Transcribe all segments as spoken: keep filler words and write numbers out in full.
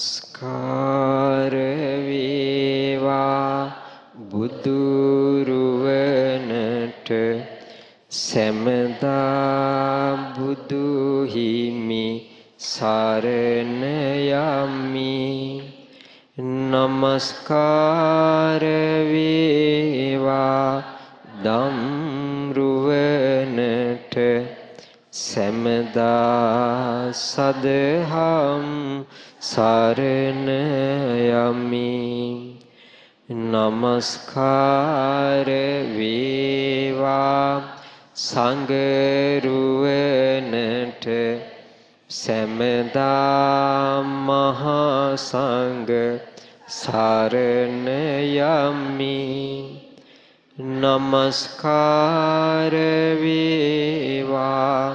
නමස්කාර වේවා බුදුරුවනට සැමදා බුදු හිමි සරණ යමි. නමස්කාර වේවා ධම්රුවනට සැමදා සදහම් සරණ යමි. නමස්කාර වේවා සංඝරුවනට සැමදා මහා සංඝ සරණ යමි. නමස්කාර වේවා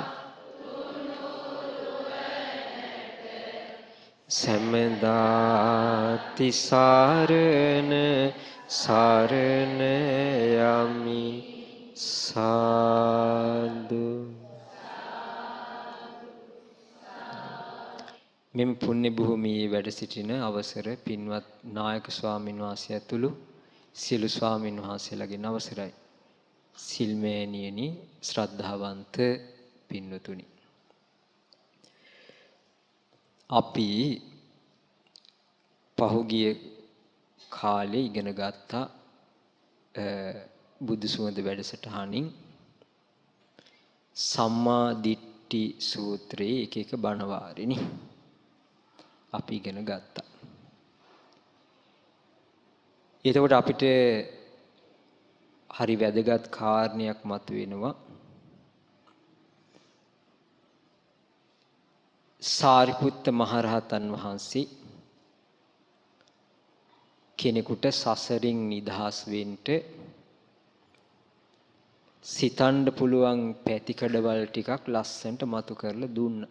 සැමදා තිසරණ සරණ යමි. සාදු. මෙම පුණ්‍ය භූමියේ වැඩ සිටින අවසර පින්වත් නායක ස්වාමින් වහන්සේ ඇතුළු සියලු ස්වාමින් වහන්සේලාගෙන් අවසරයි. සිල්මෑණියනි, ශ්‍රද්ධාවන්ත පින්වතුනි, අපි පහුගිය කාලේ ඉගෙන ගත්ත බුදු සුවඳ වැඩසටහනින් සම්මා දිට්ඨි සූත්‍රයේ එක එක බණ වාරෙනි අපි ඉගෙන ගත්තා. එතකොට අපිට හරි වැදගත් කාරණයක් මතුවෙනවා. සාරිපුත්ත මහරහතන් වහන්සේ කෙනෙකුට සසරින් නිදහස් වෙන්න සිතන්න පුළුවන් පැතිකඩවල් ටිකක් ලස්සනට මතු කරලා දුන්නා.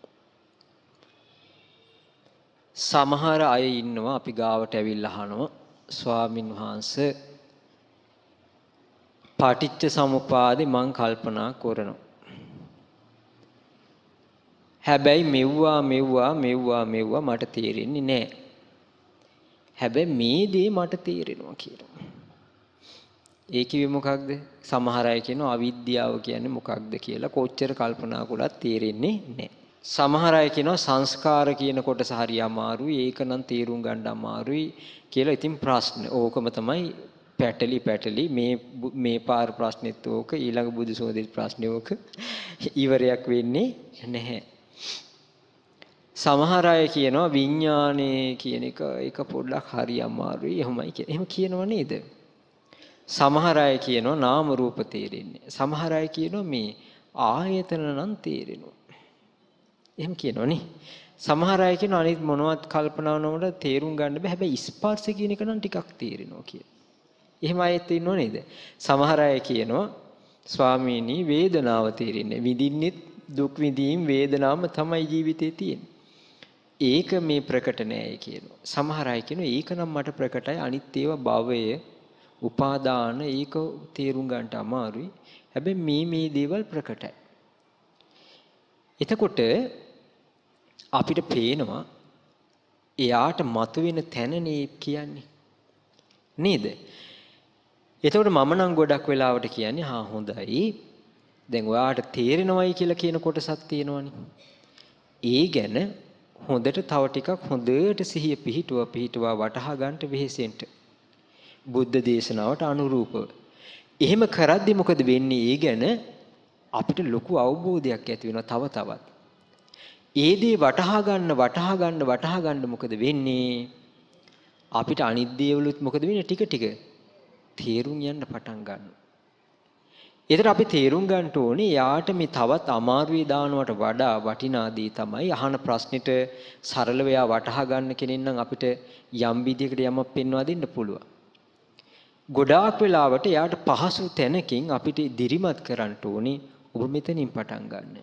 සමහර අය ඉන්නවා අපි ගාවට ඇවිල්ලා අහනවා, ස්වාමින් වහන්සේ පටිච්ච සමුපාදේ මං කල්පනා කරනවා. හැබැයි මෙව්වා මෙව්වා මෙව්වා මෙව්වා මට තේරෙන්නේ නැහැ. හැබැයි මේ දේ මට තේරෙනවා කියලා. ඒ කිව්වේ මොකක්ද? සමහර අය කියනවා අවිද්‍යාව කියන්නේ මොකක්ද කියලා කොච්චර කල්පනා කළත් තේරෙන්නේ නැහැ. සමහර අය කියනවා සංස්කාර කියන කොටස හරි අමාරුයි, ඒක නම් තේරුම් ගන්න අමාරුයි කියලා. ඉතින් ප්‍රශ්න ඕකම තමයි පැටලි පැටලි මේ මේ පාර ප්‍රශ්නෙත් ඕක, ඊළඟ බුදු සෝදේ ප්‍රශ්නේ ඕක, ඉවරයක් වෙන්නේ නැහැ. සමහර අය කියනවා විඥානේ කියන එක ඒක පොඩ්ඩක් හරි අමාරුයි එහෙමයි කියලා. එහෙම කියනව නේද? සමහර අය කියනවා නාම රූප තේරෙන්නේ. සමහර අය කියනවා මේ ආයතන නම් තේරෙනවා. එහෙම කියනවනේ. සමහර අය කියනවා අනිත් මොනවත් කල්පනා නොවනට තේරුම් ගන්න බෑ. හැබැයි ස්පර්ශ කියන එක නම් ටිකක් තේරෙනවා කියලා. එහෙම අයත් ඉන්නව නේද? සමහර අය කියනවා ස්වාමීනි වේදනාව තේරෙන්නේ. විඳින්නෙත් දුක් විඳීම් වේදනාවම තමයි ජීවිතේ තියෙන්නේ. ඒක මේ ප්‍රකට නෑ කියනවා. සමහර අය කියනවා ඒක නම් මට ප්‍රකටයි, අනිත් ඒවා භවය උපාදාන ඒක තේරුම් ගන්නට අමාරුයි. හැබැයි මේ මේ දේවල් ප්‍රකටයි. එතකොට අපිට පේනවා එයාට මතුවෙන තැනනේ කියන්නේ නේද? එතකොට මම නම් ගොඩක් වෙලාවට කියන්නේ හා හොඳයි, දැන් ඔයාට තේරෙනවයි කියලා කියන කොටසක් තියෙනවනේ. ඒ ගැන හොඳට තව ටිකක් හොඳට සිහිය පිහිටුවා පිහිටුවා වටහා ගන්නට වෙහෙසෙන්න. බුද්ධ දේශනාවට අනුරූපව. එහෙම කරද්දි මොකද වෙන්නේ? ඒ ගැන අපිට ලොකු අවබෝධයක් ඇති වෙනවා තව තවත්. ඒ දේ වටහා ගන්න වටහා ගන්න වටහා ගන්න මොකද වෙන්නේ? අපිට අනිත් දේවලුත් මොකද වෙන්නේ? ටික ටික තේරුම් යන්න පටන් ගන්නවා. ඒතර අපි තේරුම් ගන්න ඕනේ යාට මේ තවත් අමාරුවේ දානවට වඩා වටිනා දේ තමයි අහන ප්‍රශ්නෙට සරලව යා වටහා ගන්න කෙනෙක් නම් අපිට යම් විදියකට යමක් පෙන්වා දෙන්න පුළුවන්. ගොඩාක් වෙලාවට යාට පහසු තැනකින් අපිට දිරිමත් කරන්න ඕනේ ඔබ මෙතනින් පටන් ගන්න.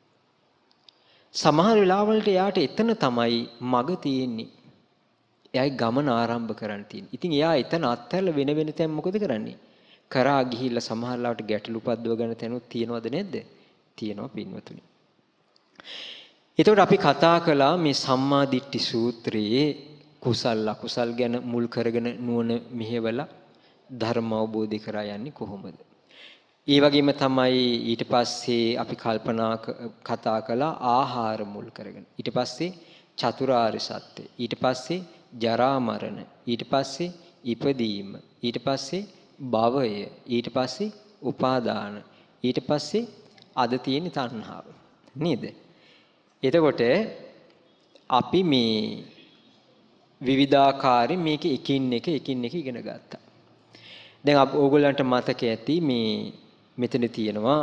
සමහර වෙලාවලට යාට එතන තමයි මග තියෙන්නේ. එයායි ගමන ආරම්භ කරන්න තියෙන්නේ. ඉතින් එයා එතන අත්හැරලා වෙන වෙන තැන් මොකද කරන්නේ? කරා ගිහිල්ලා සමහරලාට ගැටලු පද්දව ගන්න තැනුත් තියනවද නැද්ද? තියෙනවා පින්වතුනි. එතකොට අපි කතා කළා මේ සම්මා දිට්ඨි සූත්‍රයේ කුසල් අකුසල් ගැන මුල් කරගෙන නුවණ මෙහෙवला ධර්ම අවබෝධය කරා යන්නේ කොහොමද? ඒ වගේම තමයි ඊට පස්සේ අපි කල්පනා කතා කළා ආහාර මුල් කරගෙන. ඊට පස්සේ චතුරාර්ය සත්‍ය. ඊට පස්සේ ජරා මරණ. ඊට පස්සේ ඉපදීම. ඊට පස්සේ භවය. ඊට පස්සේ උපාදාන. ඊට පස්සේ අද තියෙන තණ්හාව. නේද? එතකොට අපි මේ විවිධාකාරයෙන් මේක එකින් එක එකින් එක ඉගෙන ගත්තා. දැන් අප ඕගොල්ලන්ට මතක ඇති මේ මෙතන තියෙනවා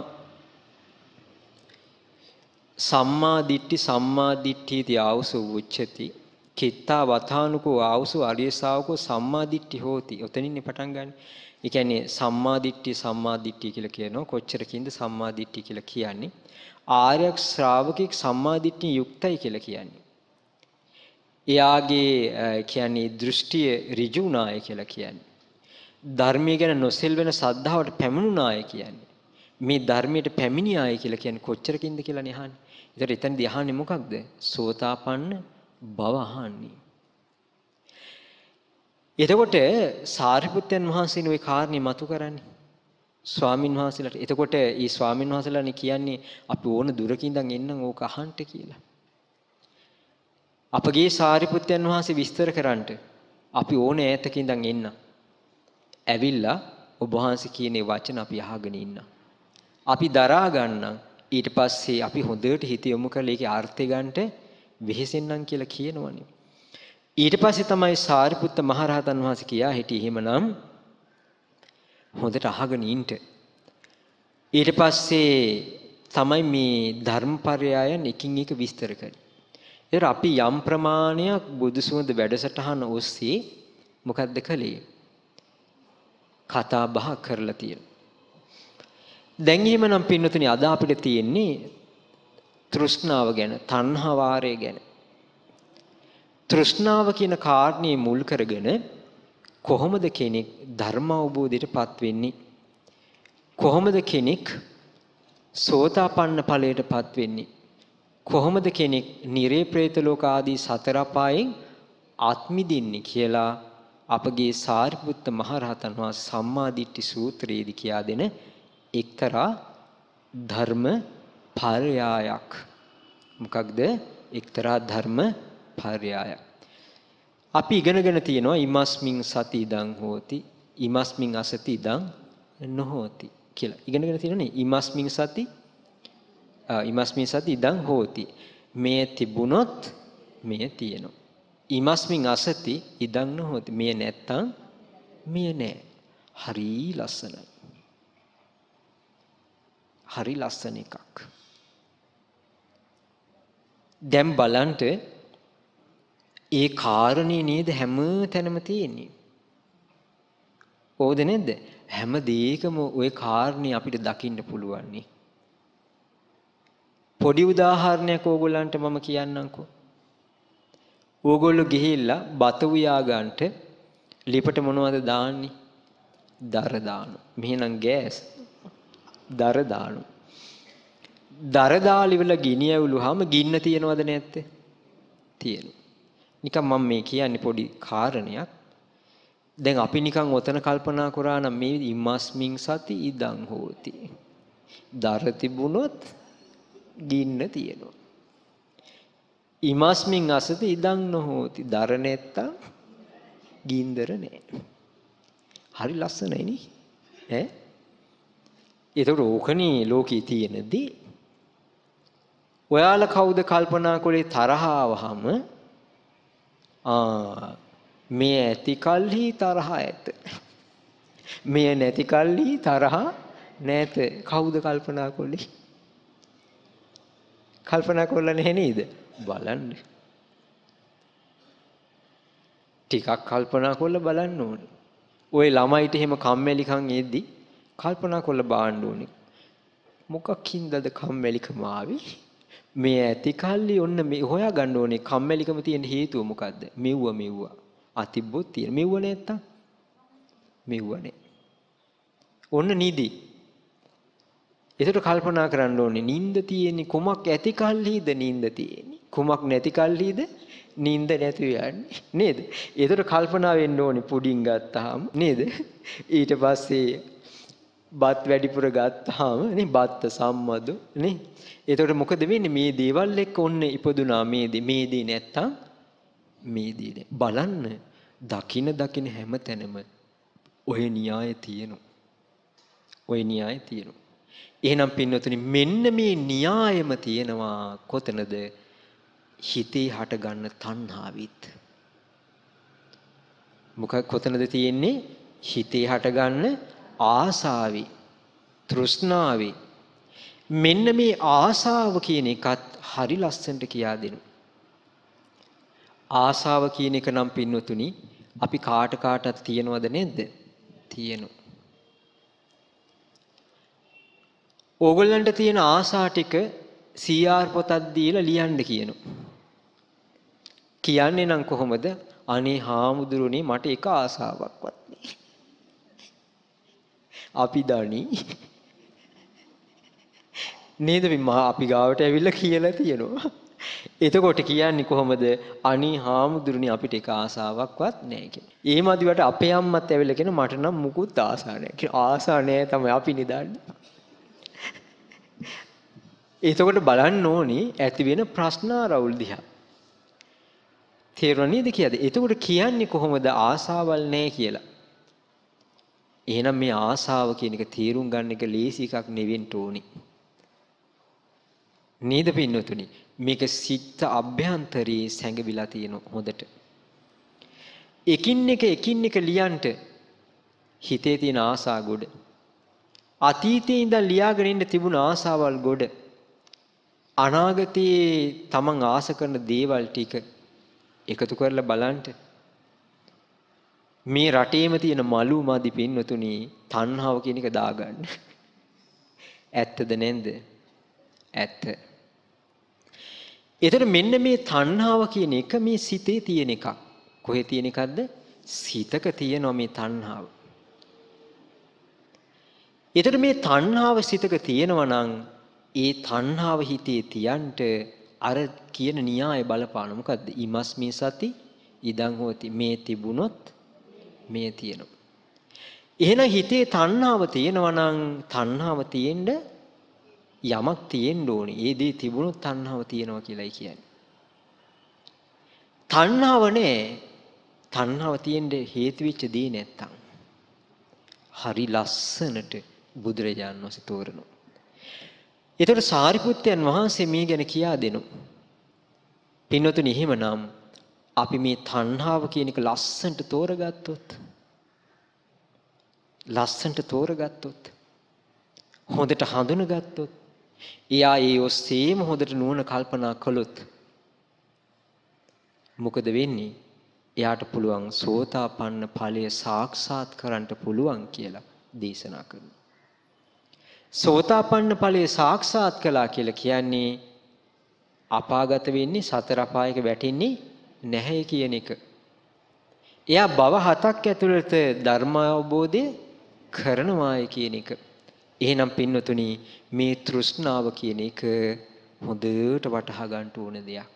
සම්මා දිට්ඨි සම්මා දිට්ඨීති ආවසු උච්චති කිත්තා වතානුකෝ ආවසු ආර්ය ශාවකෝ සම්මා දිට්ඨි හෝති. ඔතනින් පටන් ගන්න. ඒ කියන්නේ සම්මා දිට්ඨි සම්මා දිට්ඨිය කියලා කියනවා. කොච්චරකින්ද සම්මා දිට්ඨිය කියලා කියන්නේ? ආර්ය ශ්‍රාවකෙක් සම්මා දිට්ඨිය යුක්තයි කියලා කියන්නේ. එයාගේ කියන්නේ දෘෂ්ටිය ඍජුනාය කියලා කියන්නේ. ධර්මය ගැන නොසෙල්වෙන සද්ධාවට පැමිණුණාය කියන්නේ. මේ ධර්මයට පැමිණියාය කියලා කියන්නේ කොච්චරකින්ද කියලා නේ අහන්නේ. ඒතර එතනදී අහන්නේ මොකක්ද? සෝතාපන්න බව අහන්නේ. එතකොට සාරිපුත්තයන් වහන්සේනේ ওই කාරණේ මතු කරන්නේ. ස්වාමින් වහන්සේලාට. එතකොට මේ ස්වාමින් වහන්සේලානේ කියන්නේ අපි ඕන දුරකින් ඉඳන් එන්නම් ඕක අහන්න කියලා. අපගේ සාරිපුත්තයන් වහන්සේ විස්තර කරන්නට අපි ඕන ඈතක ඉඳන් එන්න. ඇවිල්ලා ඔබ වහන්සේ කියන වචන අපි අහගෙන ඉන්න. අපි දරා ගන්න. ඊට පස්සේ අපි හොඳට හිත යොමු කරලා ඒකේ අර්ථය ගන්නට වෙහෙසෙන්නම් කියලා කියනවනේ. ඊට පස්සේ තමයි සාරිපුත්ත මහරහතන් වහන්සේ කියා හිටියේ එහෙමනම් හොඳට අහගෙන ඉන්න. ඊට පස්සේ තමයි මේ ධර්මපරයයන් එකින් එක විස්තර කරන්නේ. ඒතර අපි යම් ප්‍රමාණයක් බුදු සුවඳ වැඩසටහන ඔස්සේ මොකක්ද කළේ? කතා බහ කරලා තියෙනවා. දැන් එහෙමනම් පින්නතුනි අද අපිට තියෙන්නේ තෘෂ්ණාව ගැන, තණ්හා වාරය ගැන. තෘෂ්ණාව කියන කාරණේ මුල් කරගෙන කොහොමද කෙනෙක් ධර්ම අවබෝධයටපත් වෙන්නේ? කොහොමද කෙනෙක් සෝතාපන්න ඵලයටපත් වෙන්නේ? කොහොමද කෙනෙක් නිරේ ප්‍රේත ලෝක ආදී සතර අපායෙන් ආත්මිදින්නේ කියලා අපගේ සාරිපුත්ත මහරහතන් වහන්සේ සම්මා දිට්ඨි සූත්‍රයේදී කියා දෙන එක්තරා ධර්ම පරයායක්. මොකක්ද? එක්තරා ධර්ම පරයායක්. අපි ඉගෙනගෙන තියෙනවා ඉමස්මින් සති ඉදං හෝති ඉමස්මින් අසති ඉදං නොහෝති කියලා. ඉගෙනගෙන තියෙනනේ ඉමස්මින් සති ඉමස්මින් සති ඉදං හෝති. මේ තිබුණොත් මේ තියෙනවා. ඉමස්මින් අසති ඉදං නොහෝති. මේ නැත්තම් මේ නෑ. හරි ලස්සනයි. හරි ලස්සන එකක්. දැන් බලන්න ඒ කාරණේ නේද හැම තැනම තියෙන්නේ. ඕද නේද? හැම දෙයකම ওই කාරණේ අපිට දකින්න පුළුවන් නේ. පොඩි උදාහරණයක් ඕගොල්ලන්ට මම කියන්නම්කෝ. ඕගොල්ලෝ ගිහිල්ලා බත උයා ගන්නට ලිපට මොනවද දාන්නේ? දර දානවා. මෙහෙනම් ගෑස් දර දානවා. දර දාලිවල ගිනි ඇවුලුවාම ගින්න තියනවද නැත්තේ? තියෙනවා. නිකන් මම මේ කියන්නේ පොඩි කාරණයක්. දැන් අපි නිකන් ඔතන කල්පනා කරා නම් මේ ඉමස්මින් සති ඉදං හෝති. දර තිබුණොත් ගින්න තියෙනවා. ඉමස්මින් අසති ඉදං නොහෝති. දර නැත්තම් ගින්දර නැහැ. හරි ලස්සනයි නේ? ඈ? ඒතකොට ඕකනේ ලෝකේ තියෙනදී. ඔයාලා කවුද කල්පනා කරේ තරහ ආවහම ආ මේ ඇති කල්හි තරහ ඇත. මේ නැති කල්හි තරහ නැත. කවුද කල්පනා කරේ? කල්පනා කරලා නැහැ නේද? බලන්න. ටිකක් කල්පනා කරලා බලන්න ඕනේ. ওই ළමයිට එහෙම කම්මැලිකම් එද්දි කල්පනා කරලා බලන්න ඕනේ. මොකක්ින්දද කම්මැලිකම ආවේ? මේ ඇති කල්ලි ඔන්න මේ හොයා ගන්න ඕනේ කම්මැලිකම තියෙන හේතුව මොකද්ද? මෙව්ව මෙව්ව. අතිබ්බොත් තියෙන. මෙව්ව නැත්තම් මෙව්ව නේ. ඔන්න නිදි. ඒකට කල්පනා කරන්න ඕනේ නිින්ද තියෙන්නේ කුමක් ඇති කල්හිද නිින්ද තියෙන්නේ. කුමක් නැති කල්හිද නිින්ද නැති යන්නේ නේද? ඒකට කල්පනා වෙන්න ඕනේ පුඩින් ගත්තාම නේද? ඊට පස්සේ බත් වැඩිපුර ගත්තාම නේ බත්ත සම්මදු නේ. ඒකට මොකද වෙන්නේ මේ දේවල් එක්ක ඔන්න ඉපදුනා මේ දේ මේ දේ නැත්තම් මේ දේ නෑ. බලන්න දකින දකින හැම තැනම ඔය න්‍යාය තියෙනවා. ඔය න්‍යාය තියෙනවා. එහෙනම් පින්වතුනි මෙන්න මේ න්‍යායම තියෙනවා කොතනද? හිතේ හට ගන්න තණ්හාවෙත්. මොකක් කොතනද තියෙන්නේ? හිතේ හට ගන්න ආසාවේ, තෘෂ්ණාවේ. මෙන්න මේ ආසාව කියන එකත් හරි ලස්සනට කියා දෙනවා. ආසාව කියන එක නම් පින්වතුනි අපි කාට කාටත් තියනවද නැද්ද? තියෙනවා. ඕගොල්ලන්ට තියෙන ආසා ටික සී ආර් පොතක් දීලා ලියන්න කියනවා. කියන්නේ නම් කොහොමද? අනේ හාමුදුරනේ මට එක ආසාවක්වත් නෑ. අපි දනි නේද මේ අපි ගාවට ඇවිල්ලා කියලා තියෙනවා. එතකොට කියන්නේ කොහොමද? අනේ හාමුදුරනේ අපිට එක ආසාවක්වත් නෑ කියලා. ඒ මදිවට අපේ අම්මත් ඇවිල්ලා කියන මට නම් මුකුත් ආසා නෑ කියලා. ආසා නෑ තමයි අපි නිදාන්නේ. එතකොට බලන්න ඕනේ ඇති වෙන ප්‍රශ්න ආරවුල් දිහා. තේරුණා නේද කියද? එතකොට කියන්නේ කොහොමද ආසාවල් නැහැ කියලා. එහෙනම් මේ ආසාව කියන එක තේරුම් ගන්න එක ලේසි එකක් නෙවෙන්න ඕනේ. නේද පින්නතුනි? මේක සිත් අභ්‍යන්තරයේ සැඟවිලා තියෙන හොඳට. එකින් එක එකින් එක ලියන්ට හිතේ තියෙන ආසා ගොඩ. අතීතයේ ඉඳන් ලියාගෙන ඉන්න තිබුණ ආසාවල් ගොඩ. අනාගතයේ තමන් ආස කරන දේවල් ටික එකතු කරලා බලන්න. මේ රටේම තියෙන මලු මදි පින්නතුනි තණ්හාව කියන එක දාගන්න. ඇත්තද නැන්ද? ඇත්ත. ඒතර මෙන්න මේ තණ්හාව කියන එක මේ සිතේ තියෙන එකක්. කොහේ තියෙන එකක්ද? සිතක තියෙනවා මේ තණ්හාව. ඒතර මේ තණ්හාව සිතක තියෙනවා නම් ඒ තණ්හාව හිතේ තියන්ට අර කියන න්‍යාය බලපාන මොකද්ද? ඉමස්මී සති ඉදං හෝති. මේ තිබුණොත් මේ තියෙනවා. එහෙනම් හිතේ තණ්හාව තියෙනවා නම් තණ්හාව තියෙන්න යමක් තියෙන්න ඕනේ. ඒ දේ තිබුණොත් තණ්හාව තියෙනවා කියලායි කියන්නේ. තණ්හාව නෑ. තණ්හාව තියෙන්න හේතු වෙච්ච දේ නැත්තම්. හරි ලස්සනට බුදුරජාණන් වහන්සේ තෝරනවා. ඒතකොට සාරිපුත්තයන් වහන්සේ මේ ගැන කියා දෙනවා. පින්වතුනි එහෙමනම් අපි මේ තණ්හාව කියන එක ලස්සනට තෝරගත්තොත් ලස්සනට තෝරගත්තොත් හොඳට හඳුනගත්තොත් එයා ඒ ඔස්සේම හොඳට නුවණ කල්පනා කළොත් මොකද වෙන්නේ? එයාට පුළුවන් සෝතාපන්න ඵලය සාක්ෂාත් කරන්න පුළුවන් කියලා දේශනා කරනවා. සෝතාපන්න ඵලය සාක්ෂාත් කළා කියලා කියන්නේ අපාගත වෙන්නේ සතර අපායක වැටෙන්නේ නැහැ කියන එක. එයා භව හතක් ඇතුළත ධර්ම අවබෝධය කරනවායි කියන එක. එහෙනම් පින්නතුනි මේ තෘෂ්ණාව කියන එක හොඳට වටහා ගන්න ඕන දෙයක්.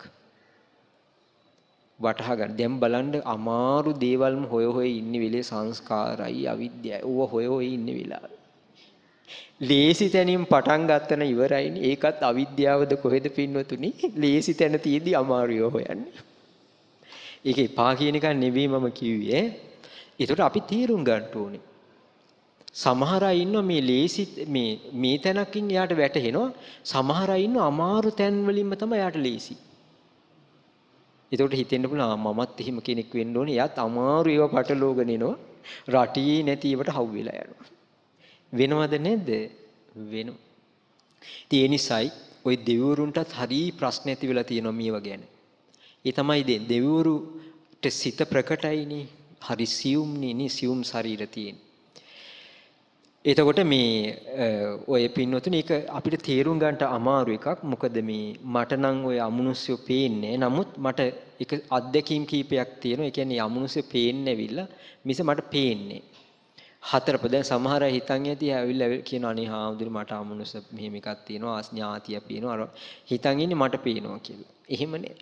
වටහා ගන්න. දැන් බලන්න අමාරු දේවල්ම හොය හොය ඉන්නේ වෙලේ සංස්කාරයි අවිද්‍යයි. ඕව හොය හොය ඉන්නේ වෙලාව. ලේසි තැනින් පටන් ගත්තන ඉවරයිනේ. ඒකත් අවිද්‍යාවද කොහෙද පින්නතුනි? ලේසි තැන තියදී අමාරුව හොයන්නේ. ඒක එපා කියන එක නෙවෙයි මම කිව්වේ. ඒකට අපි තීරුම් ගන්න ඕනේ. සමහර අය ඉන්නවා මේ ලේසි මේ මේ තැනකින් යාට වැටහෙනවා. සමහර අය ඉන්නවා අමාරු තැන් වලින්ම තමයි යාට ලේසි. ඒකට හිතෙන්න පුළුවන් මමත් එහෙම කෙනෙක් වෙන්න ඕනේ. එයාත් අමාරු ඒවා පටලෝගෙන එනවා. රටේ නැති ඒවට හවු වෙලා යනවා. වෙනවද නැද්ද? වෙනවා. ඒ නිසායි ওই දෙවිවරුන්ටත් හරි ප්‍රශ්න ඇති වෙලා තියෙනවා මේව ගැන. ඒ තමයි දෙවිවරුට සිත ප්‍රකටයිනේ. හරි සියුම්නේ නේ සියුම් ශරීර තියෙන. එතකොට මේ ඔය පින්නතුනේ ඒක අපිට තේරුම් ගන්නට අමාරු එකක්. මොකද මේ මට නම් ඔය අමනුෂ්‍ය පේන්නේ. නමුත් මට එක අත්දැකීම් කීපයක් තියෙනවා. ඒ කියන්නේ අමනුෂ්‍ය පේන්නේ නැවිලා මිස මට පේන්නේ. හතර පොද දැන් සමහර අය හිතන් ඇති ඇවිල්ලා කියනවා අනේ හාමුදුරු මට අමනුස මෙහෙම එකක් තියෙනවා ආඥාතිය පේනවා අර හිතන් ඉන්නේ මට පේනවා කියලා. එහෙම නෑ.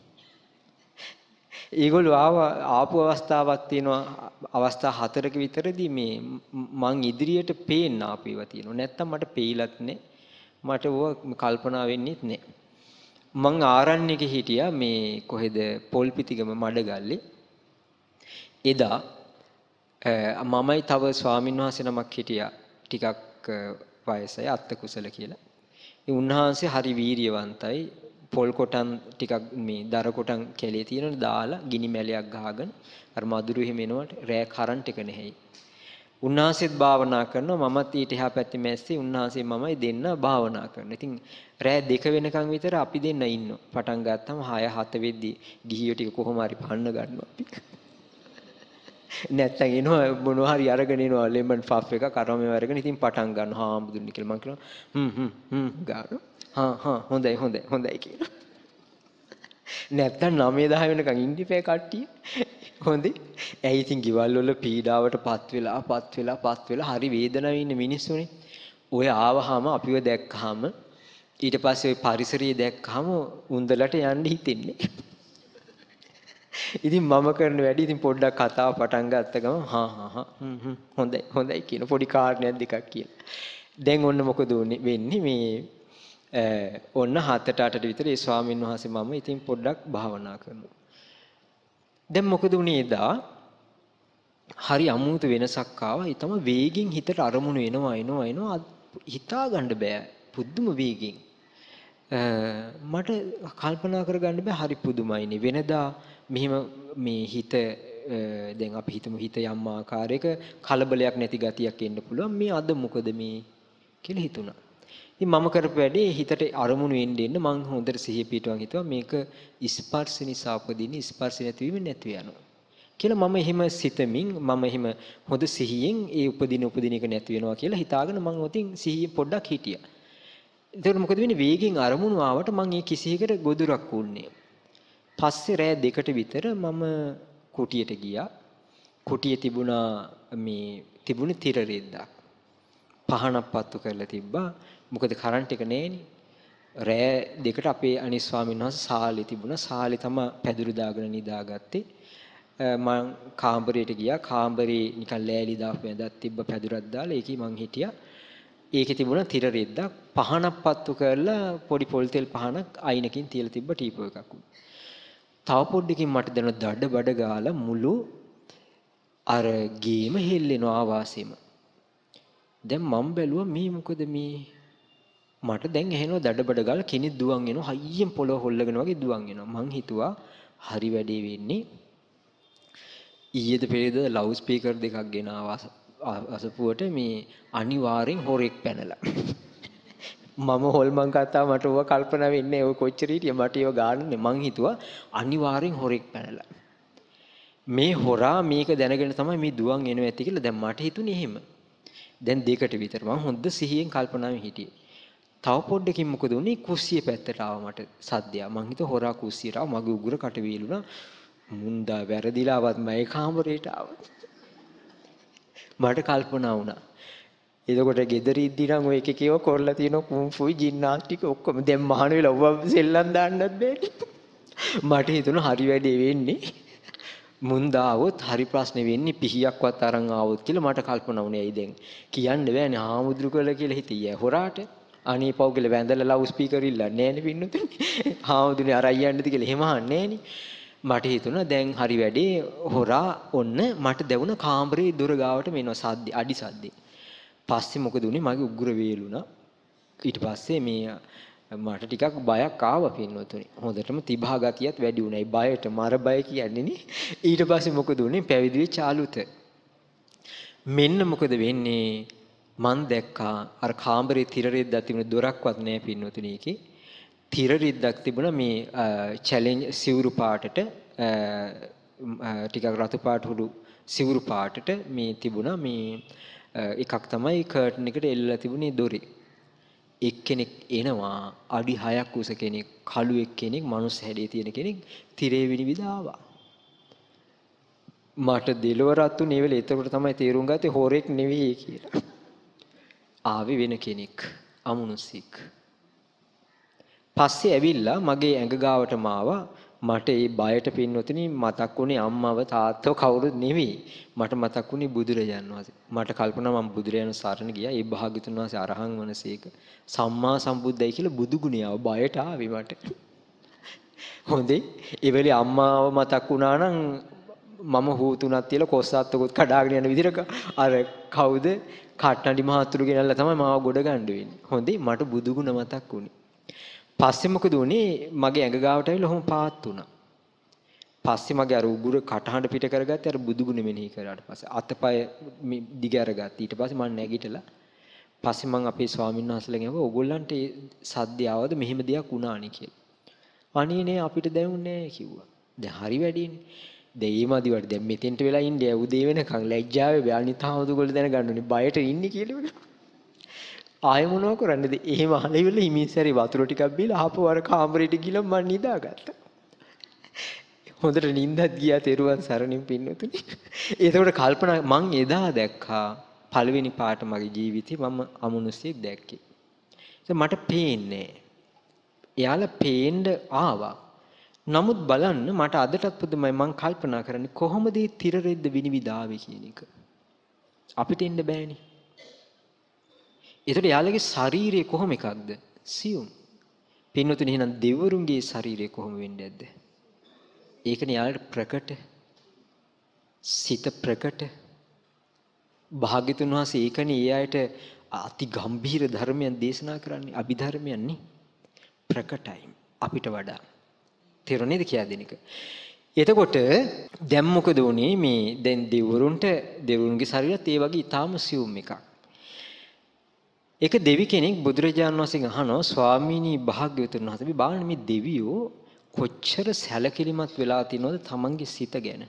ඒගොල්ලෝ ආව ආපු අවස්ථාවක් තියෙනවා අවස්ථා හතරක විතරදී මේ මං ඉදිරියට පේන්න ආපේවා තියෙනවා. නැත්තම් මට පේලත් නෑ. මට ඕව කල්පනා වෙන්නෙත් නෑ. මං ආරණ්‍යක හිටියා මේ කොහෙද පොල්පිටිගම මඩගල්ලේ. එදා මමයි තව ස්වාමීන් වහන්සේ නමක් හිටියා ටිකක් වයසයි අත්ත කුසල කියලා. ඒ උන්වහන්සේ හරි වීරියවන්තයි. පොල් කොටන් ටිකක් මේ දර කොටන් කැලේ තියෙනවනේ දාලා ගිනි මැලයක් ගහගෙන අර මදුරු එහෙම එනවට රෑ කරන්ට් එක නැහැයි. උන්වහන්සේත් භාවනා කරනවා මමත් ඊට එහා පැත්තේ මැස්සේ උන්වහන්සේ මමයි දෙන්න භාවනා කරනවා. ඉතින් රෑ දෙක වෙනකන් විතර අපි දෙන්න ඉන්නවා. පටන් ගත්තම හය හත වෙද්දි ගිහියෝ ටික කොහොම හරි පහන්න ගන්නවා අපි. නැත්තම් එනවා මොනවා හරි අරගෙන එනවා ලෙමන් ෆෆ් එක කරමේ අරගෙන ඉතින් පටන් ගන්නවා හාමුදුරනි කියලා මං කියනවා හ්ම් හ්ම් හ්ම් ගාන හා හා හොඳයි හොඳයි හොඳයි කියලා. නැත්තම් නවය දහ වෙනකන් ඉඳිපෑ කට්ටිය. හොඳේ. ඇයි ඉතින් ගෙවල් වල පීඩාවටපත් වෙලා පත් වෙලා පත් වෙලා හරි වේදනාවේ ඉන්න මිනිස්සුනේ. ඔය ආවහම අපිව දැක්කහම ඊට පස්සේ ওই පරිසරය දැක්කහම උන්දලට යන්න හිතෙන්නේ. ඉතින් මම කරන වැඩි ඉතින් පොඩ්ඩක් කතාව පටන් ගත්ත ගමන් හා හා හා හ්ම් හ්ම් හොඳයි හොඳයි කියන පොඩි කාරණයක් දෙකක් කියන. දැන් ඔන්න මොකද වෙන්නේ මේ ඔන්න හතට අටට විතර ඒ ස්වාමීන් වහන්සේ මම ඉතින් පොඩ්ඩක් භාවනා කරනවා. දැන් මොකද උනේ එදා හරි අමුතු වෙනසක් ආවා. ඒ තමයි වේගින් හිතට අරමුණු එනවා එනවා එනවා හිතා ගන්න බෑ. පුදුම වේගින්. මට කල්පනා කරගන්න බෑ හරි පුදුමයිනේ. වෙනදා මෙහිම මේ හිත දැන් අපි හිතමු හිත යම් ආකාරයක කලබලයක් නැති ගතියක් එන්න පුළුවන්. මේ අද මොකද මේ කියලා හිතුණා. ඉතින් මම කරපු වැඩේ හිතට අරමුණු එන්න එන්න මං හොඳට සිහිය පිටුවන් හිතුවා මේක ස්පර්ශ නිසා උපදින ස්පර්ශ නැතිවීම නැති වෙනවා කියලා මම එහෙම සිතමින් මම එහෙම හොඳ සිහියෙන් ඒ උපදින උපදින එක නැති වෙනවා කියලා හිතාගෙන මං ඔතින් සිහිය පොඩ්ඩක් හිටියා. එතකොට මොකද වෙන්නේ වේගෙන් අරමුණු ආවට මං ඒ කිසියකට ගොදුරක් වුන්නේ. පස්සේ රෑ දෙකට විතර මම කුටියට ගියා. කුටියේ තිබුණා මේ තිබුණේ තිර රෙද්දක්. පහනක් පත්තු කරලා තිබ්බා. මොකද කරන්ට් එක නෑනේ. රෑ දෙකට අපේ අනිත් ස්වාමීන් වහන්සේ සාලේ තිබුණා. සාලේ තමයි පැදුරු දාගෙන නිදාගත්තේ. මම කාමරයට ගියා. කාමරේ නිකන් ලෑලි දාපු ඇඳක් තිබ්බ පැදුරක් දාලා ඒකේ මං හිටියා. ඒකේ තිබුණා තිර රෙද්දක්. පහනක් පත්තු කරලා පොඩි පොල් තෙල් පහනක් අයිනකින් තියලා තිබ්බ ටීපෝ එකක්. තව පොඩ්ඩකින් මට දැන දඩ බඩ ගාලා මුළු අර ගේම හෙල්ලෙනවා ආවාසෙම. දැන් මම බැලුවා මේ මොකද මේ මට දැන් ඇහෙනවා දඩ බඩ ගාලා කෙනෙක් දුවන් එනවා හයියෙන් පොළොව හොල්ලගෙන වගේ දුවන් එනවා. මං හිතුවා හරි වැඩේ වෙන්නේ ඊයේද පෙරේද ලවුඩ් ස්පීකර් දෙකක් ගෙන ආවා අසපුවට මේ අනිවාර්යෙන් හොරෙක් පැනලා. මම හොල්මන් කතා මට ඕවා කල්පනා වෙන්නේ ඔය කොච්චර හිටිය මට ඒව ගානන්නේ මං හිතුවා අනිවාර්යෙන් හොරෙක් පැනලා. මේ හොරා මේක දැනගෙන තමයි මේ දුවන් එනවා ඇති කියලා දැන් මට හිතුනේ එහෙම. දැන් දෙකට විතර මං හොඳ සිහියෙන් කල්පනාවෙන් හිටියේ. තව පොඩ්ඩකින් මොකද උනේ කුස්සිය පැත්තට ආවා මට සද්දයක්. මං හිතුවා හොරා කුස්සියට ආව මගේ උගුර කට වේලුණා. මුන්දා වැරදිලාවත් මම ඒ කාමරේට ආවා. මට කල්පනා වුණා. එතකොට ගෙදර ඉද්දි නම් ඔය එක එකව කරලා තියෙන කුම්ෆුයි ජිම්නාස්ටික් ඔක්කොම දැන් මහාන වෙලා ඔව්ව සෙල්ලම් දාන්නත් බෑනේ. මට හිතුණා හරි වැඩේ වෙන්නේ. මුන්දා આવොත් හරි ප්‍රශ්නේ වෙන්නේ පිහියක්වත් අරන් ආවොත් කියලා මට කල්පනා වුණේ. ඇයි දැන් කියන්න බෑනේ ආමුදුරු කළ කියලා හිතියේ හොරාට. අනේ පව් කියලා වැඳලා ලවුඩ් ස්පීකර් ඉල්ලන්නේ නෑනේ පින්නතුනේ. ආමුදුනේ අර අයියන්නද කියලා එහෙම අහන්නේ නෑනේ. මට හිතුණා දැන් හරි වැඩේ හොරා ඔන්න මට දැවුණ කාමරේ දොර ගාවට මෙනවා සද්ද අඩි සද්දේ. පස්සේ මොකද උනේ මගේ උගුර වේලුණා. ඊට පස්සේ මේ මට ටිකක් බයක් ආවා පින්නතුනේ. හොඳටම තිබහා ගතියත් වැඩි උනායි බයට මර බය කියන්නේ නේ. ඊට පස්සේ මොකද උනේ පැවිදි වෙච්ච ආලුත. මෙන්න මොකද වෙන්නේ මං දැක්කා අර කාමරේ තිර රෙද්දක් තිබුණ දොරක්වත් නෑ පින්නතුනේ ඒකේ. තිර රෙද්දක් තිබුණා මේ චැලෙන්ජ් සිවුරු පාටට ටිකක් රතු පාට හුළු සිවුරු පාටට මේ තිබුණා මේ එකක් තමයි කර්ටන් එකට එල්ලලා තිබුණේ දොරේ. එක්කෙනෙක් එනවා අඩි හයක් උස කෙනෙක් කළු එක්කෙනෙක් මනුස්ස හැඩේ තියෙන කෙනෙක් තිරේ විනිවිද ආවා. මට දෙලවරත් උනේ ඒ වෙලේ. එතකොට තමයි තේරුම් ගත්තේ හොරෙක් නෙවෙයි කියලා. ආවේ වෙන කෙනෙක්. අමනුස්සෙක්. පස්සේ ඇවිල්ලා මගේ ඇඟ ගාවටම ආවා. මට ඒ බයට පින්නොතිනි මතක් වුණේ අම්මව තාත්තව කවුරුත් නෙවෙයි. මට මතක් වුණේ බුදුරජාණන් වහන්සේ. මට කල්පනා මම බුදුරජාණන් සරණ ගියා. ඒ භාග්‍යතුන් වහන්සේ අරහං වනසේක සම්මා සම්බුද්දයි කියලා බුදු ගුණය ආව. බයට ආවේ මට. හොඳේ. ඒ වෙලේ අම්මාව මතක් වුණා නම් මම හූතුණක් තියලා කොස්සත්තකුත් කඩාගෙන යන විදිහට අර කවුද කට්ටඩි මහතුරු ගෙනල්ලා තමයි මාව ගොඩ ගන්න වෙන්නේ. හොඳේ මට බුදු ගුණ මතක් වුණේ. පස්සේ මොකද උනේ මගේ ඇඟ ගාවට ඇවිල්ලා ඔහොම පාත් වුණා. පස්සේ මගේ අර උගුර කටහඬ පිට කරගත්තේ අර බුදු ගුණ මෙනෙහි කරාට පස්සේ අතපය දිග අරගත්තා. ඊට පස්සේ මම නැගිටලා පස්සේ මම අපේ ස්වාමීන් වහන්සේලාගෙන් අහුවා ඕගොල්ලන්ට ඒ සද්දය ආවද මෙහෙම දෙයක් වුණානේ කියලා. අනේ නේ අපිට දැනුන්නේ නැහැ කිව්වා. දැන් හරි වැඩිනේ. දෙයිමදි වඩ දැන් මෙතෙන්ට වෙලා ඉන්නේ උදේ වෙනකන් ලැජ්ජාවේ බෑනිත් හාමුදුරුවෝ දැනගන්න ඕනේ බයට ඉන්නේ කියලා. ආයෙ මොනව කරන්නේද? එහෙම අහලා ඉවරලා හිමිස්සරි වතුර ටිකක් බීලා ආපහු අර කාමරේට ගිහලා මම නිදාගත්තා. හොඳට නිින්දත් ගියා තෙරුවන් සරණින් පින්නතුනි. ඒකෝට කල්පනා මං එදා දැක්කා පළවෙනි පාට මගේ ජීවිතේ මම අමනුෂ්‍යෙක් දැක්කේ. ඒක මට පේන්නේ. එයාලා පේන්න ආවා. නමුත් බලන්න මට අදටත් පුදුමයි මං කල්පනා කරන්නේ කොහොමද මේ තිර රෙද්ද විනිවිදාවේ කියන එක. අපිට එන්න බෑනේ. ඒතර යාළගේ ශරීරය කොහොම එකක්ද? සියුම්. පින්නතුනි එහෙනම් දෙවරුන්ගේ ශරීරය කොහොම වෙන්නේ නැද්ද? ඒකනේ යාළට ප්‍රකට. සිත ප්‍රකට. භාග්‍යතුන් වහන්සේ ඒකනේ ඒ අයට අති ගම්භීර ධර්මයන් දේශනා කරන්නේ අභිධර්මයන් නේ. ප්‍රකටයි අපිට වඩා. තේරුණේද කියලා දෙන එක. එතකොට දැන් මොකද උනේ මේ දැන් දෙවරුන්ට දෙවරුන්ගේ ශරීරයත් ඒ වගේ ඊටාම සියුම් එකක්. ඒක දෙවි කෙනෙක් බුදුරජාණන් වහන්සේගෙන් අහනවා ස්වාමීනි භාග්‍යවතුන් වහන්සේ මේ බලන්න මේ දෙවියෝ කොච්චර සැලකිලිමත් වෙලා තිනවද තමන්ගේ සිත ගැන.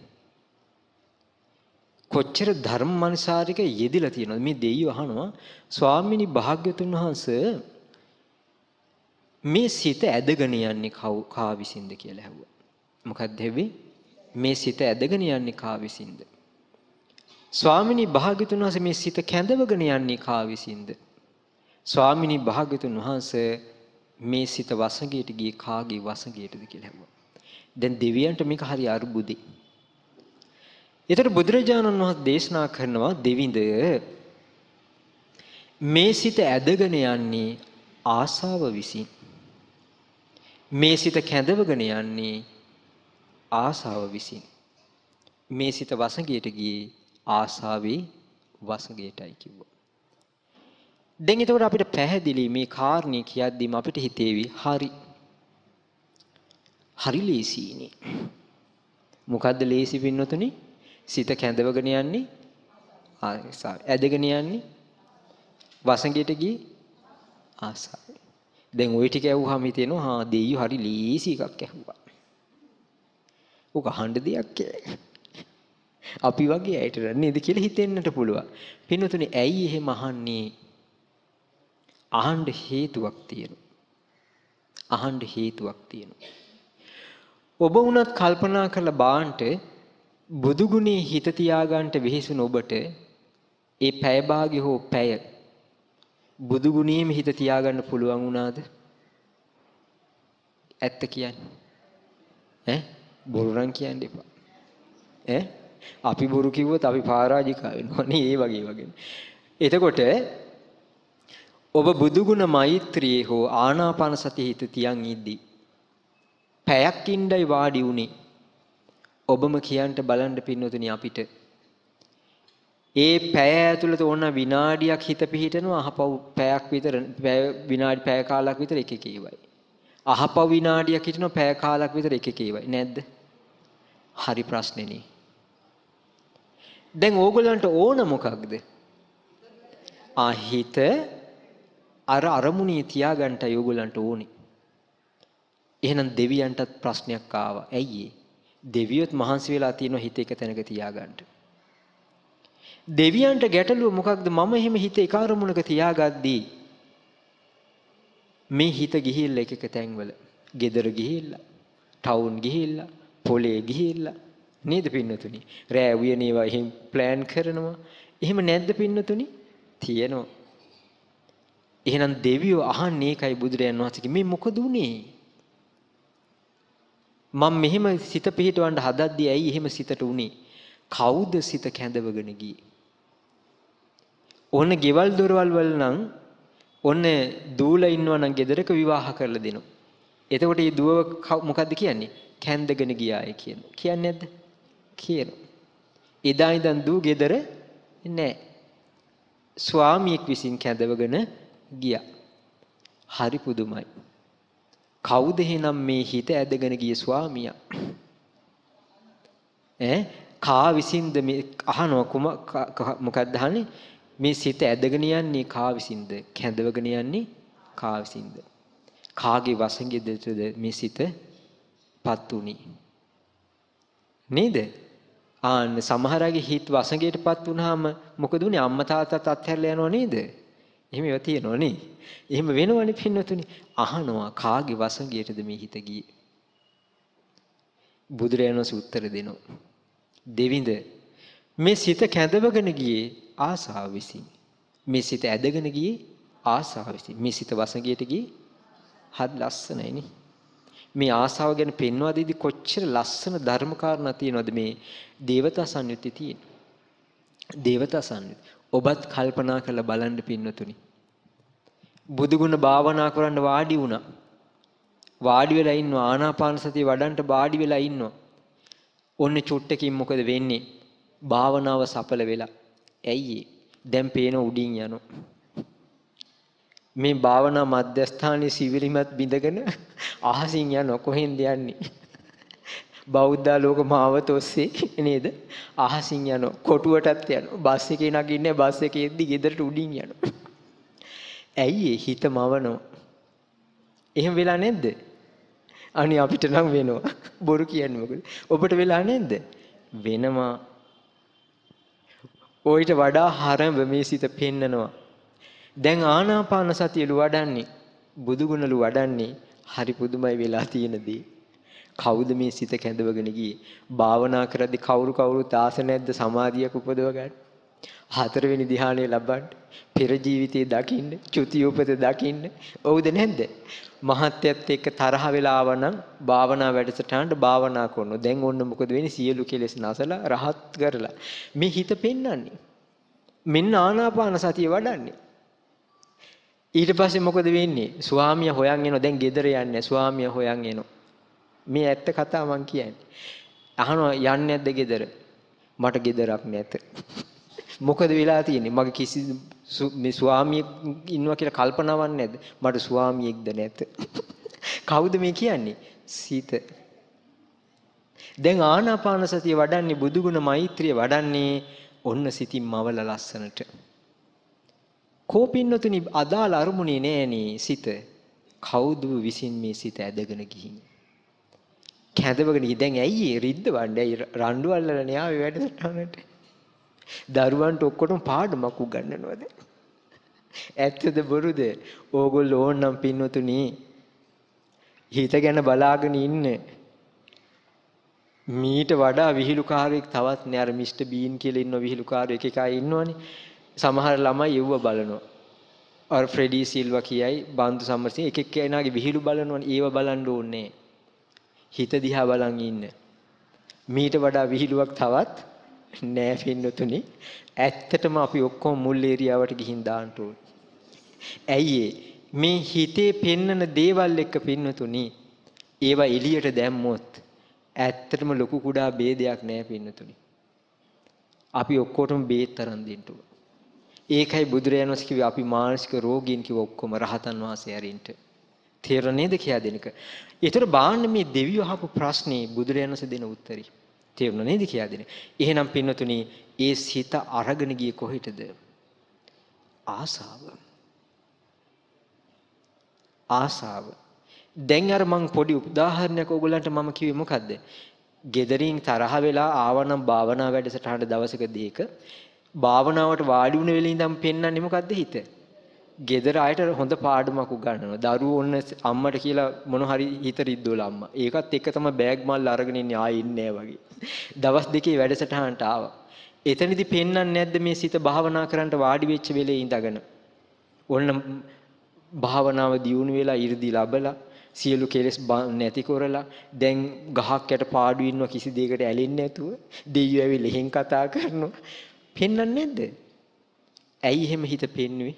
කොච්චර ධර්මමනසාරික යෙදිලා තියනවද මේ දෙවියෝ අහනවා ස්වාමීනි භාග්‍යවතුන් වහන්සේ මේ සිත ඇදගෙන යන්නේ කා විසින්ද කියලා ඇහුවා. මොකක්ද හැවි? මේ සිත ඇදගෙන යන්නේ කා විසින්ද? ස්වාමිනී භාග්‍යතුන් වහන්සේ මේ සිත කැඳවගෙන යන්නේ කා විසින්ද? ස්වාමිනී භාග්‍යතුන් වහන්සේ මේ සිත වසඟයට ගියේ කාගේ වසඟයටද කියලා ඇහුවා. දැන් දෙවියන්ට මේක හරි අරුබුදේ. ඒතර බුදුරජාණන් වහන්සේ දේශනා කරනවා දෙවිඳ මේ සිත ඇදගෙන යන්නේ ආසාව විසින්. මේ සිත කැඳවගෙන යන්නේ ආසාව විසින්. මේ සිත වසඟයට ගියේ ආසාවේ වසඟයටයි කිව්වා. දැන් ඒතකොට අපිට පැහැදිලි මේ කාරණේ කියද්දිම අපිට හිතේවි හරි. හරි ලේසියිනේ. මොකද්ද ලේසි පින්නතුනි? සිත කැඳවගෙන යන්නේ ආසාව. ඇදගෙන යන්නේ වසඟයට ගියේ ආසාව. දැන් ওই ටික ඇහුවාම හිතෙනවා හා දෙයියෝ හරි ලීසි එකක් ඇහුවා. උක අහන්න දෙයක් අපි වගේ ඇයිට නේද කියලා හිතෙන්නට පුළුවන්. පින්නතුනි ඇයි එහෙම අහන්නේ? අහන්න හේතුවක් තියෙනවා. අහන්න හේතුවක් තියෙනවා. ඔබ වුණත් කල්පනා කරලා බාන්ට බුදු ගුණේ හිත තියාගන්න වෙහෙසුන ඔබට ඒ පැය භාගය හෝ පැය බුදු ගුණයේම හිත තියාගන්න පුළුවන් වුණාද? ඇත්ත කියන්නේ. ඈ බොරු නම් කියන්න එපා. ඈ අපි බොරු කිව්වොත් අපි පරාජිකා වෙනවා නේ ඒ වගේ වගේ. එතකොට ඔබ බුදු ගුණ මෛත්‍රියේ හෝ ආනාපාන සතිය හිත තියන් ඉද්දි පැයක් ඉඳයි වාඩි උනේ. ඔබම කියන්න බලන්න පින්නතුනි අපිට ඒ පැය ඇතුළත ඕන විනාඩියක් හිත පිහිටනවා අහපව් පැයක් විතර විනාඩි පැය කාලක් විතර එක එක ඒවයි. අහපව් විනාඩියක් හිටිනවා පැය කාලක් විතර එක එක ඒවයි නැද්ද? හරි ප්‍රශ්නේ නේ. දැන් ඕගොල්ලන්ට ඕන මොකක්ද? ආ හිත අර අරමුණේ තියාගන්නයි ඕගොල්ලන්ට ඕනේ. එහෙනම් දෙවියන්ටත් ප්‍රශ්නයක් ආවා. ඇයි ඒ? දෙවියොත් මහන්සි වෙලා තියෙනවා හිත එක තැනක තියාගන්න. දෙවියන්ට ගැටලුව මොකක්ද? මම එහෙම හිත එක අරමුණක තියාගද්දී මේ හිත ගිහිල්ලා එක එක තැන්වල, ගෙදර ගිහිල්ලා, ටවුන් ගිහිල්ලා, පොලේ ගිහිල්ලා, නේද පින්නතුනි? රෑ උයනේවා එහෙම ප්ලෑන් කරනවා. එහෙම නැද්ද පින්නතුනි? තියෙනවා. එහෙනම් දෙවියෝ අහන්නේ ඒකයි බුදුරයන් වහන්සේගේ මේ මොකද උනේ? මම මෙහෙම සිත පිහිටවන්න හදද්දී ඇයි එහෙම සිතට උනේ? කවුද සිත කැඳවගෙන ගියේ? ඔන්න ගෙවල් දොරවල් වල නම් ඔන්න දූලා ඉන්නවා නම් ගෙදරක විවාහ කරලා දෙනවා. එතකොට මේ දුව මොකද්ද කියන්නේ? කැඳගෙන ගියාය කියන. කියන්නේ නැද්ද? කියනවා. එදා ඉඳන් දූ ගෙදර නැහැ. ස්වාමියෙක් විසින් කැඳවගෙන ගියා. හරි පුදුමයි. කවුද එහෙනම් මේ හිත ඇදගෙන ගිය ස්වාමියා? ඈ කා විසින්ද මේ අහනවා කුම මොකක්ද අහන්නේ? මේ සිත ඇදගෙන යන්නේ කා විසින්ද? කැඳවගෙන යන්නේ කා විසින්ද? කාගේ වසඟෙදද මේ සිත පත් උනේ? නේද? ආන්න සමහර අයගේ හිත වසඟයටපත් වුනහම මොකද උනේ? අම්මා තාත්තත් අත්හැරලා යනවා නේද? එහෙම ඒවා තියෙනවා නේ. එහෙම වෙනවනේ පින්නතුනි. අහනවා කාගේ වසඟයටද මේ හිත ගියේ? බුදුරයන්ව උත්තර දෙනවා. දෙවිඳ මේ සිත කැඳවගෙන ගියේ ආසාව විසින්. මේ සිත ඇදගෙන ගියේ ආසාව විසින්. මේ සිත වසඟයට ගියේ හත් ලස්සනයි නේ. මේ ආසාව ගැන පෙන්වා දෙද්දි කොච්චර ලස්සන ධර්ම කාරණා තියෙනවද මේ දේවතා සංයුත්තේ තියෙන. දේවතා සංයුත්. ඔබත් කල්පනා කරලා බලන්න පින්නතුනි. බුදුගුණ භාවනා කරන්න වාඩි වුණා. වාඩි වෙලා ඉන්නවා ආනාපාන සතිය වඩන්ට වාඩි වෙලා ඉන්නවා. ඔන්න චුට්ටකින් මොකද වෙන්නේ? භාවනාව සඵල වෙලා. ඇයි දැන් පේන උඩින් යනවා. මේ භාවනා මධ්‍යස්ථානයේ සිවිලිමත් බිඳගෙන අහසින් යනවා. කොහෙන්ද යන්නේ? බෞද්ධ ලෝක මාවත ඔස්සේ නේද? අහසින් යනවා. කොටුවටත් යනවා. බස් එකේ නගින්නේ බස් එකේ එද්දි ගෙදරට උඩින් යනවා. ඇයි හිත මවනවා? එහෙම වෙලා නැද්ද? අනේ අපිට නම් වෙනවා. බොරු කියන්නේ මොකද? ඔබට වෙලා නැද්ද? වෙනවා. ඔయిత වඩා හරඹ මේ සිත පෙන්නනවා. දැන් ආනාපාන සතියලු වඩන්නේ බුදුගුණලු වඩන්නේ හරි පුදුමයි වෙලා තියෙන දේ. කවුද මේ සිත කැඳවගෙන ගියේ? භාවනා කරද්දී කවුරු කවුරුත් ආස නැද්ද සමාධියක් උපදව ගන්න? හතරවෙනි ධ්‍යානය ලබන්න, පෙර ජීවිතේ දකින්න, චුතිය උපත දකින්න. ඔව්ද නැද්ද? මහත්යත් එක්ක තරහ වෙලා ආවනම් භාවනා වැඩසටහනට භාවනා කරනවා. දැන් ඔන්න මොකද වෙන්නේ? සියලු කෙලෙස් නැසලා රහත් කරලා මේ හිත පෙන්වන්නේ. මෙන්න ආනාපාන සතිය වඩන්නේ. ඊට පස්සේ මොකද වෙන්නේ? ස්වාමියා හොයන් එනවා. දැන් ගෙදර යන්නේ. ස්වාමියා හොයන් එනවා. මේ ඇත්ත කතාව මං කියන්නේ. අහනවා යන්නේ නැද්ද ගෙදර? මට ගෙදරක් නැත. මොකද වෙලා තියෙන්නේ? මගේ කිසි මේ ස්වාමියෙක් ඉන්නවා කියලා කල්පනාවක් නැද්ද? මට ස්වාමියෙක්ද නැත. කවුද මේ කියන්නේ? සීත. දැන් ආනාපාන සතිය වඩන්නේ බුදුගුණ මෛත්‍රිය වඩන්නේ ඔන්න සිතින් මවල ලස්සනට. කෝපින්නතුනි අදාළ අරමුණේ නෑනේ සිත. කවුද විසින් මේ සිත ඇදගෙන ගිහින්? කැඳවගෙන ගිහින් දැන් ඇයි රිද්ද වණ්ඩේ රණ්ඩු අල්ලලා න්යාය වැඩසටහනට. දරුවන්ට ඔක්කොටම පාඩමක් උගන්වනවද? ඇත්තද බොරුද? ඕගොල්ලෝ ඕන්නම් පින්නතුනි හිත ගැන බලාගෙන ඉන්න. මීට වඩා විහිළුකාරයෙක් තවත් නෑ. අර මිස්ටර් බීන් කියලා ඉන්න විහිළුකාරයෙක් එක එකයි ඉන්නවනේ. සමහර ළමයි යුව බලනවා. අර ෆ්‍රෙඩි සිල්වා කියයි බන්දු සමරසිංහ එක එක කෙනාගේ විහිළු බලනවනේ. ඒව බලන්න ඕනේ. හිත දිහා බලන් ඉන්න. මීට වඩා විහිළුවක් තවත් නෑ පින්නතුනි. ඇත්තටම අපි ඔක්කොම මුල් ඒරියාවට ගිහින් දාන්න ඕනේ. ඇයි මේ හිතේ පෙන්නන දේවල් එක්ක පින්නතුනි ඒවා එළියට දැම්මොත් ඇත්තටම ලොකු කුඩා ભેදයක් නෑ පින්නතුනි. අපි ඔක්කොටම බේත් තරම් දෙන්න ඕනේ. ඒකයි බුදුරජාණන් වහන්සේ කිව්වේ අපි මානසික රෝගීන් කිව්ව ඔක්කොම රහතන් වහන්සේ ඇරින්ට. තේරෙන්නේ නේද කියලා දෙනක. ඒතර බාන්න මේ දෙවියෝ අහපු ප්‍රශ්නේ බුදුරජාණන් වහන්සේ දෙන උත්තරي. තේරුණා නේද කියලා දෙන. එහෙනම් පින්නතුනි ඒ සිත අරගෙන ගියේ කොහෙටද? ආසාව. ආසාව. දැන් අර මං පොඩි උදාහරණයක් ඕගොල්ලන්ට මම කිව්වේ මොකද්ද? ගෙදරින් තරහ වෙලා ආවනම් භාවනා වැඩසටහන දවසක දෙක භාවනාවට වාඩි වුණ වෙලේ ඉඳන් පෙන්වන්නේ මොකද්ද හිත? ගෙදර අයට හොඳ පාඩමක් උගන්වනවා. දරුවෝ ඔන්න අම්මට කියලා මොන හරි හිත රිද්දෝල අම්මා. ඒකත් එක්ක තමයි බෑග් මල්ල අරගෙන ඉන්නේ ආයෙ ඉන්නේ වගේ. දවස් දෙකේ වැඩසටහනට ආවා. එතනදි පෙන්වන්නේ නැද්ද මේ සිත භාවනා කරන්නට වාඩි වෙච්ච වෙලේ ඉඳගෙන. ඔන්න භාවනාව දියුණු වෙලා 이르දි ලැබලා සියලු කෙලෙස් නැති කරලා දැන් ගහක් යට පාඩු ඉන්නවා කිසි දෙයකට ඇලෙන්නේ නැතුව දෙයියෝ ඇවිල්ලා එහෙන් කතා කරනවා. පෙන්වන්නේ නැද්ද? ඇයි එහෙම හිත පෙන්නුවේ?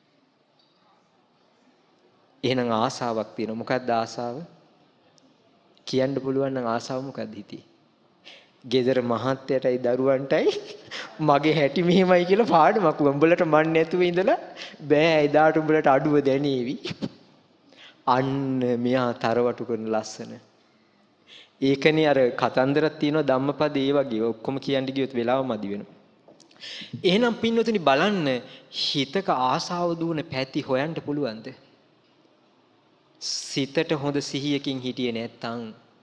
එහෙනම් ආසාවක් තියෙනවා. මොකක්ද ආසාව? කියන්න පුළුවන් නම් ආසාව මොකක්ද හිතේ? ගෙදර මහත්තයටයි දරුවන්ටයි මගේ හැටි මෙහෙමයි කියලා පාඩමක් උඹලට මන් නැතුව ඉඳලා බෑ එදාට උඹලට අඩුව දැනේවි. අන්න මෙයා තරවටු කරන ලස්සන. ඒකනේ අර කතන්දරක් තියෙනවා ධම්මපද ඒ වගේ. ඔක්කොම කියන්න ගියොත් වෙලාව මදි වෙනවා. එහෙනම් පින්වතුනි බලන්න හිතක ආසාව දුවන පැති හොයන්න පුළුවන්ද? සිතට හොඳ සිහියකින් හිටියේ නැත්තම්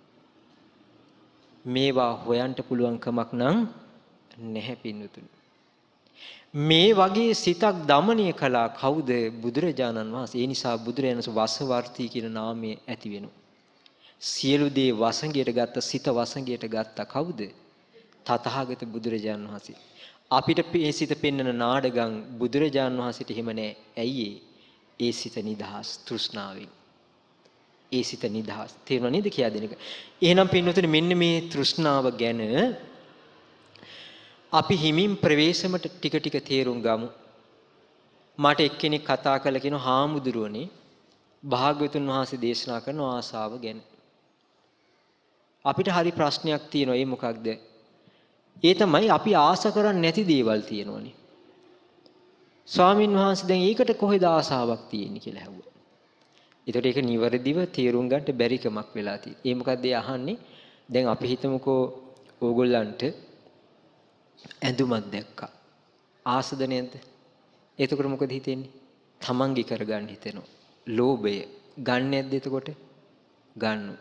මේවා හොයන්න පුළුවන් කමක් නම් නැහැ පින්වතුනි. මේ වගේ සිතක් দমনය කළා කවුද? බුදුරජාණන් වහන්සේ. ඒ නිසා බුදුරජාණන් වසවර්ති කියන නාමය ඇති වෙනවා. සියලු දේ වසඟයට ගත්ත සිත වසඟයට ගත්ත කවුද? තථාගත බුදුරජාණන් වහන්සේ. අපිට මේ සිත පෙන්වන නාඩගම් බුදුරජාණන් වහන්සේට හිම නැහැ. ඇයි ඒ සිත නිදහස් තෘෂ්ණාවෙන්. ඒ සිත නිදහස්. තේරුණා නේද කියා දෙන එක? එහෙනම් පින්වතුනි මෙන්න මේ තෘෂ්ණාව ගැන අපි හිමින් ප්‍රවේශමට ටික ටික තේරුම් ගමු. මට එක්කෙනෙක් කතා කළා කියන හාමුදුරුවනේ භාග්‍යවතුන් වහන්සේ දේශනා කරන ආසාව ගැන. අපිට හරි ප්‍රශ්නයක් තියෙනවා. ඒ මොකක්ද? ඒ තමයි අපි ආස කරන්නේ නැති දේවල් තියෙනවනේ. ස්වාමින් වහන්සේ දැන් ඒකට කොහෙද ආසාවක් තියෙන්නේ කියලා ඇහුවා. ඒතකොට ඒක නිවැරදිව තේරුම් ගන්නට බැරි කමක් වෙලා තියෙනවා. ඒ මොකද්ද ඒ අහන්නේ? දැන් අපි හිතමුකෝ ඕගොල්ලන්ට ඇඳුමක් දැක්කා. ආසද නැද්ද? එතකොට මොකද හිතෙන්නේ? තමන්ගේ කරගන්න හිතෙනවා. ලෝභය ගන්න නැද්ද එතකොට? ගන්නවා.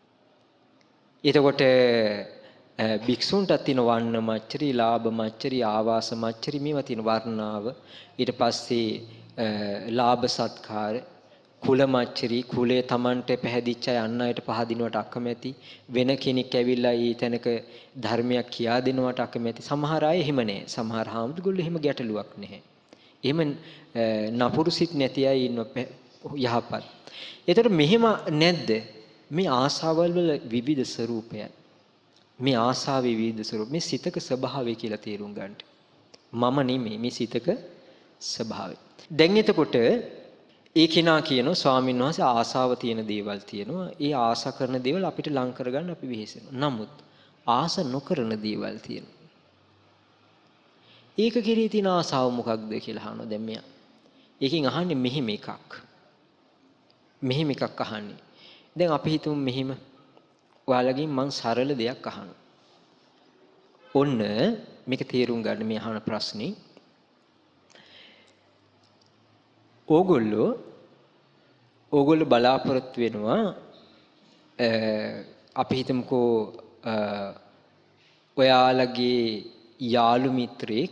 එතකොට භික්ෂුන්ටත් තියෙන වර්ණ මච්චරි, ලාභ මච්චරි, ආවාස මච්චරි මේවා තියෙන වර්ණාව. ඊට පස්සේ ලාභ සත්කාර, කුල මච්චරි, කුලයේ Tamanට පැහැදිච්ච අය අන් අයට පහදිනවට අකමැති, වෙන කෙනෙක් ඇවිල්ලා ඊ තැනක ධර්මයක් කියා දෙනවට අකමැති. සමහර අය එහෙම නැහැ. සමහර හාමුදුරුවෝ එහෙම ගැටලුවක් නැහැ. එහෙම නපුරු සිත් නැති අය ඉන්න යහපත්. ඒතර මෙහෙම නැද්ද? මේ ආසාවල් වල විවිධ ස්වરૂපයන්. මේ ආසාවේ විවිධ ස්වરૂප. මේ සිතක ස්වභාවය කියලා තේරුම් ගන්න. මම නෙමෙයි මේ සිතක ස්වභාවය. දැන් එතකොට ඒ කෙනා කියනවා ස්වාමීන් වහන්සේ ආසාව තියෙන දේවල් තියෙනවා. ඒ ආසා කරන දේවල් අපිට ලං කරගන්න අපි වෙහෙසෙනවා. නමුත් ආස නොකරන දේවල් තියෙනවා. ඒක කෙරෙහි තියෙන ආසාව මොකක්ද කියලා අහනවා දැන් මෙයා. ඒකෙන් අහන්නේ මෙහිම එකක්. මෙහිම එකක් අහන්නේ. දැන් අපි හිතමු මෙහිම ඔයාලගෙන් මං සරල දෙයක් අහනවා. ඔන්න මේක තේරුම් ගන්න මේ අහන ප්‍රශ්නේ. ඕගොල්ලෝ ඕගොල්ලෝ බලාපොරොත්තු වෙනවා අපි හිතමුකෝ ඔයාලගේ යාළු මිත්‍රෙක්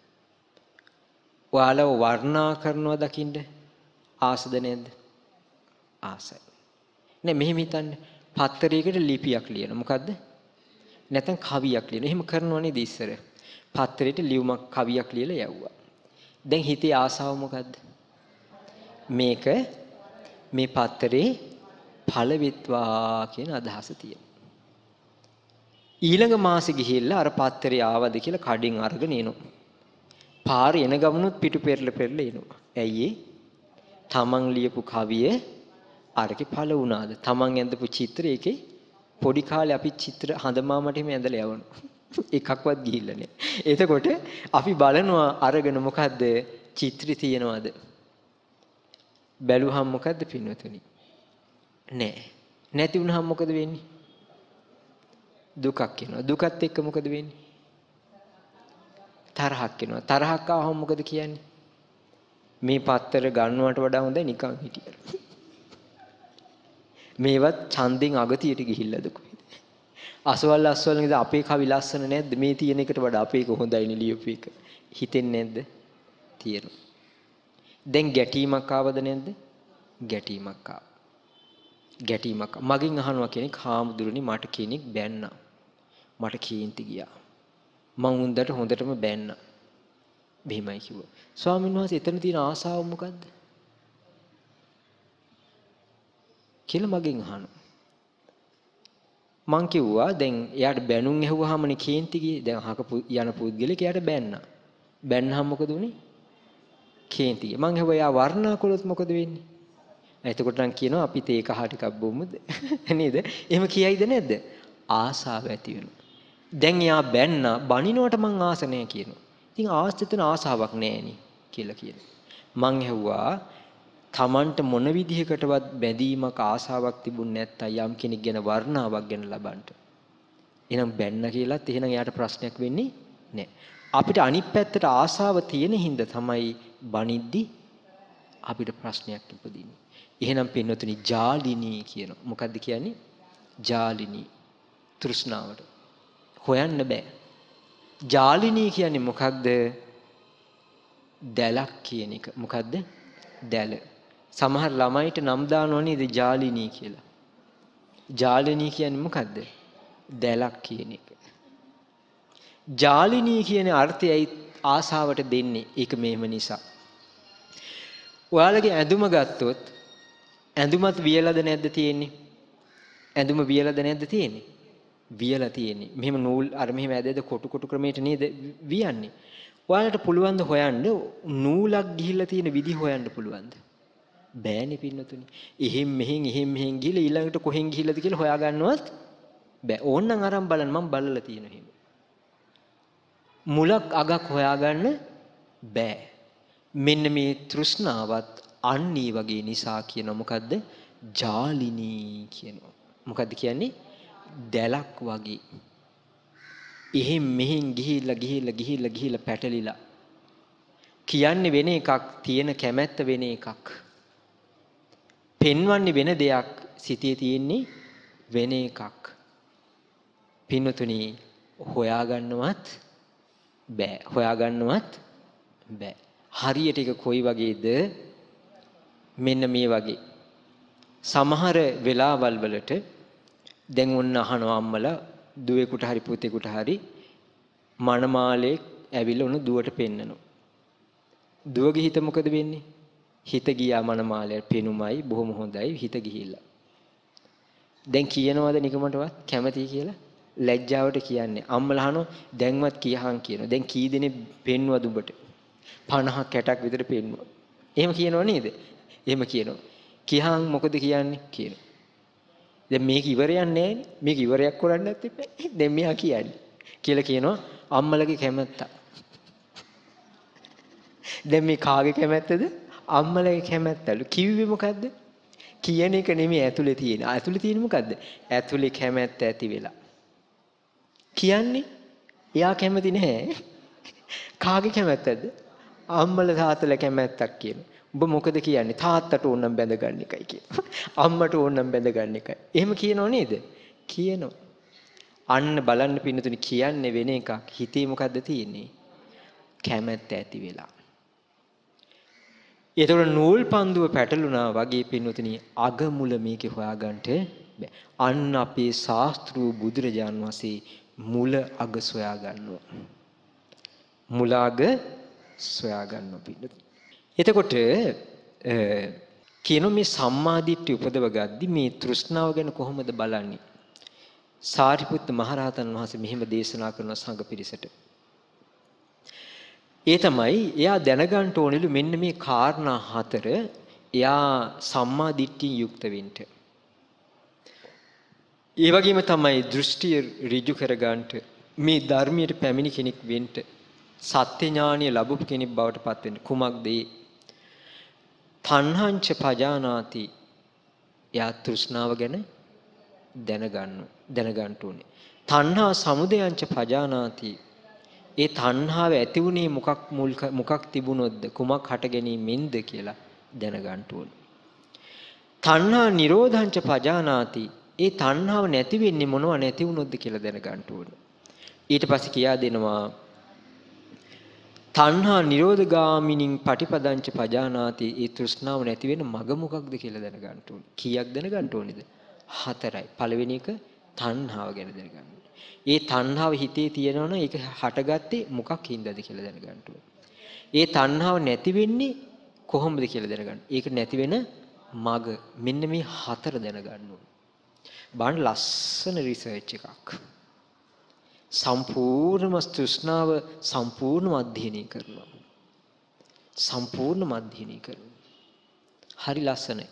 ඔයාලව වර්ණනා කරනවා දකින්න ආසද නැද්ද? ආසයි. නේ මෙහෙම හිතන්න. පත්තරයකට ලිපියක් ලියන. මොකද්ද? නැත්නම් කවියක් ලියන. එහෙම කරනවා නේද ඉස්සර? පත්තරයට ලියුමක් කවියක් ලියලා යවුවා. දැන් හිතේ ආසාව මොකද්ද? මේක මේ පත්තරේ පළවෙත්වා කියන අදහස තියෙනවා. ඊළඟ මාසෙ ගිහිල්ලා අර පත්තරේ ආවද කියලා කඩෙන් අරගෙන එනවා. පාරේ එන ගමනොත් පිටු පෙරල පෙරල එනවා. ඇයි ඒ? තමන් ලියපු කවිය අරකේ පළ වුණාද? තමන් ඇඳපු චිත්‍රය එකේ පොඩි කාලේ අපි චිත්‍ර හඳමාමට එහෙම ඇඳලා යවනවා. එකක්වත් ගිහිල්ලා නෑ. එතකොට අපි බලනවා අරගෙන මොකද්ද චිත්‍රය තියෙනවද? බැලුවහම මොකද්ද පින්වතුනි? නෑ. නැති වුණාම මොකද වෙන්නේ? දුකක් එනවා. දුකත් එක්ක මොකද වෙන්නේ? තරහක් එනවා. තරහක් ආවම මොකද කියන්නේ? මේ පත්තර ගන්නවට වඩා හොඳයි නිකන් හිටියල. මේවත් ඡන්දෙන් අගතියට ගිහිල්ලාද කොහෙද? අසවල් අසවල් නේද අපේ කවි ලස්සන නැද්ද? මේ තියෙන එකට වඩා අපේ එක හොඳයි නේ ලියපු එක. හිතෙන්නේ නැද්ද? තියෙනවා. දැන් ගැටීමක් ආවද නැද්ද? ගැටීමක් ආවා. ගැටීමක්. මගෙන් අහනවා කෙනෙක් හාමුදුරනි මට කෙනෙක් බැන්නා. මට කේන්ති ගියා. මං උන්දට හොඳටම බැන්නා. මෙහෙමයි කිව්වා. ස්වාමීන් වහන්සේ එතන තියෙන ආසාව මොකද්ද? කියලා මගෙන් අහනවා. මං කිව්වා දැන් එයාට බැනුම් ඇහුවාමනේ කේන්ති ගියේ. දැන් අහක යන පුද්ගලෙක් එයාට බැන්නා. බැන්නාම මොකද උනේ? කේන්ති ගියේ. මං ඇහුවා එයා වර්ණනා කළොත් මොකද වෙන්නේ? එතකොට නම් කියනවා අපි තේ කහ ටිකක් බොමුද? නේද? එහෙම කියයිද නැද්ද? ආසාව ඇති වෙනවා. දැන් එයා බැන්නා බනිනවට මං ආස නැහැ කියනවා. ඉතින් ආස්තෙතන ආසාවක් නැහෙනි කියලා කියනවා. මං ඇහුවා තමන්ට මොන විදිහකටවත් බැඳීමක් ආසාවක් තිබුණ නැත්තම් යම් කෙනෙක් ගැන වර්ණාවක් ගැන ලබන්න. එහෙනම් බැන්න කියලාත් එහෙනම් එයාට ප්‍රශ්නයක් වෙන්නේ නැහැ. අපිට අනිත් පැත්තට ආසාව තියෙන හින්දා තමයි බනිද්දි අපිට ප්‍රශ්නයක් ඉපදින්නේ. එහෙනම් පින්වතුනි ජාලිනී කියනවා. මොකද්ද කියන්නේ? ජාලිනී තෘෂ්ණාවට. හොයන්න බෑ. ජාලිනී කියන්නේ මොකක්ද? දැලක් කියන එක. මොකද්ද? දැල. සමහර ළමයිට නම් දානවා නේද ජාලිනී කියලා. ජාලිනී කියන්නේ මොකද්ද? දැලක් කියන එක. ජාලිනී කියන අර්ථයයි ආසාවට දෙන්නේ. ඒක මෙහෙම නිසා. ඔයාලගේ ඇඳුම ගත්තොත් ඇඳුමත් වියලද නැද්ද තියෙන්නේ? ඇඳුම වියලද නැද්ද තියෙන්නේ? වියලා තියෙන්නේ. මෙහෙම නූල් අර මෙහෙම ඇදෙද කොටු කොටු ක්‍රමයට නේද වියන්නේ. ඔයාලට පුළුවන් ද හොයන්න නූලක් ගිහිල්ලා තියෙන විදිහ හොයන්න පුළුවන්ද? බෑනේ පින්නතුනි. එහෙන් මෙහෙන් එහෙන් මෙහෙන් ගිහිල්ලා ඊළඟට කොහෙන් ගිහිල්ලාද කියලා හොයාගන්නවත් බෑ. ඕන්නම් අරන් බලන්න මම බලලා තියෙනවා එහෙම. මුලක් අගක් හොයාගන්න බෑ. මෙන්න මේ තෘෂ්ණාවත් අන්න ඒ වගේ නිසා කියනවා මොකද්ද? ජාලිනී කියනවා. මොකද්ද කියන්නේ? දැලක් වගේ. එහෙන් මෙහෙන් ගිහිල්ලා ගිහිල්ලා ගිහිල්ලා ගිහිල්ලා පැටලිලා. කියන්නේ වෙන එකක්, තියෙන කැමැත්ත වෙන එකක්. පෙන්වන්නේ වෙන දෙයක්, සිතේ තියෙන්නේ වෙන එකක්. පින්වතුනි හොයාගන්නවත් බෑ. හොයාගන්නවත් බෑ. හරියට ඒක කොයි වගේද? මෙන්න මේ වගේ. සමහර වෙලාවල් වලට දැන් ඔන්න අහනවා අම්මලා දුවෙකුට හරි පුතෙකුට හරි මනමාලේ ඇවිල්ලා උණු දුවට පෙන්නනවා. දුවගේ හිත මොකද වෙන්නේ? හිත ගියා මනමාලේ පෙනුමයි බොහොම හොඳයි හිත ගිහිල්ලා. දැන් කියනවාද නිකමටවත් කැමති කියලා? ලැජ්ජාවට කියන්නේ. අම්මලා අහනවා දැන්වත් කියහන් කියනවා. දැන් කී දෙනෙක් පෙන්වුවද උඹට? පනහක් හැටක් විතර පෙන්වුවා. එහෙම කියනව නේද? එහෙම කියනවා. කියහන් මොකද කියන්නේ කියනවා. දැන් මේක ඉවරයක් නෑනේ. මේක ඉවරයක් කරන්න නැත්තේ බෑ. දැන් මෙයා කියන්නේ කියලා කියනවා අම්මලගේ කැමැත්ත. දැන් මේ කාගේ කැමැත්තද? අම්මලගේ කැමැත්තලු. කිව්වේ මොකද්ද? කියන එක නෙමෙයි ඇතුලේ තියෙන. ඇතුලේ තියෙන මොකද්ද? ඇතුලේ කැමැත්ත ඇති වෙලා. කියන්නේ එයා කැමති නැහැ. කාගේ කැමැත්තද? අම්මල තාත්තල කැමැත්තක් කියනවා. ඔබ මොකද කියන්නේ? තාත්තට ඕනම් බැඳ ගන්න එකයි කියනවා. අම්මට ඕනම් බැඳ ගන්න එකයි. එහෙම කියනව නේද? කියනවා. අන්න බලන්න පින්නතුනි කියන්නේ වෙන එකක්. හිතේ මොකද්ද තියෙන්නේ? කැමැත්ත ඇති වෙලා. ඒතකොට නූල් පන්දුව පැටලුණා වගේ පින්නතුනි අග මුල මේකේ හොයාගන්න බෑ. අන්න අපේ ශාස්ත්‍රූ බුදුරජාන් වහන්සේ මුල අග සොයා ගන්නවා. මුල අග සොයා ගන්නවා පින්නතුනි. එතකොට කියන මේ සම්මාදිට්ඨිය උපදව ගද්දි මේ තෘෂ්ණාව ගැන කොහොමද බලන්නේ? සාරිපුත්ත මහරහතන් වහන්සේ මෙහෙම දේශනා කරන සංඝ පිරිසට. ඒ තමයි එයා දැනගන්න ඕනෙලු මෙන්න මේ කාරණා හතර එයා සම්මාදිට්ඨියෙන් යුක්ත වෙන්න. ඒ වගේම තමයි දෘෂ්ටිය ඍජු කරගන්න මේ ධර්මයට පැමිණි කෙනෙක් වෙන්න සත්‍ය ඥානිය ලැබුපු කෙනෙක් බවට පත් වෙන්න කුමක්ද ඒ? තණ්හංච පජානාති. යා තෘෂ්ණාව ගැන දැනගන්න දැනගන්න ඕනේ. තණ්හා සමුදයංච පජානාති. ඒ තණ්හාව ඇති වුණේ මොකක් මුල් මොකක් තිබුණොත්ද? කුමක් හට ගැනීමෙන්ද කියලා දැනගන්න ඕනේ. තණ්හා නිරෝධංච පජානාති. ඒ තණ්හාව නැති වෙන්නේ මොනව නැති වුණොත්ද කියලා දැනගන්න ඕනේ. ඊට පස්සේ කියා දෙනවා තණ්හා නිරෝධගාමිනින් පටිපදංච පජානාති. ඒ තෘෂ්ණාව නැති වෙන මග මොකක්ද කියලා දැනගන්න ඕනේ. කීයක් දැනගන්න ඕනේද? හතරයි. පළවෙනි එක තණ්හාව ගැන දැනගන්න. ඒ තණ්හාව හිතේ තියෙනවනම් ඒක හටගත්තේ මොකක් හින්දාද කියලා දැනගන්න ඕනේ. ඒ තණ්හාව නැති වෙන්නේ කොහොමද කියලා දැනගන්න. ඒක නැති වෙන මග මෙන්න මේ හතර දැනගන්න ඕනේ. බලන්න ලස්සන රිසර්ච් එකක්. සම්පූර්ණම තෘෂ්ණාව සම්පූර්ණම අධ්‍යයනය කරනවා. සම්පූර්ණම අධ්‍යයනය කරනවා. හරි ලස්සනයි.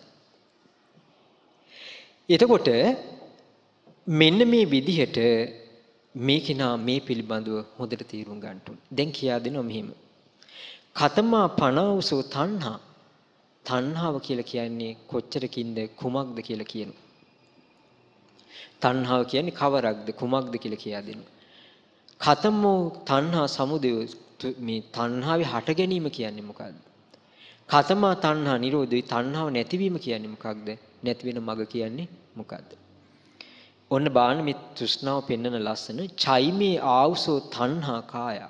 එතකොට මෙන්න මේ විදිහට මේ කෙනා මේ පිළිබඳව හොඳට තීරුම් ගන්න ඕනේ. දැන් කියා දෙනවා මෙහෙම. කතමා පනවසෝ තණ්හා. තණ්හාව කියලා කියන්නේ කොච්චරකින්ද කුමක්ද කියලා කියනවා. තණ්හාව කියන්නේ කවරක්ද කුමක්ද කියලා කියා දෙනවා. කතමෝ තණ්හා සමුදය මේ තණ්හාවේ හට ගැනීම කියන්නේ මොකක්ද? කතමා තණ්හා නිරෝධය තණ්හාව නැතිවීම කියන්නේ මොකක්ද? නැති වෙන මඟ කියන්නේ මොකක්ද? ඔන්න බාන මේ තෘෂ්ණාව පෙන්වන ලස්සන චෛමේ ආවසෝ තණ්හා කාය.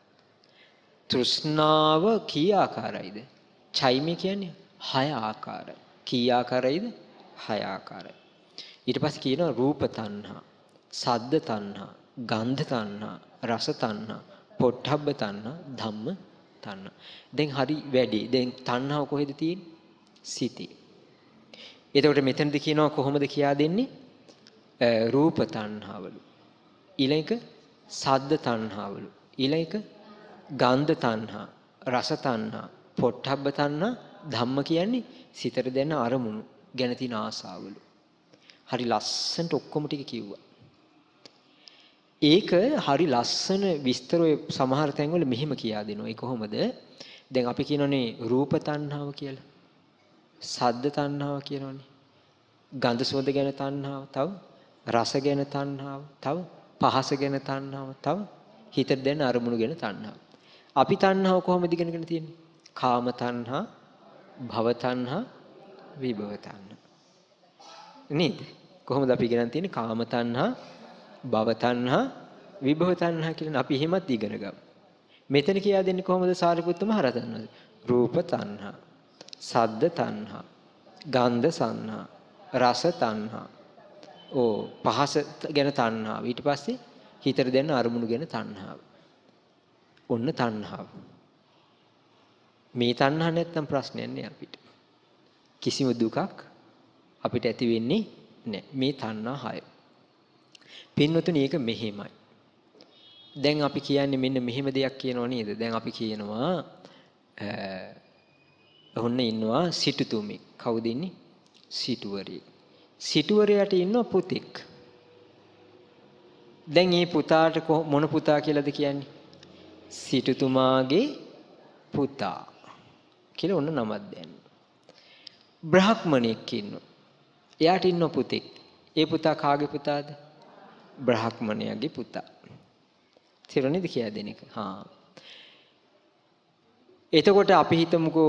තෘෂ්ණාව කී ආකාරයිද? චෛමේ කියන්නේ හය ආකාරයි. කී ආකාරයිද? හය ආකාරයි. ඊට පස්සේ කියනවා රූප තණ්හා, සද්ද තණ්හා, ගන්ධ තණ්හා, රස තණ්හා, පොට්ටබ්බ තණ්හා, ධම්ම තණ්හා. දැන් හරි වැඩි. දැන් තණ්හාව කොහෙද තියෙන්නේ? සිතේ. එතකොට මෙතනදී කියනවා කොහොමද කියා දෙන්නේ? රූප තණ්හාවලු. ඊළඟ සද්ද තණ්හාවලු. ඊළඟ ගන්ධ තණ්හා, රස තණ්හා, පොට්ටබ්බ තණ්හා, ධම්ම කියන්නේ සිතට දැනෙන අරමුණු ගැන තියෙන ආසාවලු. හරි ලස්සනට ඔක්කොම ටික කිව්වා. ඒක හරි ලස්සන විස්තර ඔය සමහර තැන්වල මෙහෙම කියා දෙනවා. ඒ කොහොමද? දැන් අපි කියනෝනේ රූප තණ්හාව කියලා. සද්ද තණ්හාව කියනෝනේ. ගන්ධ සුවඳ ගැන තණ්හාව, තව රස ගැන තණ්හාව, තව පහස ගැන තණ්හාව, තව හිතට දැනෙන අරමුණු ගැන තණ්හාව. අපි තණ්හාව කොහොමද ඉගෙනගෙන තියෙන්නේ? කාම තණ්හා, භව තණ්හා, විභව තණ්හා. නේද? කොහොමද අපි ඉගෙනන් තියෙන්නේ? කාම තණ්හා, භව තණ්හා, විභව තණ්හා කියලා අපි එහෙමත් ඉගෙන ගමු. මෙතන කියා දෙන්නේ කොහොමද සාරිපුත්ත මහ රහතන් වහන්සේ? රූප තණ්හා, සද්ද තණ්හා, ගන්ධ තණ්හා, රස තණ්හා, ඕ පහස ගැන තණ්හාව. ඊට පස්සේ හිතට දැනෙන අරමුණු ගැන තණ්හාව. ඔන්න තණ්හාව. මේ තණ්හා නැත්තම් ප්‍රශ්නයක් නෑ අපිට. කිසිම දුකක් අපිට ඇති වෙන්නේ නෑ. මේ තණ්හා හය. පින්වතුනි ඒක මෙහෙමයි. දැන් අපි කියන්නේ මෙන්න මෙහෙම දෙයක් කියනව නේද? දැන් අපි කියනවා ඔන්න ඉන්නවා සිටුතුමෙක්. කවුද ඉන්නේ? සිටුවරයෙක්. සිටුවරයාට ඉන්නවා පුතෙක්. දැන් මේ පුතාට මොන පුතා කියලාද කියන්නේ? සිටුතුමාගේ පුතා කියලා ඔන්න නමක් දෙන්න. බ්‍රාහ්මණෙක් ඉන්නවා. එයාට ඉන්න පුතෙක්. ඒ පුතා කාගේ පුතාද? බ්‍රාහ්මණයාගේ පුතා. තේරුණේද කියලා දෙන එක? හා. එතකොට අපි හිතමුකෝ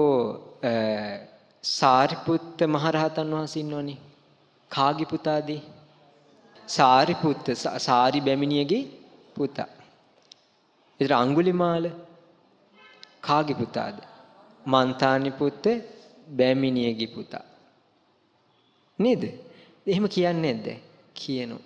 සාරිපුත්ත මහරහතන් වහන්සේ ඉන්නවනේ. කාගේ පුතාද? සාරිපුත්ත සාරි බැමිණියගේ පුතා. ඒතර අඟුලිමාල කාගේ පුතාද? මන්තානි පුත්ත බැමිණියගේ පුතා. නේද? එහෙම කියන්නේ නැද්ද? කියනවා.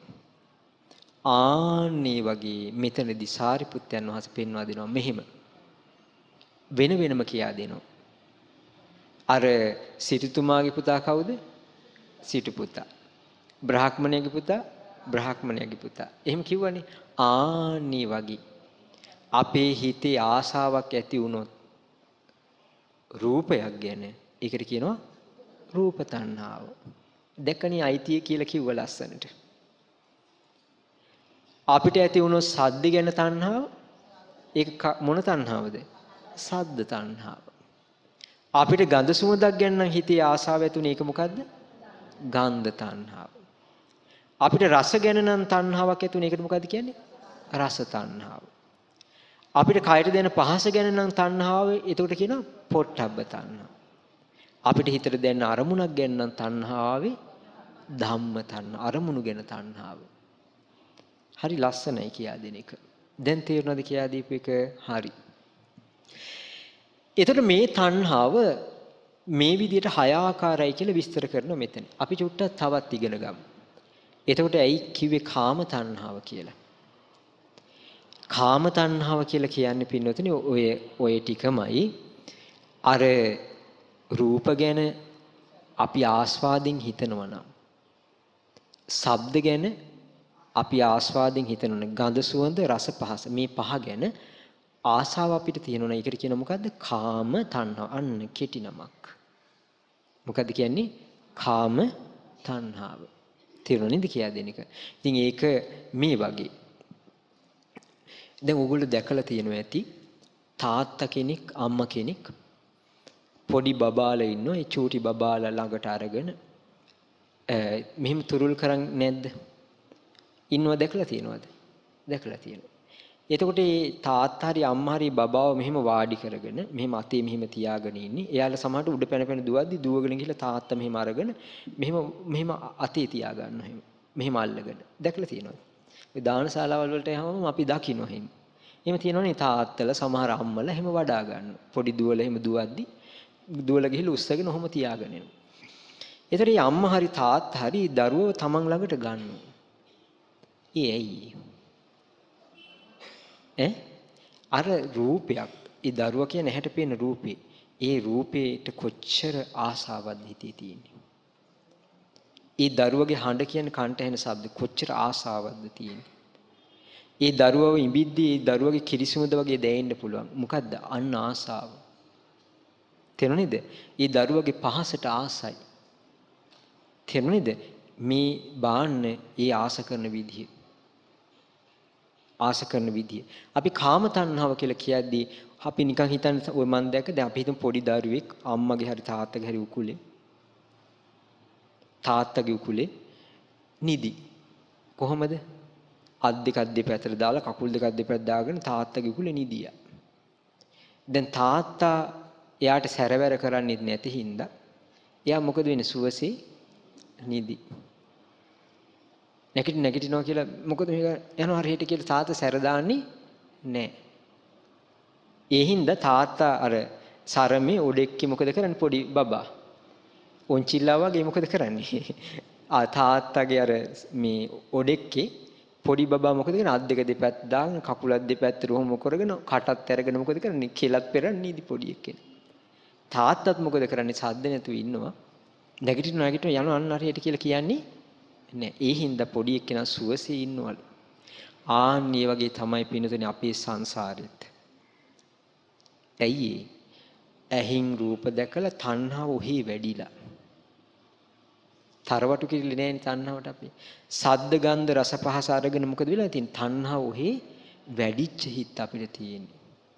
ආන්නේ වගේ මෙතනදී සාරිපුත්තයන් වහන්සේ පෙන්වා දෙනවා මෙහෙම. වෙන වෙනම කියා දෙනවා. අර සිටුතුමාගේ පුතා කවුද? සිටු පුතා. බ්‍රාහ්මණයාගේ පුතා බ්‍රාහ්මණයාගේ පුතා. එහෙම කිව්වනේ. ආන්නේ වගේ අපේ හිතේ ආසාවක් ඇති වුණොත් රූපයක් ගැන ඒකට කියනවා රූප තණ්හාව. දැකණී අයිතිය කියලා කිව්ව ලස්සනට. අපිට ඇති වුණොත් සද්ද ගැන තණ්හාව ඒක මොන තණ්හාවද? සද්ද තණ්හාව. අපිට ගඳ සුවඳක් ගැන නම් හිතේ ආසාව ඇතුනේ ඒක මොකද්ද? ගන්ධ තණ්හාව. අපිට රස ගැන නම් තණ්හාවක් ඇතුනේ ඒකට මොකද්ද කියන්නේ? රස තණ්හාව. අපිට කයට දැනෙන පහස ගැන නම් තණ්හාව එතකොට කියනවා පොට්ටබ්බ තණ්හාව. අපිට හිතට දැනෙන අරමුණක් ගැන නම් තණ්හාවේ ධම්ම තණ්හාව. අරමුණු ගැන තණ්හාව. හරි ලස්සනයි කියා දෙන එක. දැන් තේරුණාද කියා දීපු එක? හරි. එතකොට මේ තණ්හාව මේ විදිහට හය ආකාරයි කියලා විස්තර කරනවා මෙතන. අපි චුට්ටක් තවත් ඉගෙන ගමු. එතකොට ඇයි කිව්වේ කාම තණ්හාව කියලා? කාම තණ්හාව කියලා කියන්නේ පින්නොතනේ ඔය ඔය ටිකමයි. අර රූප ගැන අපි ආස්වාදින් හිතනවා නම්, ශබ්ද ගැන අපි ආස්වාදින් හිතනවා නම්, ගඳ සුවඳ රස පහස මේ පහ ගැන ආසාව අපිට තියෙනවා. ඒකට කියන මොකද්ද? කාම තණ්හාව. අන්න කෙටි නමක්. මොකද්ද කියන්නේ? කාම තණ්හාව. තේරුණා නේද කියලා දෙන එක. ඉතින් ඒක මේ වගේ. දැන් ඕගොල්ලෝ දැකලා තියෙනවා ඇති තාත්තා කෙනෙක් අම්මා කෙනෙක් පොඩි බබාලා ඉන්නවා. ඒ චූටි බබාලා ළඟට අරගෙන මෙහෙම තුරුල් කරන්නේ නැද්ද? ඉන්නව දැකලා තියෙනවද? දැකලා තියෙනවා. එතකොට මේ තාත්තා හරි අම්මා හරි බබාව මෙහෙම වාඩි කරගෙන මෙහෙම අතේ මෙහෙම තියාගෙන ඉන්නේ. එයාලා සමහරට උඩ පැන පැන දුවද්දි දුවගෙන ගිහලා තාත්තා මෙහෙම අරගෙන මෙහෙම මෙහෙම අතේ තියා ගන්නවා එහෙම. මෙහෙම අල්ලගෙන. දැකලා තියෙනවද? ඒ දානශාලාවල් වලට යහම අපි දකින්න එහෙම. එහෙම තියෙනවනේ තාත්තලා සමහර අම්මලා එහෙම වඩා ගන්නවා. පොඩි දුවලා එහෙම දුවද්දි දුවලා ගිහලා උස්සගෙන ඔහොම තියාගෙන එනවා. ඒතර මේ අම්මා හරි තාත්තා හරි දරුවව තමන් ළඟට ගන්නවා. ඒ ඇයි? ඈ අර රූපයක් ඒ දරුවා කියන ඇහැට පේන රූපේ ඒ රූපේට කොච්චර ආසාවක්ද හිතේ තියෙන්නේ. ඒ දරුවගේ හඬ කියන කන්ට ඇහෙන ශබ්ද කොච්චර ආසාවක්ද තියෙන්නේ. ඒ දරුවව ඉඹිද්දී ඒ දරුවගේ කිරිසුමුද වගේ දැනෙන්න පුළුවන්. මොකද්ද? අන්න ආසාව. තේරුණේද? ඒ දරුවගේ පහසට ආසයි. තේරුණේද? මේ බාන්න ඒ ආස කරන විදිහ. ආස කරන විදිය. අපි කාම තණ්හාව කියලා කියද්දී අපි නිකන් හිතන්න ඔය මන් දැක දැන් අපි හිතමු පොඩි දරුවෙක් අම්මගේ හරි තාත්තගේ හරි උකුලේ තාත්තගේ උකුලේ නිදි. කොහොමද? අත් දෙකක් දෙපැත්තට දාලා කකුල් දෙකක් දෙපැත්තට දාගෙන තාත්තගේ උකුලේ නිදියා. දැන් තාත්තා එයාට සැරවැර කරන්නේ නැති හින්දා එයා මොකද වෙන්නේ? සුවසේ නිදි. නැගිට නැගිටිනවා කියලා මොකද මේක යනවා හරියට කියලා තාත්තා සැර දාන්නේ නැහැ. ඒ හින්දා තාත්තා අර සරමේ ඔඩෙක්කේ මොකද කරන්නේ? පොඩි බබා ඔන්චිල්ලා වගේ මොකද කරන්නේ? ආ තාත්තාගේ අර මේ ඔඩෙක්කේ පොඩි බබා මොකද කරන්නේ? අත් දෙක දෙපැත්ත දාගෙන කකුලත් දෙපැත්තට උහුම කරගෙන කටත් අරගෙන මොකද කරන්නේ? කෙලත් පෙරන්නේ ඉදි පොඩි එක්කෙන. තාත්තත් මොකද කරන්නේ? සද්ද නැතුව ඉන්නවා. නැගිටිනවා නැගිටිනවා යනවා අන්න හරියට කියලා කියන්නේ නෑ. ඒ හින්දා පොඩි එක්කෙනා සුවසේ ඉන්නවලු. ආන් මේ වගේ තමයි පින්නතුනේ අපේ සංසාරෙත්. ඇයි ඇහින් රූප දැකලා තණ්හාව ඔහි වැඩිලා. තරවටු කිරිලි නෑනේ තණ්හාවට අපි. සද්ද ගන්ධ රස පහස අරගෙන මොකද වෙලා තියෙන්නේ? තණ්හාව ඔහි වැඩිච්ච හිත අපිට තියෙන්නේ.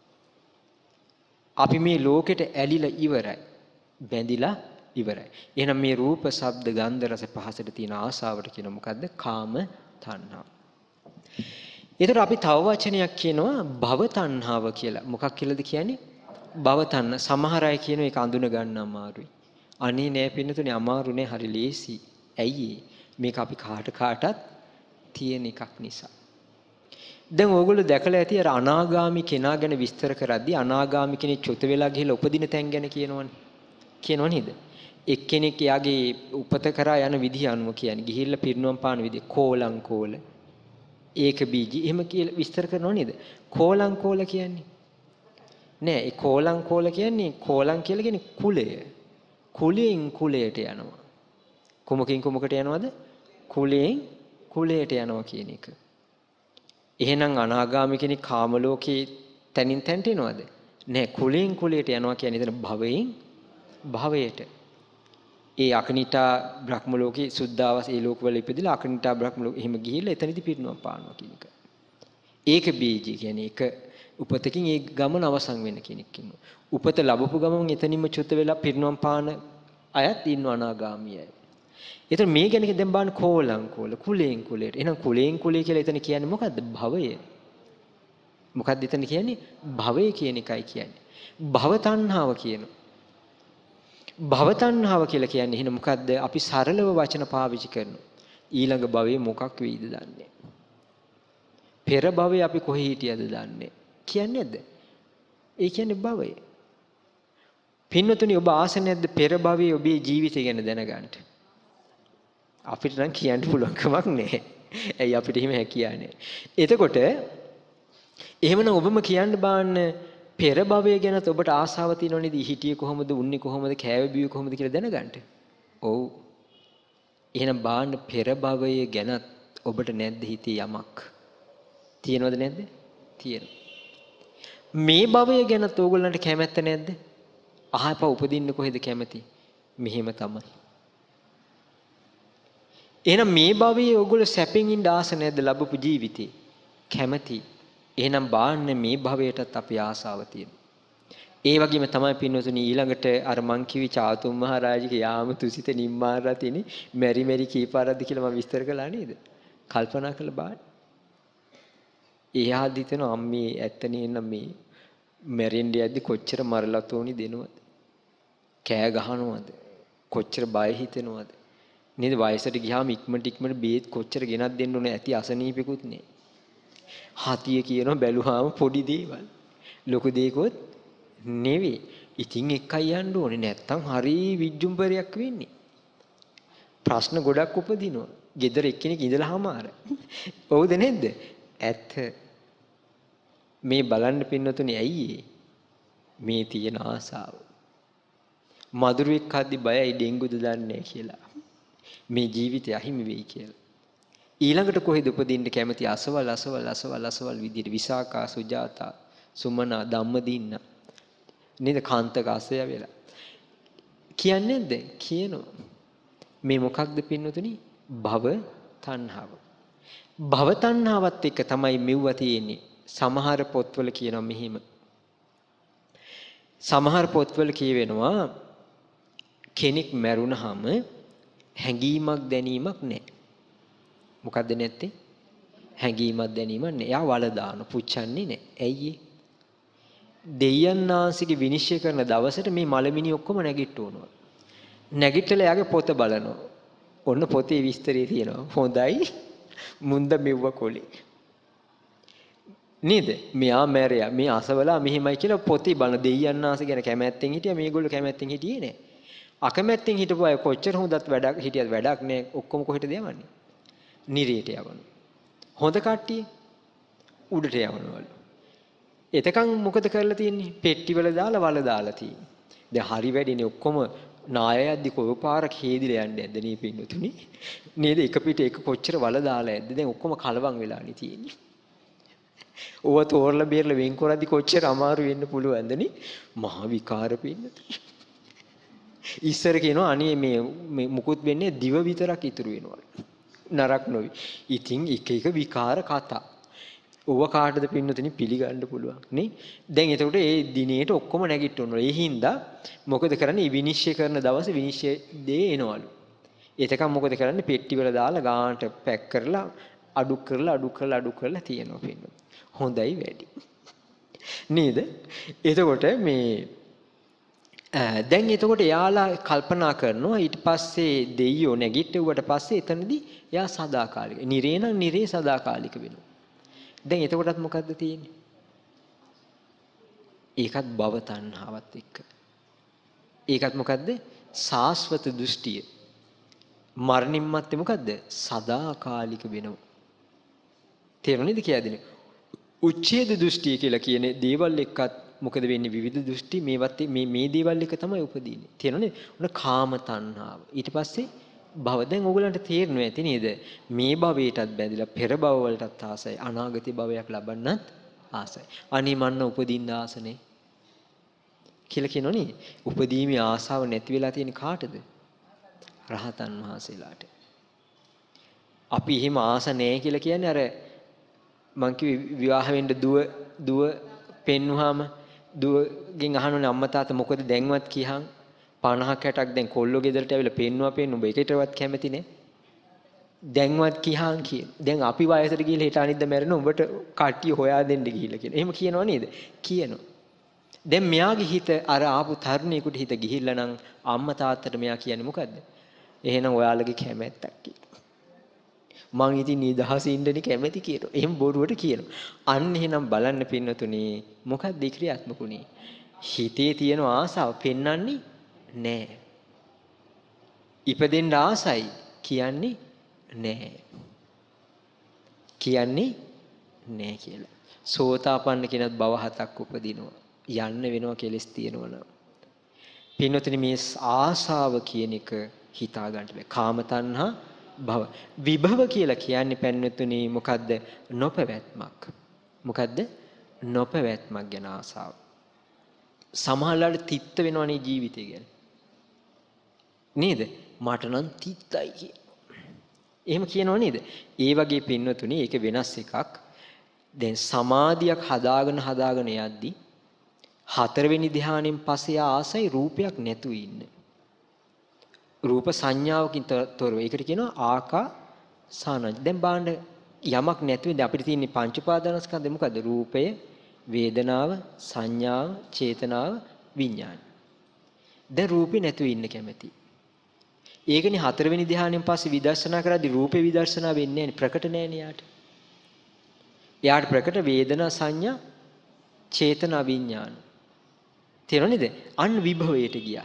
අපි මේ ලෝකෙට ඇලිලා ඉවරයි. බැඳිලා ඉවරයි. එහෙනම් මේ රූප, ශබ්ද, ගන්ධ, රස පහසට තියෙන ආසාවට කියන මොකද්ද? කාම තණ්හාව. ඒතර අපි තව වචනයක් කියනවා භව තණ්හාව කියලා. මොකක් කියලාද කියන්නේ? භව තණ්හ. සමහර අය කියන එක අඳුන ගන්න අමාරුයි. අනේ නෑ පින්නතුනේ අමාරු නෑ හරි ලේසි. ඇයි මේක අපි කාට කාටත් තියෙන එකක් නිසා. දැන් ඕගොල්ලෝ දැකලා ඇති අර අනාගාමි කෙනා ගැන විස්තර කරද්දී අනාගාමි කෙනෙක් චුත වෙලා ගිහලා උපදින තැන් ගැන කියනවනේ. කියනව නේද? එක්කෙනෙක් යාගේ උපත කරා යන විදිහ අනුව කියන්නේ ගිහිල්ලා පිරිනුවම් පාන විදිහ කෝලං කෝල ඒක බීජි එහෙම කියලා විස්තර කරනව නේද? කෝලං කෝල කියන්නේ නෑ. ඒ කෝලං කෝල කියන්නේ කෝලං කියලා කියන්නේ කුලය. කුලයෙන් කුලයට යනවා. කොමකින් කොමකට යනවද? කුලයෙන් කුලයට යනවා කියන එක. එහෙනම් අනාගාමී කෙනෙක් කාම ලෝකේ තනින් තැන්ට එනවද? නෑ. කුලයෙන් කුලයට යනවා කියන්නේ එතන භවයෙන් භවයට. ඒ අකනිටා බ්‍රහ්ම ලෝකේ සුද්ධාවස ඒ ලෝකවල ඉපදිලා අකනිටා බ්‍රහ්ම ලෝකෙ එහෙම ගිහිල්ලා එතනදී පිරිනුවම් පානවා කියන එක. ඒක බීජය කියන්නේ ඒක උපතකින් ඒ ගමන අවසන් වෙන කෙනෙක් ඉන්නවා. උපත ලැබපු ගමන් එතනින්ම චුත වෙලා පිරිනුවම් පාන අයත් ඉන්නවා අනාගාමී අය. ඒතර මේ ගැන දැන් බලන්න කෝලං කෝල කුලයෙන් කුලයට. එහෙනම් කුලයෙන් කුලය කියලා එතන කියන්නේ මොකද්ද? භවය. මොකද්ද එතන කියන්නේ? භවය කියන එකයි කියන්නේ. භව තණ්හාව කියනවා. භව තණ්හාව කියලා කියන්නේ එහෙනම් මොකද්ද? අපි සරලව වචන පාවිච්චි කරනවා. ඊළඟ භවයේ මොකක් වෙයිද දන්නේ. පෙර භවයේ අපි කොහේ හිටියද දන්නේ. කියන්නේ නැද්ද? ඒ කියන්නේ භවය. පින්නතුනි ඔබ ආස නැද්ද පෙර භවයේ ඔබේ ජීවිතය ගැන දැනගන්න? අපිට නම් කියන්න පුළුවන් කමක් නැහැ. ඇයි අපිට එහෙම හැකියාව නැහැ. එතකොට එහෙමනම් ඔබම කියන්න බාන්න පෙර භවය ගැනත් ඔබට ආසාව තියෙනව නේද? හිටියේ කොහොමද, උන්නේ කොහොමද, කෑවේ බිව්වේ කොහොමද කියලා දැනගන්න. ඔව්. එහෙනම් බාන්න පෙර භවය ගැනත් ඔබට නැද්ද හිතේ යමක්? තියෙනවද නැද්ද? තියෙනවා. මේ භවය ගැනත් ඕගොල්ලන්ට කැමැත්ත නැද්ද? අහපා උපදින්න කොහෙද කැමති? මෙහෙම තමයි. එහෙනම් මේ භවයේ ඔයගොල්ලෝ සැපෙන් ඉන්න ආස නැද්ද ලැබපු ජීවිතේ? කැමති. එහෙනම් බාන්න මේ භවයටත් අපේ ආසාව තියෙනවා. ඒ වගේම තමයි පින්වතුනි ඊළඟට අර මං කිවි චාතුම් මහරජගේ යාම තුසිත නිම්මාන රතිනේ මෙරි මෙරි කීපාරක්ද කියලා මම විස්තර කළා නේද? කල්පනා කරලා බාන්න. එහා දිතන අම්මේ ඇත්තනේ නම් මේ මැරෙන්න යද්දි කොච්චර මරලා තෝනි දෙනවද? කෑ ගහනවද? කොච්චර බය හිතෙනවද? නේද වයසට ගියාම ඉක්මනට ඉක්මනට බේත් කොච්චර ගෙනත් දෙන්න ඕනේ ඇති අසනීපෙකුත් නේ. හතිය කියනවා බැලුවාම පොඩි දේවල්. ලොකු දේකොත් නෙවෙයි. ඉතින් එකයි යන්න ඕනේ නැත්තම් හරි විජ්ජුම්බරයක් වෙන්නේ. ප්‍රශ්න ගොඩක් උපදිනවා. ගෙදර එක්කෙනෙක් ඉඳලාම ආර. ඔව්ද නැද්ද? ඇත්ත. මේ බලන්න පින්නතුනේ ඇයි මේ තියෙන ආසාව? මధుරෙක් හද්දි බයයි ඩෙන්ගුද දන්නේ කියලා. මේ ජීවිතය අහිමි වෙයි කියලා. ඊළඟට කොහෙද උපදින්න කැමති? අසවල් අසවල් අසවල් අසවල් විදියට විසාකා සුජාතා සුමනා ධම්මදින්න නේද කාන්තක අසය වෙලා. කියන්නේ නැද්ද? කියනවා. මේ මොකක්ද පින්නතුනි? භව තණ්හාව. භව තණ්හාවත් එක්ක තමයි මෙව්ව තියෙන්නේ. සමහර පොත්වල කියනවා මෙහිම. සමහර පොත්වල කියවෙනවා කෙනෙක් මැරුණාම හැඟීමක් දැනීමක් නැහැ. මොකද්ද නැත්තේ? හැඟීමක් දැනීමක් නැහැ. එයා වල දාන පුච්චන්නේ නැහැ. ඇයි ඒ? දෙයයන් ආසිගේ විනිශ්චය කරන දවසට මේ මලමිනි ඔක්කොම නැගිට්ටවනවා. නැගිටලා එයාගේ පොත බලනවා. ඔන්න පොතේ විස්තරය තියෙනවා. හොඳයි. මුන්ද මෙව්ව කොලේ. නේද? මෙයා මැරයා. මේ අසවලා මෙහෙමයි කියලා පොතේ බලන දෙයයන් ආස ගැන කැමැත්තෙන් හිටියා. මේගොල්ලෝ කැමැත්තෙන් හිටියේ නැහැ. අකමැත්තෙන් හිටපු අය කොච්චර හොඳත් වැඩක් හිටියත් වැඩක් නැහැ. ඔක්කොම කොහෙටද යවන්නේ? නිරේට යවනවා. හොඳ කට්ටිය උඩට යවනවලු. එතකන් මොකද කරලා තියෙන්නේ? පෙට්ටිවල දාලා වල දාලා තියෙන්නේ. දැන් හරි වැඩිනේ ඔක්කොම නායයක්දි කොයි පාරක් හේදිලා යන්නේ නැද්ද නේ පින්නතුනි? නේද? එක පිට එක කොච්චර වල දාලා ඇද්ද? දැන් ඔක්කොම කලවම් වෙලානේ තියෙන්නේ. ඕව තෝරලා බේරලා වෙන් කරද්දි කොච්චර අමාරු වෙන්න පුළුවන්ද නේ? මහා විකාර පින්නතුනි. ඉස්සර කියනවා අනේ මේ මුකුත් වෙන්නේ දිව විතරක් ඉතුරු වෙනවා. නරක නොවි. ඉතින් එක එක විකාර කතා. ඕව කාටද පින්නතුනි පිළිගන්න පුළුවන් නේ? දැන් එතකොට ඒ දිනේට ඔක්කොම නැගිටින්න ඕනේ. ඒ හින්දා මොකද කරන්නේ? විනිශ්චය කරන දවසේ විනිශ්චය දේ එනවලු. එතකම් මොකද කරන්නේ? පෙට්ටි වල දාලා ගානට පැක් කරලා අඩු කරලා අඩු කරලා අඩු කරලා තියෙනවා පින්නතුනි. හොඳයි වැඩි. නේද? එතකොට මේ දැන් එතකොට එයාලා කල්පනා කරනවා ඊට පස්සේ දෙයියෝ නැගිට්ටුවට පස්සේ එතනදී එයා සදාකාලික. නිරේ නම් නිරේ සදාකාලික වෙනවා. දැන් එතකොටත් මොකද්ද තියෙන්නේ? ඒකත් භව තණ්හාවත් එක්ක. ඒකත් මොකද්ද? සාස්වත දෘෂ්ටිය. මරණින් මත්තේ මොකද්ද? සදාකාලික වෙනවා. තේරුණේද කියලාද? උච්ඡේද දෘෂ්ටිය කියලා කියන්නේ දේවල් එක්කත් මොකද වෙන්නේ? විවිධ දෘෂ්ටි මේවත් මේ මේ දේවල් එක තමයි උපදින්නේ. තේරුණේ? උන කාම තණ්හාව. ඊට පස්සේ භව. දැන් ඕගලන්ට තේරෙනවා ඇති නේද? මේ භවයටත් බැඳිලා පෙර භව වලටත් ආසයි. අනාගතේ භවයක් ලබන්නත් ආසයි. අනේ මන්න උපදින්න ආසනේ කියලා කියනෝනේ. උපදීමේ ආසාව නැති වෙලා තියෙන කාටද? රහතන් වහන්සේලාට. අපි එහෙම ආස නැහැ කියලා කියන්නේ අර මං කිව්වේ විවාහ වෙන්න දුව දුව පෙන්නුවාම දුවගෙන් අහනෝනේ අම්මා තාත්තා මොකද දැන්වත් කියහන් පනහක් හැටක් දැන් කොල්ලෝ ගෙදරට ඇවිල්ලා පෙන්නුවා පෙන්නු ඔබ එකටවත් කැමති නේ දැන්වත් කියහන් කියන දැන් අපි වයසට ගිහලා හිට අනිද්දා මැරෙන උඹට කට්ටිය හොයා දෙන්න ගිහිල්ලා කියන. එහෙම කියනව නේද? කියනවා. දැන් මෙයාගේ හිත අර ආපු තරුණියෙකුට හිත ගිහිල්ලා නම් අම්මා තාත්තට මෙයා කියන්නේ මොකද්ද? එහෙනම් ඔයාලගේ කැමැත්තක් කියලා. මං ඉතින් නිදහසේ ඉන්නනේ කැමැති කියනවා. එහෙම බොරුවට කියනවා. අන්න එහෙනම් බලන්න පින්නතුනේ මොකක්ද ක්‍රියාත්මක උනේ? හිතේ තියෙන ආසාව පෙන්වන්නේ නැහැ. ඉපදෙන්න ආසයි කියන්නේ නැහැ. කියන්නේ නැහැ කියලා. සෝතාපන්න කෙනත් භව හතක් උපදිනවා. යන්න වෙනවා කෙලස් තියෙනවනම්. පින්නොතනි මේ ආසාව කියන එක හිතා ගන්න බෑ. කාම තණ්හා භව. විභව කියලා කියන්නේ පැන්නතුනි මොකද්ද? නොපැවැත්මක්. මොකද්ද? නොපැවැත්මක් ගැන ආසාව. සමහරවල්ලාට තිත්ත වෙනවනේ ජීවිතය ගැන. නේද? මට නම් තිත්තයි කිය. එහෙම කියනව නේද? ඒ වගේ පින්නතුනි ඒක වෙනස් එකක්. දැන් සමාධියක් හදාගෙන හදාගෙන යද්දී හතරවෙනි ධ්‍යානෙන් පස්සේ ආසයි රූපයක් නැතුව ඉන්න. රූප සංඥාවකින් තොරව. ඒකට කියනවා ආකාසානං. දැන් බාන්න යමක් නැතුව දැන් අපිට තියෙන පංච උපාදානස්කන්ධය මොකද්ද? රූපය, වේදනාව, සංඥාව, චේතනාව, විඥාන. දැන් රූපේ නැතුව ඉන්න කැමැති. ඒකනේ හතරවෙනි ධ්‍යානෙන් පස්සේ විදර්ශනා කරද්දී රූපේ විදර්ශනා වෙන්නේ නැහැ. ප්‍රකට නැහැ නේ යාට. යාට ප්‍රකට වේදනා, සංඥා, චේතනා, විඥාන. තේරෙනවද? අන් විභවයට ගියා.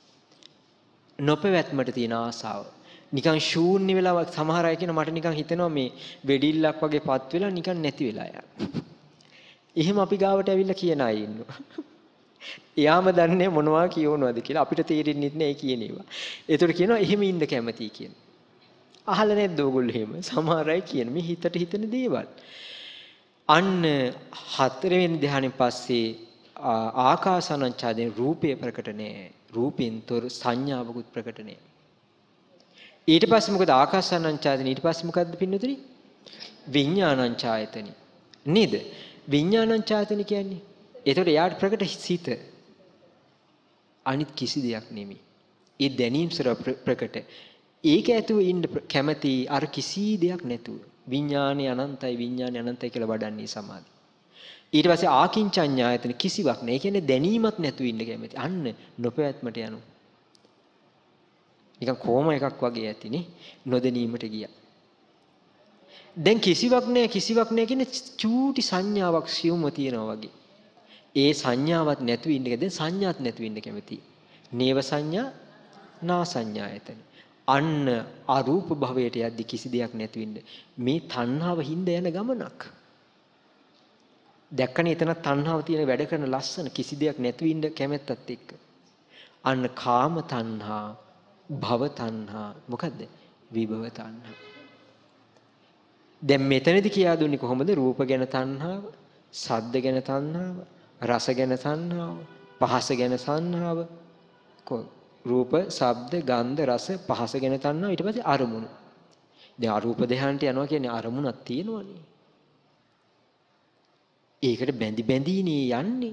නොපැවැත්මට තියෙන ආසාව. නිකන් ශූන්‍ය වෙලා සමහර අය කියන මට නිකන් හිතෙනවා මේ වෙඩිල්ලක් වගේ පත් වෙලා නිකන් නැති වෙලා යනවා. එහෙම අපි ගාවට ඇවිල්ලා කියන අය ඉන්නවා. එයාම දන්නේ මොනවා කියවනවද කියලා අපිට තේරෙන්නේ නැහැ කියන ඒවා. ඒතකොට කියනවා එහෙම ඉන්න කැමතියි කියන. අහලා නැද්ද ඕගොල්ලෝ එහෙම? සමහර අය කියන මේ හිතට හිතෙන දේවල්. අන්න හතරවෙනි ධ්‍යානෙන් පස්සේ ආකාසානංචාදෙන් රූපය ප්‍රකට නැහැ. රූපෙන්තර සංඥාවකුත් ප්‍රකට නැහැ. ඊට පස්සේ මොකද ආකාසානංචාදෙන් ඊට පස්සේ මොකද්ද පින්නතුනි? විඥානංචායතනෙ. නේද? විඥානංචායතනෙ කියන්නේ. ඒතකොට යාට ප්‍රකට සිත. අනිත් කිසි දෙයක් නෙමෙයි. ඒ දැනීම් සර ප්‍රකට. ඒක ඇතුව ඉන්න කැමැති අර කිසි දෙයක් නැතුව. විඥානේ අනන්තයි විඥානේ අනන්තයි කියලා වඩන්නේ සමාධි. ඊට පස්සේ ආකින්චඤ්ඤායතන කිසිවක් නැහැ. ඒ කියන්නේ දැනීමක් නැතුව ඉන්න කැමති. අන්න නොපැවැත්මට යනවා. නිකන් කොහොම එකක් වගේ ඇතිනේ. නොදැනීමට ගියා. දැන් කිසිවක් නැහැ කිසිවක් නැහැ කියන්නේ චූටි සංඥාවක් සියුම්ව තියෙනවා වගේ. ඒ සංඥාවක් නැතුව ඉන්න එක දැන් සංඥාවක් නැතුව ඉන්න කැමති. නේව සංඥා නා සංඥායතන. අන්න අරූප භවයට යද්දි කිසි දෙයක් නැතුව ඉන්න. මේ තණ්හාව හින්දා යන ගමනක්. දැක්කනේ එතන තණ්හාව තියෙන වැඩ කරන ලස්සන කිසි දෙයක් නැතුව ඉන්න කැමැත්තත් එක්ක. අන්න කාම තණ්හා, භව තණ්හා, මොකද්ද? විභව තණ්හා. දැන් මෙතනදී කියා දුන්නේ කොහොමද? රූප ගැන තණ්හාව, ශබ්ද ගැන තණ්හාව, රස ගැන තණ්හාව, පහස ගැන තණ්හාව. රූප, ශබ්ද, ගන්ධ, රස, පහස ගැන තණ්හාව. ඊට පස්සේ අරමුණු. දැන් අරූප දෙහාන්ට යනවා කියන්නේ අරමුණක් තියෙනවනේ. ඒකට බැඳි බැඳීනේ යන්නේ.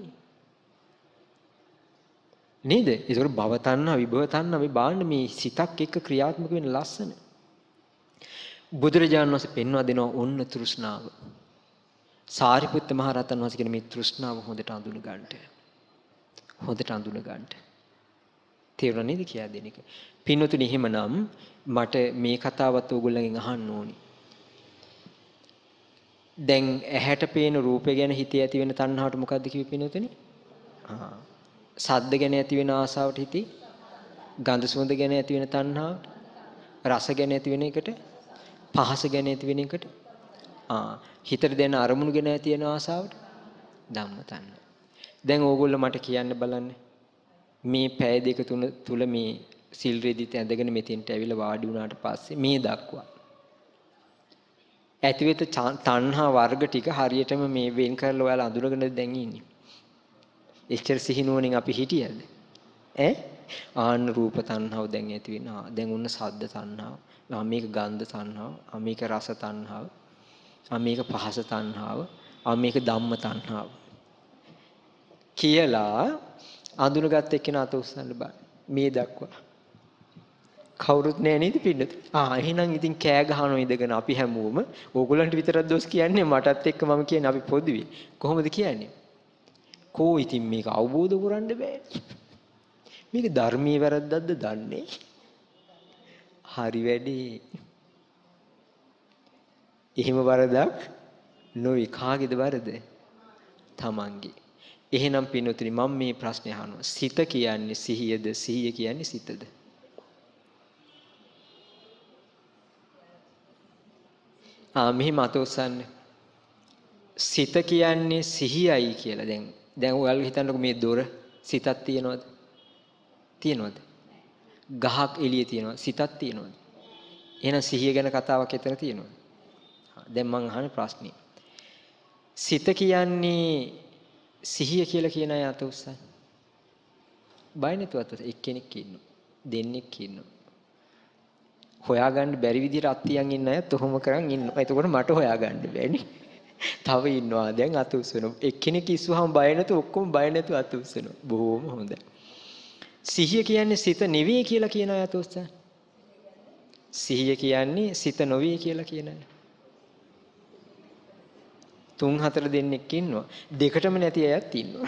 නේද? ඒතකොට භව තණ්හා, විභව තණ්හා මේ බාන්න මේ සිතක් එක්ක ක්‍රියාත්මක වෙන ලස්සන. බුදුරජාණන් වහන්සේ පෙන්වා දෙනවා ඔන්න තෘෂ්ණාව. සාරිපුත්ත මහ රහතන් වහන්සේ කියන මේ තෘෂ්ණාව හොඳට අඳුන ගන්නට. හොඳට අඳුන ගන්නට. තේරුණා නේද කියා දෙන එක? පින්වතුනි එහෙමනම් මට මේ කතාවත් ඕගොල්ලන්ගෙන් අහන්න ඕනි. දැන් ඇහැට පේන රූපය ගැන හිතේ ඇති වෙන තණ්හාවට මොකද්ද කිව්වේ පින්වතුනි? ආ. ශබ්ද ගැන ඇති වෙන ආසාවට හිතේ, ගන්ධ සුවඳ ගැන ඇති වෙන තණ්හාවට, රස ගැන ඇති වෙන එකට, පහස ගැන ඇති වෙන එකට, ආ හිතට දැනෙන අරමුණු ගැන ඇති වෙන ආසාවට ධම්ම තණ්හා. දැන් ඕගොල්ලෝ මට කියන්න බලන්න. මේ පැය දෙක තුන තුල මේ සිල් රෙදිත් ඇඳගෙන මෙතෙන්ට ඇවිල්ලා වාඩි වුණාට පස්සේ මේ දක්වා ඇතිවෙත තණ්හා වර්ග ටික හරියටම මේ වෙන් කරලා ඔයාලා අඳුරගෙන දැන් ඉන්නේ. එච්චර සිහිනුවණින් අපි හිටියද? ඈ ආන්න රූප තණ්හාව දැන් ඇති වෙනවා. දැන් උන්න ශබ්ද තණ්හාව. ආ මේක ගන්ධ තණ්හාව. ආ මේක රස තණ්හාව. ආ මේක පහස තණ්හාව. ආ මේක ධම්ම තණ්හාව. කියලා අඳුනගත් එක්කෙනා අත උස්සන්න බෑ. මේ දක්වා. කවුරුත් නෑ නේද පින්නත්? ආ එහෙනම් ඉතින් කෑ ගහනවා ඉඳගෙන අපි හැමෝම ඕගොල්ලන්ට විතරක් දොස් කියන්නේ මටත් එක්ක මම කියන්නේ අපි පොදුවේ. කොහොමද කියන්නේ? කෝ ඉතින් මේක අවබෝධ කරගන්න බෑ. මේක ධර්මයේ වැරද්දක්ද දන්නේ? හරි වැඩි. එහෙම වරදක් නොවේ. කාගේද වරද? තමන්ගේ. එහෙනම් පින්වතුනි මම මේ ප්‍රශ්නේ අහනවා. සිත කියන්නේ සිහියද? සිහිය කියන්නේ සිතද? ආ මෙහිම අත උස්සන්නේ. සිත කියන්නේ සිහියයි කියලා. දැන් දැන් ඔයාලා හිතන්නකෝ මේ දොර සිතක් තියනවද? තියනවද? ගහක් එළියේ තියනවා සිතක් තියනවද? එහෙනම් සිහිය ගැන කතාවක් එතන තියනවද? දැන් මං අහන ප්‍රශ්නේ. සිත කියන්නේ සිහිය කියලා කියන අය අත උස්සන්න. බය නැතුව අත එක්කෙනෙක් ඉන්නවා. දෙන්නෙක් ඉන්නවා. හොයාගන්න බැරි විදිහට අත්තියන් ඉන්න අයත් ඔහොම කරන් ඉන්නවා. එතකොට මට හොයාගන්න බෑනේ. තව ඉන්නවා දැන් අත උස්සනවා. එක්කෙනෙක් ඉස්සුවාම බය නැතුව ඔක්කොම බය නැතුව අත උස්සනවා. බොහොම හොඳයි. සිහිය කියන්නේ සිත නෙවෙයි කියලා කියන අය අත උස්සන්න. සිහිය කියන්නේ සිත නොවේ කියලා කියන අය. තුන් හතර දෙනෙක් ඉන්නවා. දෙකටම නැති අයත් ඉන්නවා.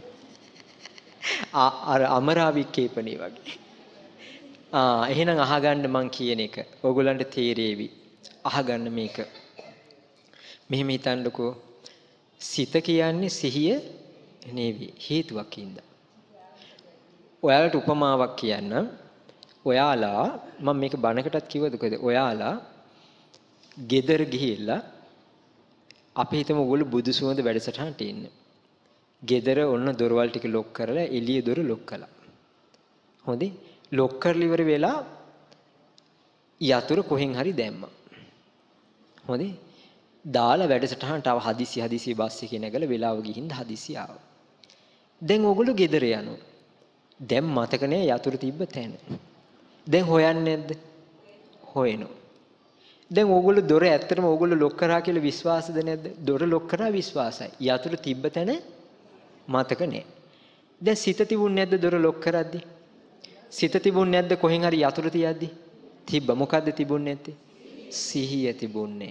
අර අමරාවික්කේපණේ වගේ. ආ එහෙනම් අහගන්න මං කියන එක. ඕගොල්ලන්ට තේරෙවි. අහගන්න මේක. මෙහෙම හිතන්නකෝ. සිත කියන්නේ සිහිය නෙවෙයි. හේතුවක් ඉඳලා. ඔයාලට උපමාවක් කියන්නම්. ඔයාලා මම මේක බණකටත් කිව්වද කොහෙද? ඔයාලා ගෙදර ගිහිල්ලා අපි හිතමු ඔයගොල්ලෝ බුදු සුවඳ වැඩසටහනට ඉන්න. ගෙදර ඔන්න දොරවල් ටික ලොක් කරලා එළිය දොර ලොක් කළා. හොඳයි. ලොක් කරලා ඉවර වෙලා යතුරු කොහෙන් හරි දැම්මා. හොඳයි. දාලා වැඩසටහනට ආව හදිසි හදිසි බස් එකේ නැගලා වෙලාව ගිහින් හදිසි ආවා. දැන් ඕගොල්ලෝ ගෙදර යනවා. දැන් මතක නෑ යතුරු තිබ්බ තැන. දැන් හොයන්නේ නැද්ද? හොයනවා. දැන් ඕගොල්ලෝ දොර ඇත්තටම ඕගොල්ලෝ ලොක් කරා කියලා විශ්වාසද නැද්ද? දොර ලොක් කරා විශ්වාසයි. යතුරු තිබ්බ තැන මතක නෑ. දැන් සිත තිබුණ නැද්ද දොර ලොක් කරද්දි? සිත තිබුණ නැද්ද කොහෙන් හරි යතුරු තියද්දි? තිබ්බ. මොකද්ද තිබුණ නැත්තේ? සිහිය තිබුණේ.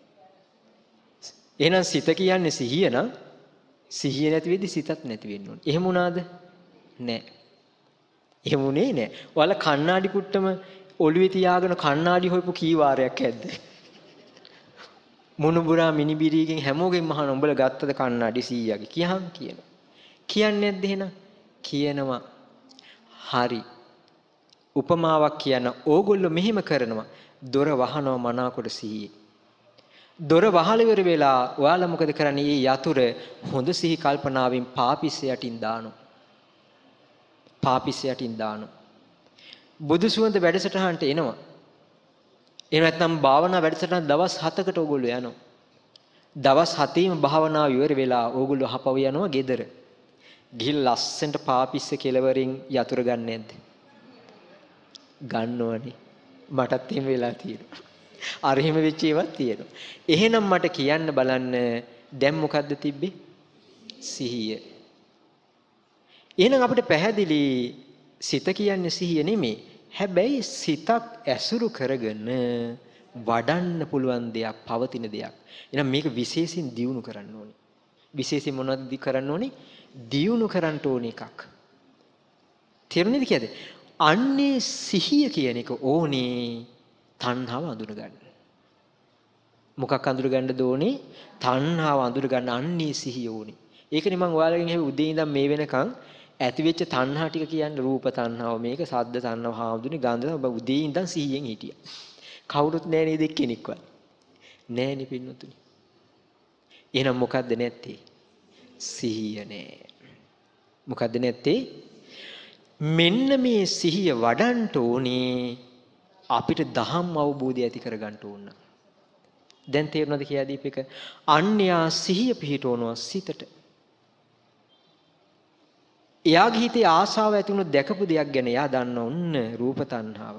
එහෙනම් සිත කියන්නේ සිහිය නම් සිහිය නැති වෙද්දි සිතත් නැති වෙන්න ඕනේ. එහෙම වුණාද? නෑ. එහෙම උනේ නෑ. ඔයාලා කණ්ණාඩි කුට්ටම ඔළුවේ තියාගෙන කණ්ණාඩි හොයපු කී වාරයක් ඇද්ද? මුණුබුරා මිනිබිරිගෙන් හැමෝගෙන් අහන උඹලා ගත්තද කණ්ණාඩි සීයාගේ කියහන් කියනවා. කියන්නේ නැද්ද එහෙනම්? කියනවා. හරි. උපමාවක් කියන ඕගොල්ලෝ මෙහෙම කරනවා. දොර වහනවා මනාකොට සිහියේ. දොර වහල ඉවර වෙලා ඔයාලා මොකද කරන්නේ? මේ යතුර හොඳ සිහි කල්පනාවෙන් පාපිස්ස යටින් දානවා. පාපිස්ස යටින් දානවා. බුදු සුවඳ වැඩසටහනට එනවා. එහෙම නැත්නම් භාවනා වැඩසටහන දවස් හතකට ඕගොල්ලෝ යනවා. දවස් හතේම භාවනාව ඉවර වෙලා ඕගොල්ලෝ හපව යනවා ගෙදර. ගිහිල්ලා ලස්සනට පාපිස්ස කෙලවරින් යතුරු ගන්න නැද්ද? ගන්නවනේ. මටත් එහෙම වෙලා තියෙනවා. අර එහෙම වෙච්ච ඒවාත් තියෙනවා. එහෙනම් මට කියන්න බලන්න දැන් මොකද්ද තිබ්බේ? සිහිය. එහෙනම් අපිට පැහැදිලි සිත කියන්නේ සිහිය නෙමෙයි. හැබැයි සිතක් ඇසුරු කරගෙන වඩන්න පුළුවන් දෙයක්, පවතින දෙයක්. එහෙනම් මේක විශේෂයෙන් දියුණු කරන්න ඕනේ. විශේෂයෙන් මොනවද කරන්න ඕනේ? දියුණු කරන්න ඕන එකක්. තේරුණේද කියද? අන්නේ සිහිය කියන එක ඕනේ තණ්හාව අඳුර ගන්න. මොකක් අඳුර ගන්නද ඕනේ? තණ්හාව අඳුර ගන්න අන්නේ සිහිය ඕනේ. ඒකනේ මම ඔයාලගෙන් හැබැයි උදේ ඉඳන් මේ වෙනකන් ඇති වෙච්ච තණ්හා ටික කියන්නේ රූප තණ්හාව මේක සද්ද තණ්හාව හාමුදුනේ ගන්ධ ඔබ උදේ ඉඳන් සිහියෙන් හිටියා. කවුරුත් නැහැ නේද එක්කෙනෙක්වත්. නැහැ නේ පින්නතුනි. එහෙනම් මොකද්ද නැත්තේ? සිහිය නෑ. මොකද්ද නැත්තේ? මෙන්න මේ සිහිය වඩන්න ඕනේ අපිට දහම් අවබෝධය ඇති කරගන්න ඕන. දැන් තේරුණාද කියලා දීපේක? අන්‍යා සිහිය පිහිටවනවා සිතට. එයාගේ හිතේ ආශාව ඇති වුණොත් දැකපු දෙයක් ගැන එයා දන්න ඔන්න රූප තණ්හාව.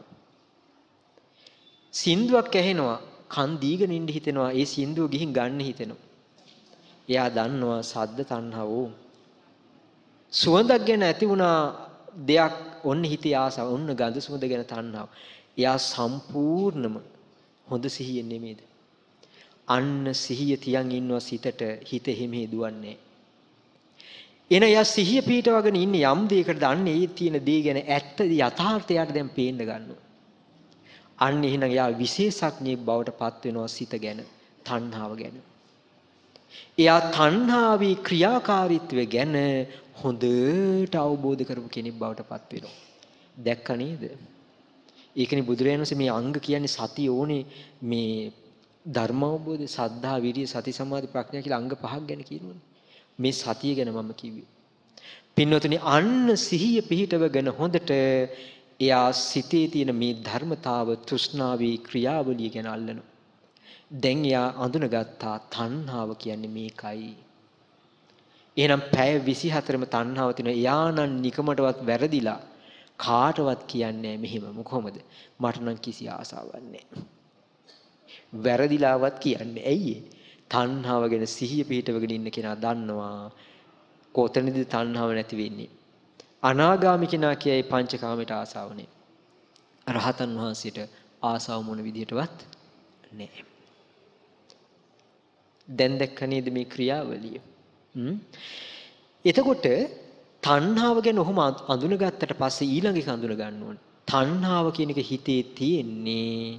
සින්දුවක් ඇහෙනවා කන් දීගෙන ඉන්න හිතෙනවා ඒ සින්දුව ගිහින් ගන්න හිතෙනවා. එයා දන්නවා සද්ද තණ්හාව. සුවඳක් ගැන ඇති වුණා දෙයක් ඔන්න හිතේ ආසාව ඔන්න ගඳ සුවඳ ගැන තණ්හාව. එයා සම්පූර්ණම හොඳ සිහියෙන් නෙමෙයිද? අන්න සිහිය තියන් ඉන්නවා සිතට හිත හිමේ දුවන්නේ. එන යා සිහිය පිටවගෙන ඉන්නේ යම් දෙයකටද අන්න ඒ තියෙන දේ ගැන ඇත්ත යථාර්ථයට දැන් පේන්න ගන්නවා. අන්න එහෙනම් යා විශේෂඥයෙක් බවට පත් වෙනවා සිත ගැන තණ්හාව ගැන. එයා තණ්හාවේ ක්‍රියාකාරීත්වය ගැන හොඳට අවබෝධ කරපු කෙනෙක් බවට පත් වෙනවා. දැක්ක නේද? ඒකනේ බුදුරජාණන් වහන්සේ මේ අංග කියන්නේ සතිය ඕනේ මේ ධර්ම අවබෝධය, සද්ධා, විරිය, සති, සමාධි, ප්‍රඥා කියලා අංග පහක් ගැන කියනවනේ. මේ සතිය ගැන මම කිව්වේ. පින්වතුනි අන්න සිහිය පිහිටවගෙන හොඳට එයා සිතේ තියෙන මේ ධර්මතාව තෘෂ්ණාවේ ක්‍රියාවලිය ගැන අල්ලනවා. දැන් එයා අඳුනගත්තා තණ්හාව කියන්නේ මේකයි. එහෙනම් පැය විසිහතරම තණ්හාව තියෙනවා. එයා නම් නිකමටවත් වැරදිලා කාටවත් කියන්නේ මෙහෙම කොහොමද? මට නම් කිසි ආසාවක් නැහැ. වැරදිලාවත් කියන්නේ ඇයි? තණ්හාව ගැන සිහිය පිහිටවගෙන ඉන්න කෙනා දන්නවා කොතනද තණ්හාව නැති වෙන්නේ. අනාගාමී කෙනා කියයි පංචකාමයට ආසාව නැහැ. රහතන් වහන්සේට ආසාව මොන විදිහටවත් නැහැ. දැන් දැක්ක නේද මේ ක්‍රියාවලිය? හ්ම්. එතකොට තණ්හාව ගැන ඔහොම අඳුනගත්තට පස්සේ ඊළඟ එක අඳුන ගන්න ඕනේ. තණ්හාව කියන එක හිතේ තියෙන්නේ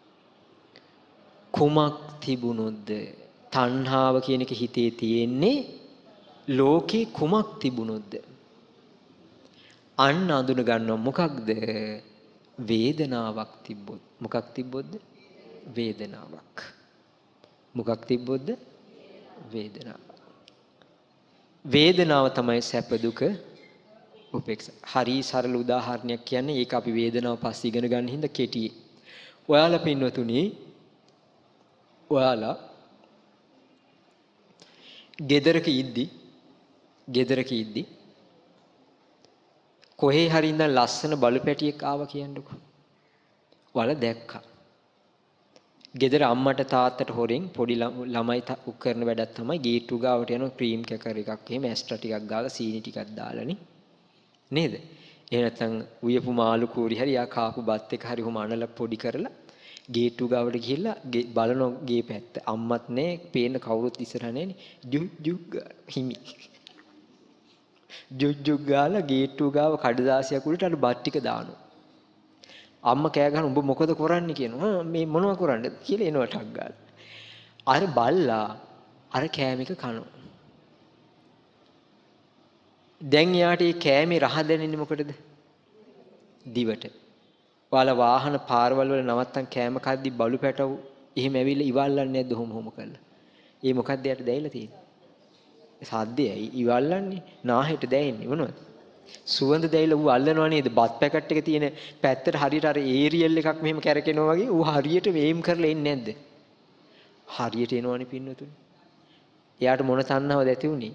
කුමක් තිබුණොත්ද? තණ්හාව කියන එක හිතේ තියෙන්නේ ලෝකේ කුමක් තිබුණොත්ද? අන්න අඳුන ගන්නවා මොකක්ද? වේදනාවක් තිබ්බොත්. මොකක් තිබ්බොත්ද? වේදනාවක්. මොකක් තිබ්බොත්ද? වේදනාවක්. වේදනාව තමයි සැප දුක උපේක්ෂා. හරි සරල උදාහරණයක් කියන්නේ ඒක අපි වේදනාව පස්සේ ඉගෙන ගන්න හින්දා කෙටියි. ඔයාලා පින්වතුනි ඔයාලා ගෙදරක ඉද්දි ගෙදරක ඉද්දි කොහේ හරි ඉඳන් ලස්සන බලු පැටියෙක් ආවා කියන්නකො. ඔයාලා දැක්කා. ගෙදර අම්මට තාත්තට හොරෙන් පොඩි ළමයි කරන වැඩක් තමයි ගේට්ටු ගාවට යන ක්‍රීම් කැකර් එකක් එහෙම ඇස්ට්‍රා ටිකක් ගාලා සීනි ටිකක් දාලානේ නේද? එහෙම නැත්නම් උයපු මාළු කූරි හරි යා කාපු බත් එක හරි කොහොම අනලා පොඩි කරලා ගේට්ටු ගාවට ගිහිල්ලා බලන ගේ පැත්ත අම්මත් නෑ පේන කවුරුත් ඉස්සරහ නෑනේ ජුජ් ජුග් හිමි ජුජ් ජුග් ගාලා ගේට්ටු ගාව කඩදාසියක් උඩට අර බත් ටික දානවා. අම්මා කෑ ගහන උඹ මොකද කරන්නේ කියනවා. මේ මොනව කරන්නද කියලා එනවා ටක් ගාලා. අර බල්ලා අර කෑම එක කනවා. දැන් යාට මේ කෑමේ රහ දැනෙන්නේ මොකටද? දිවට. ඔයාලා වාහන පාරවල් වල නවත්තන් කෑම කද්දි බලු පැටවු එහෙම ඇවිල්ලා ඉවල්ලන්නේ නැද්ද හොම හොම කරලා? ඒ මොකද්ද යට දැයිලා තියෙන්නේ? සද්දයයි ඉවල්ලන්නේ නාහෙට දැයින්නේ මොනවද? සුවඳ දැයිලා ඌ අල්ලනවා නේද? බත් පැකට් එක තියෙන පැත්තට හරියට අර ඒරියල් එකක් මෙහෙම කැරකෙනවා වගේ ඌ හරියට මේම් කරලා එන්නේ නැද්ද? හරියට එනවනේ පින්නතුනි. එයාට මොන තණ්හාවද ඇති උනේ?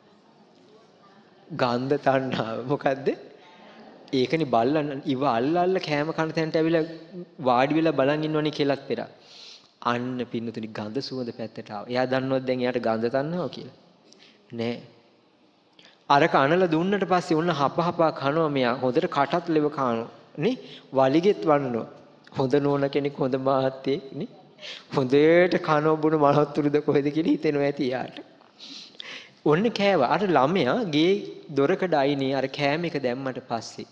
ගන්ධ තණ්හාව. මොකද්ද? ඒකනේ බල්ලන් ඉව අල්ල අල්ල කෑම කන තැනට ඇවිල්ලා වාඩි වෙලා බලන් ඉන්නවනේ කෙලක් පෙරා. අන්න පින්නතුනි ගඳ සුවඳ පැත්තට ආවා. එයා දන්නවද දැන් එයාට ගඳ තණ්හාව කියලා? නෑ. අරක අනලා දුන්නට පස්සේ උන්න හප හපා කනවා මෙයා. හොඳට කටත් ලෙව කනවා නේ. වලිගෙත් වන්නනවා. හොඳ නෝන කෙනෙක් හොඳ මාත්‍යෙක් නේ. හොඳට කනවා බුණ මලවත්තුරුද කොහෙද කියලා හිතෙනවා ඇති යාට. ඔන්න කෑවා. අර ළමයා ගේ දොරකඩ අයිනේ අර කෑම එක දැම්මට පස්සේ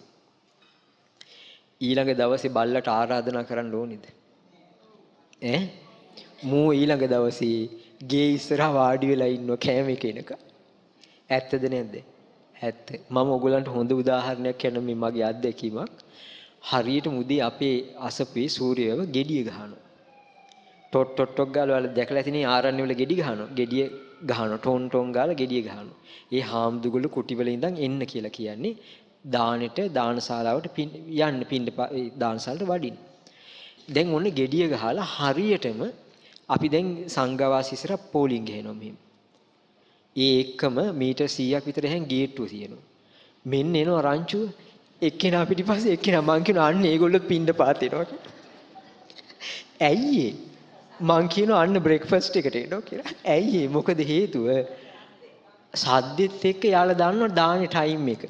ඊළඟ දවසේ බල්ලට ආරාධනා කරන්න ඕනේද? ඈ මූ ඊළඟ දවසේ ගේ ඉස්සරහා වාඩි වෙලා ඉන්නව කෑම එක එනක. ඇත්තද නැද්ද? ඇත්ත. මම ඔයගලන්ට හොඳ උදාහරණයක් කියන්න මේ මගේ අත්දැකීමක්. හරියට මුදී අපේ අසපේ සූර්යයව ගෙඩිය ගහනවා. ටොට් ටොට් ටොක් ගාලා වල දැකලා ඇතිනේ ආරණ්‍ය වල ගෙඩි ගහනවා. ගෙඩිය ගහනවා ටොන් ටොන් ගාලා ගෙඩිය ගහනවා. ඒ හාමුදුගල කුටි වල ඉඳන් එන්න කියලා කියන්නේ දානෙට දානශාලාවට යන්න පින්න දානශාලාවට වඩින්න. දැන් ඔන්න ගෙඩිය ගහලා හරියටම අපි දැන් සංඝවාස ඉස්සර පෝලිං ගහනවා මෙහෙම. ඒ එක්කම මීටර් සීයක් විතර හැන් ගේට්ටුව තියෙනවා. මෙන්න එනවා රංචුව. එක්කෙනා පිටිපස්සේ එක්කෙනා මං කියනවා අන්න ඒගොල්ලෝ පින්න පාත් එනවා කියලා. ඇයි ඒ? මං කියනවා අන්න බ්‍රෙක්ෆාස්ට් එකට එනවා කියලා. ඇයි ඒ? මොකද හේතුව? සද්දෙත් එක්ක යාලා දන්නවා දානේ ටයිම් එක.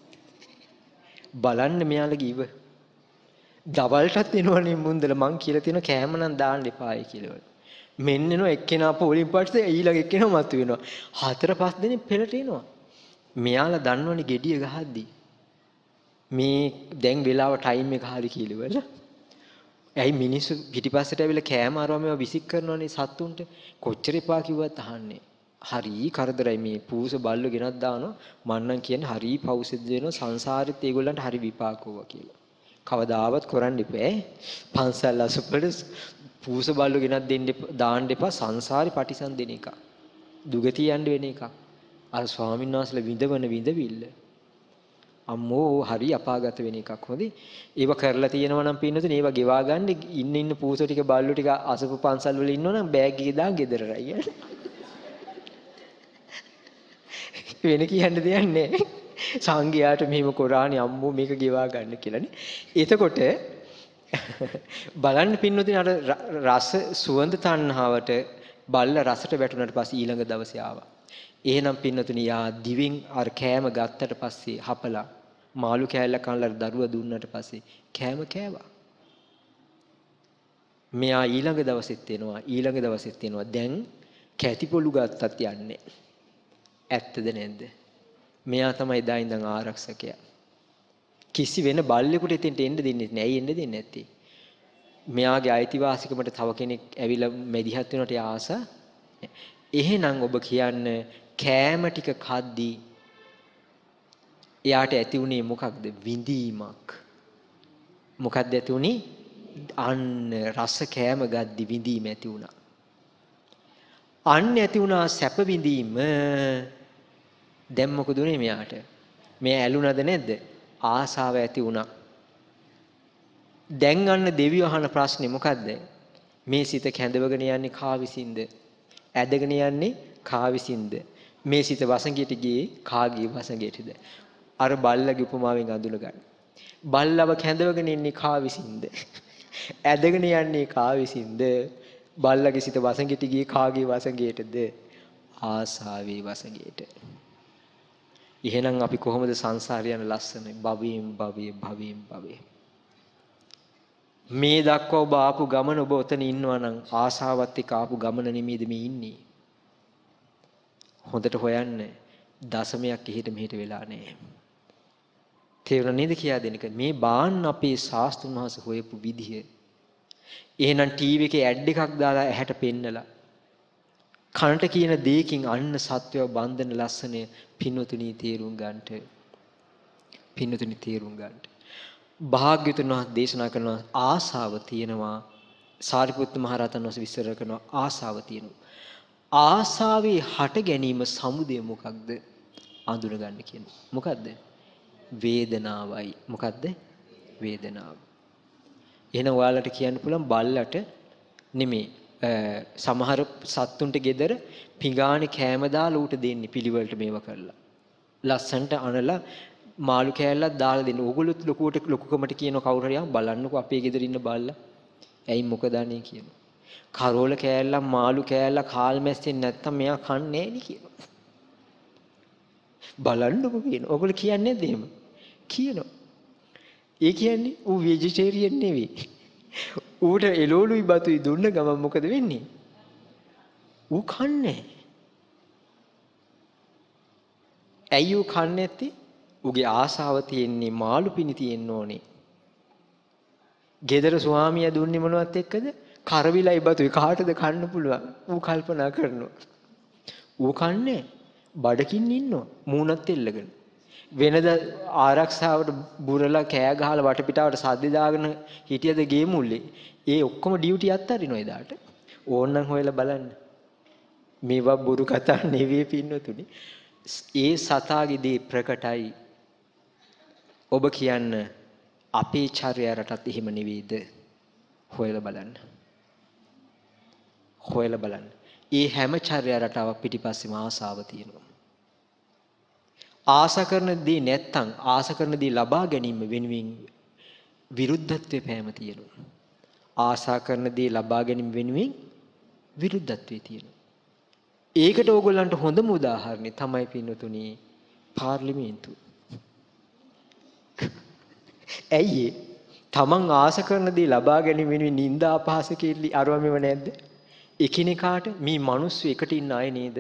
බලන්න මෙයාලගේ ඉව. දවල්ටත් එනවනේ මුන්දල මං කියලා තියෙන කෑම නම් දාන්න එපායි කියලා. මෙන්න එනවා එක්කෙනා පොලින් පස්සේ ඊළඟ එක්කෙනා මතු වෙනවා. හතර පහ දෙනෙක් පෙළට එනවා. මෙයාලා දන්නවනේ gediya ගහද්දි. මේ දැන් වෙලාව ටයිම් එක හරි කියලා වල. ඇයි මිනිස්සු පිටිපස්සට ඇවිල්ලා කෑම අරවම ඒවා විසික් කරනවනේ සත්තුන්ට. කොච්චර එපා කිව්වත් අහන්නේ. හරි කරදරයි මේ පූස බල්ලෝ ගෙනත් දානවා. මම නම් කියන්නේ හරි පෞසෙද දෙනවා සංසාරෙත් ඒගොල්ලන්ට හරි විපාකෝවා කියලා. කවදාවත් කරන්න එපා. පන්සල් අසුපට පූස බල්ලෝ ගෙනත් දෙන්න දාන්න එපා සංසාරේ පටිසන් දෙන එක. දුගතිය යන්න වෙන එක. අර ස්වාමීන් වහන්සේලා විඳවන විඳවිල්ල. අම්මෝ හරි අපාගත වෙන එකක් හොඳේ. ඒව කරලා තියෙනවා නම් පින්නතුනේ ඒව ගෙවා ගන්න ඉන්න ඉන්න පූස ටික බල්ලෝ ටික අසපු පන්සල් වල ඉන්නවනම් බෑග් එකේ දාන් ගෙදර රයි. වෙන කියන්න දෙයක් නැහැ. සංඝයාට මෙහෙම කොරානේ අම්මෝ මේක ගෙවා ගන්න කියලානේ. එතකොට බලන්න පින්නතුනේ අර රස සුවඳ තණ්හාවට බල්ල රසට වැටුණාට පස්සේ ඊළඟ දවසේ ආවා. එහෙනම් පින්නතුනේ යා දිවෙන් අර කෑම ගත්තට පස්සේ හපලා මාළු කෑල්ල කනලා දරුවා දුන්නට පස්සේ කෑම කෑවා. මෙයා ඊළඟ දවසෙත් එනවා ඊළඟ දවසෙත් එනවා. දැන් කැටිපොළු ගත්තත් යන්නේ. ඇත්තද නැද්ද? මෙයා තමයි එදා ඉඳන් ආරක්ෂකයා. කිසි වෙන බල්ලෙකුට එතෙන්ට එන්න දෙන්නේ නැහැ. ඇයි එන්න දෙන්නේ නැත්තේ? මෙයාගේ අයිතිවාසිකමට තව කෙනෙක් ඇවිල්ලා මැදිහත් වෙනට ආස. එහෙනම් ඔබ කියන්නේ කෑම ටික කද්දී එයාට ඇති උනේ මොකක්ද? විඳීමක්. මොකක්ද ඇති උනේ? අන්න රස කෑම ගද්දි විඳීම ඇති වුණා. අන්න ඇති වුණා සැප විඳීම. දැන් මොකද උනේ මෙයාට? මෙයා ඇලුනද නැද්ද? ආසාව ඇති වුණා. දැන් අන්න දෙවියෝ අහන ප්‍රශ්නේ මොකද්ද? මේ සිත කැඳවගෙන යන්නේ කා විසින්ද? ඇදගෙන යන්නේ කා විසින්ද? මේ සිත වසඟයට ගියේ කාගේ වසඟයටද? අර බල්ලගේ උපමාවෙන් අඳුන ගන්න. බල්ලව කැඳවගෙන ඉන්නේ කා විසින්ද? ඇදගෙන යන්නේ කා විසින්ද? බල්ලගේ සිත වසඟයට ගියේ කාගේ වසඟයටද? ආසාවේ වසඟයට. එහෙනම් අපි කොහොමද සංසාරය යන ලස්සන භවයෙන් භවයේ භවයෙන් භවයේ මේ දක්වා ඔබ ආපු ගමන ඔබ ඔතන ඉන්නවා නම් ආසාවත් එක්ක ආපු ගමන නෙමෙයිද මේ ඉන්නේ? හොඳට හොයන්න. දශමයක් එහෙට මෙහෙට වෙලා නැහැ. තේරුණා නේද කියා දෙන්නක මේ බාන්න අපේ ශාස්ත්‍රුන් වහන්සේ හොයපු විදිය. එහෙනම් ටීවී එකේ ඇඩ් එකක් දාලා ඇහැට පෙන්නලා කනට කියන දෙයකින් අන්න සත්‍යව බන්ධන ලස්සනය පින්වතුනි තේරුම් ගන්නට. පින්වතුනි තේරුම් ගන්නට. භාග්‍යවතුන් වහන්සේ දේශනා කරන ආසාව තියෙනවා. සාරිපුත්ත මහ රහතන් වහන්සේ විස්තර කරනවා ආසාව තියෙනවා. ආසාවේ හට ගැනීම සමුදය මොකක්ද? අඳුන ගන්න කියනවා. මොකද්ද? වේදනාවයි. මොකද්ද? වේදනාව. එහෙනම් ඔයාලට කියන්න පුළුවන් බල්ලට නෙමෙයි සමහර සත්තුන්ට ගෙදර පිඟානේ කෑම දාලා ඌට දෙන්නේ පිළිවෙලට මේව කරලා. ලස්සන්ට අනලා මාළු කෑල්ලක් දාලා දෙන්න. ඕගොල්ලොත් ලොකුවට ලොකුකමට කියන කවුරු හරි ආ බලන්නකෝ අපේ ගෙදර ඉන්න බල්ලා. ඇයි මොකද අනේ කියනවා. කරෝල කෑල්ලක් මාළු කෑල්ලක් හාල් මැස්සෙන් නැත්තම් මෙයා කන්නේ නෑනේ කියනවා. බලන්නකෝ කියනවා. ඕගොල්ලෝ කියන්නේ නැද්ද එහෙම? කියනවා. ඒ කියන්නේ ඌ වෙජිටේරියන් නෙවෙයි. ඌට එළවලුයි බතුයි දුන්න ගමන් මොකද වෙන්නේ? ඌ කන්නේ. ඇයි ඌ කන්නේ නැත්තේ? ඌගේ ආසාව තියෙන්නේ මාළු පිණි තියෙන්න ඕනේ. ගෙදර ස්වාමියා දුන්නේ මොනවත් එක්කද? කරවිලයි බතුයි කාටද කන්න පුළුවන්? ඌ කල්පනා කරනවා. ඌ කන්නේ බඩකින් ඉන්නවා මූණත් එල්ලගෙන. වෙනද ආරක්ෂාවට බුරලා කෑ ගහලා වටපිටාවට සද්ද දාගෙන හිටියද ගේ මුල්ලේ. ඒ ඔක්කොම ඩියුටි අත්හරිනවා එදාට. ඕන්නම් හොයලා බලන්න. මේවා බොරු කතා නෙවෙයි පින්නතුනි. ඒ සතාගේ දේ ප්‍රකටයි. ඔබ කියන්න අපේ චර්යාවටත් එහෙම නෙවෙයිද? හොයලා බලන්න. හොයලා බලන්න. ඒ හැම චර්යා රටාවක් පිටිපස්සෙම ආසාව තියෙනවා. ආස කරන දේ නැත්තම් ආස කරන දේ ලබා ගැනීම වෙනුවෙන් විරුද්ධත්වයේ පෑම තියෙනවා. ආසා කරන දේ ලබා ගැනීම වෙනුවෙන් විරුද්ධත්වයේ තියෙනවා. ඒකට ඕගොල්ලන්ට හොඳම උදාහරණය තමයි පින්නතුනි පාර්ලිමේන්තුව. ඇයි ඒ? තමන් ආස කරන දේ ලබා ගැනීම වෙනුවෙන් නිന്ദා අපහාස කෙරෙලි අරවමෙව නැද්ද? එකිනෙකාට මේ මිනිස්සු එකට ඉන්න අය නේද?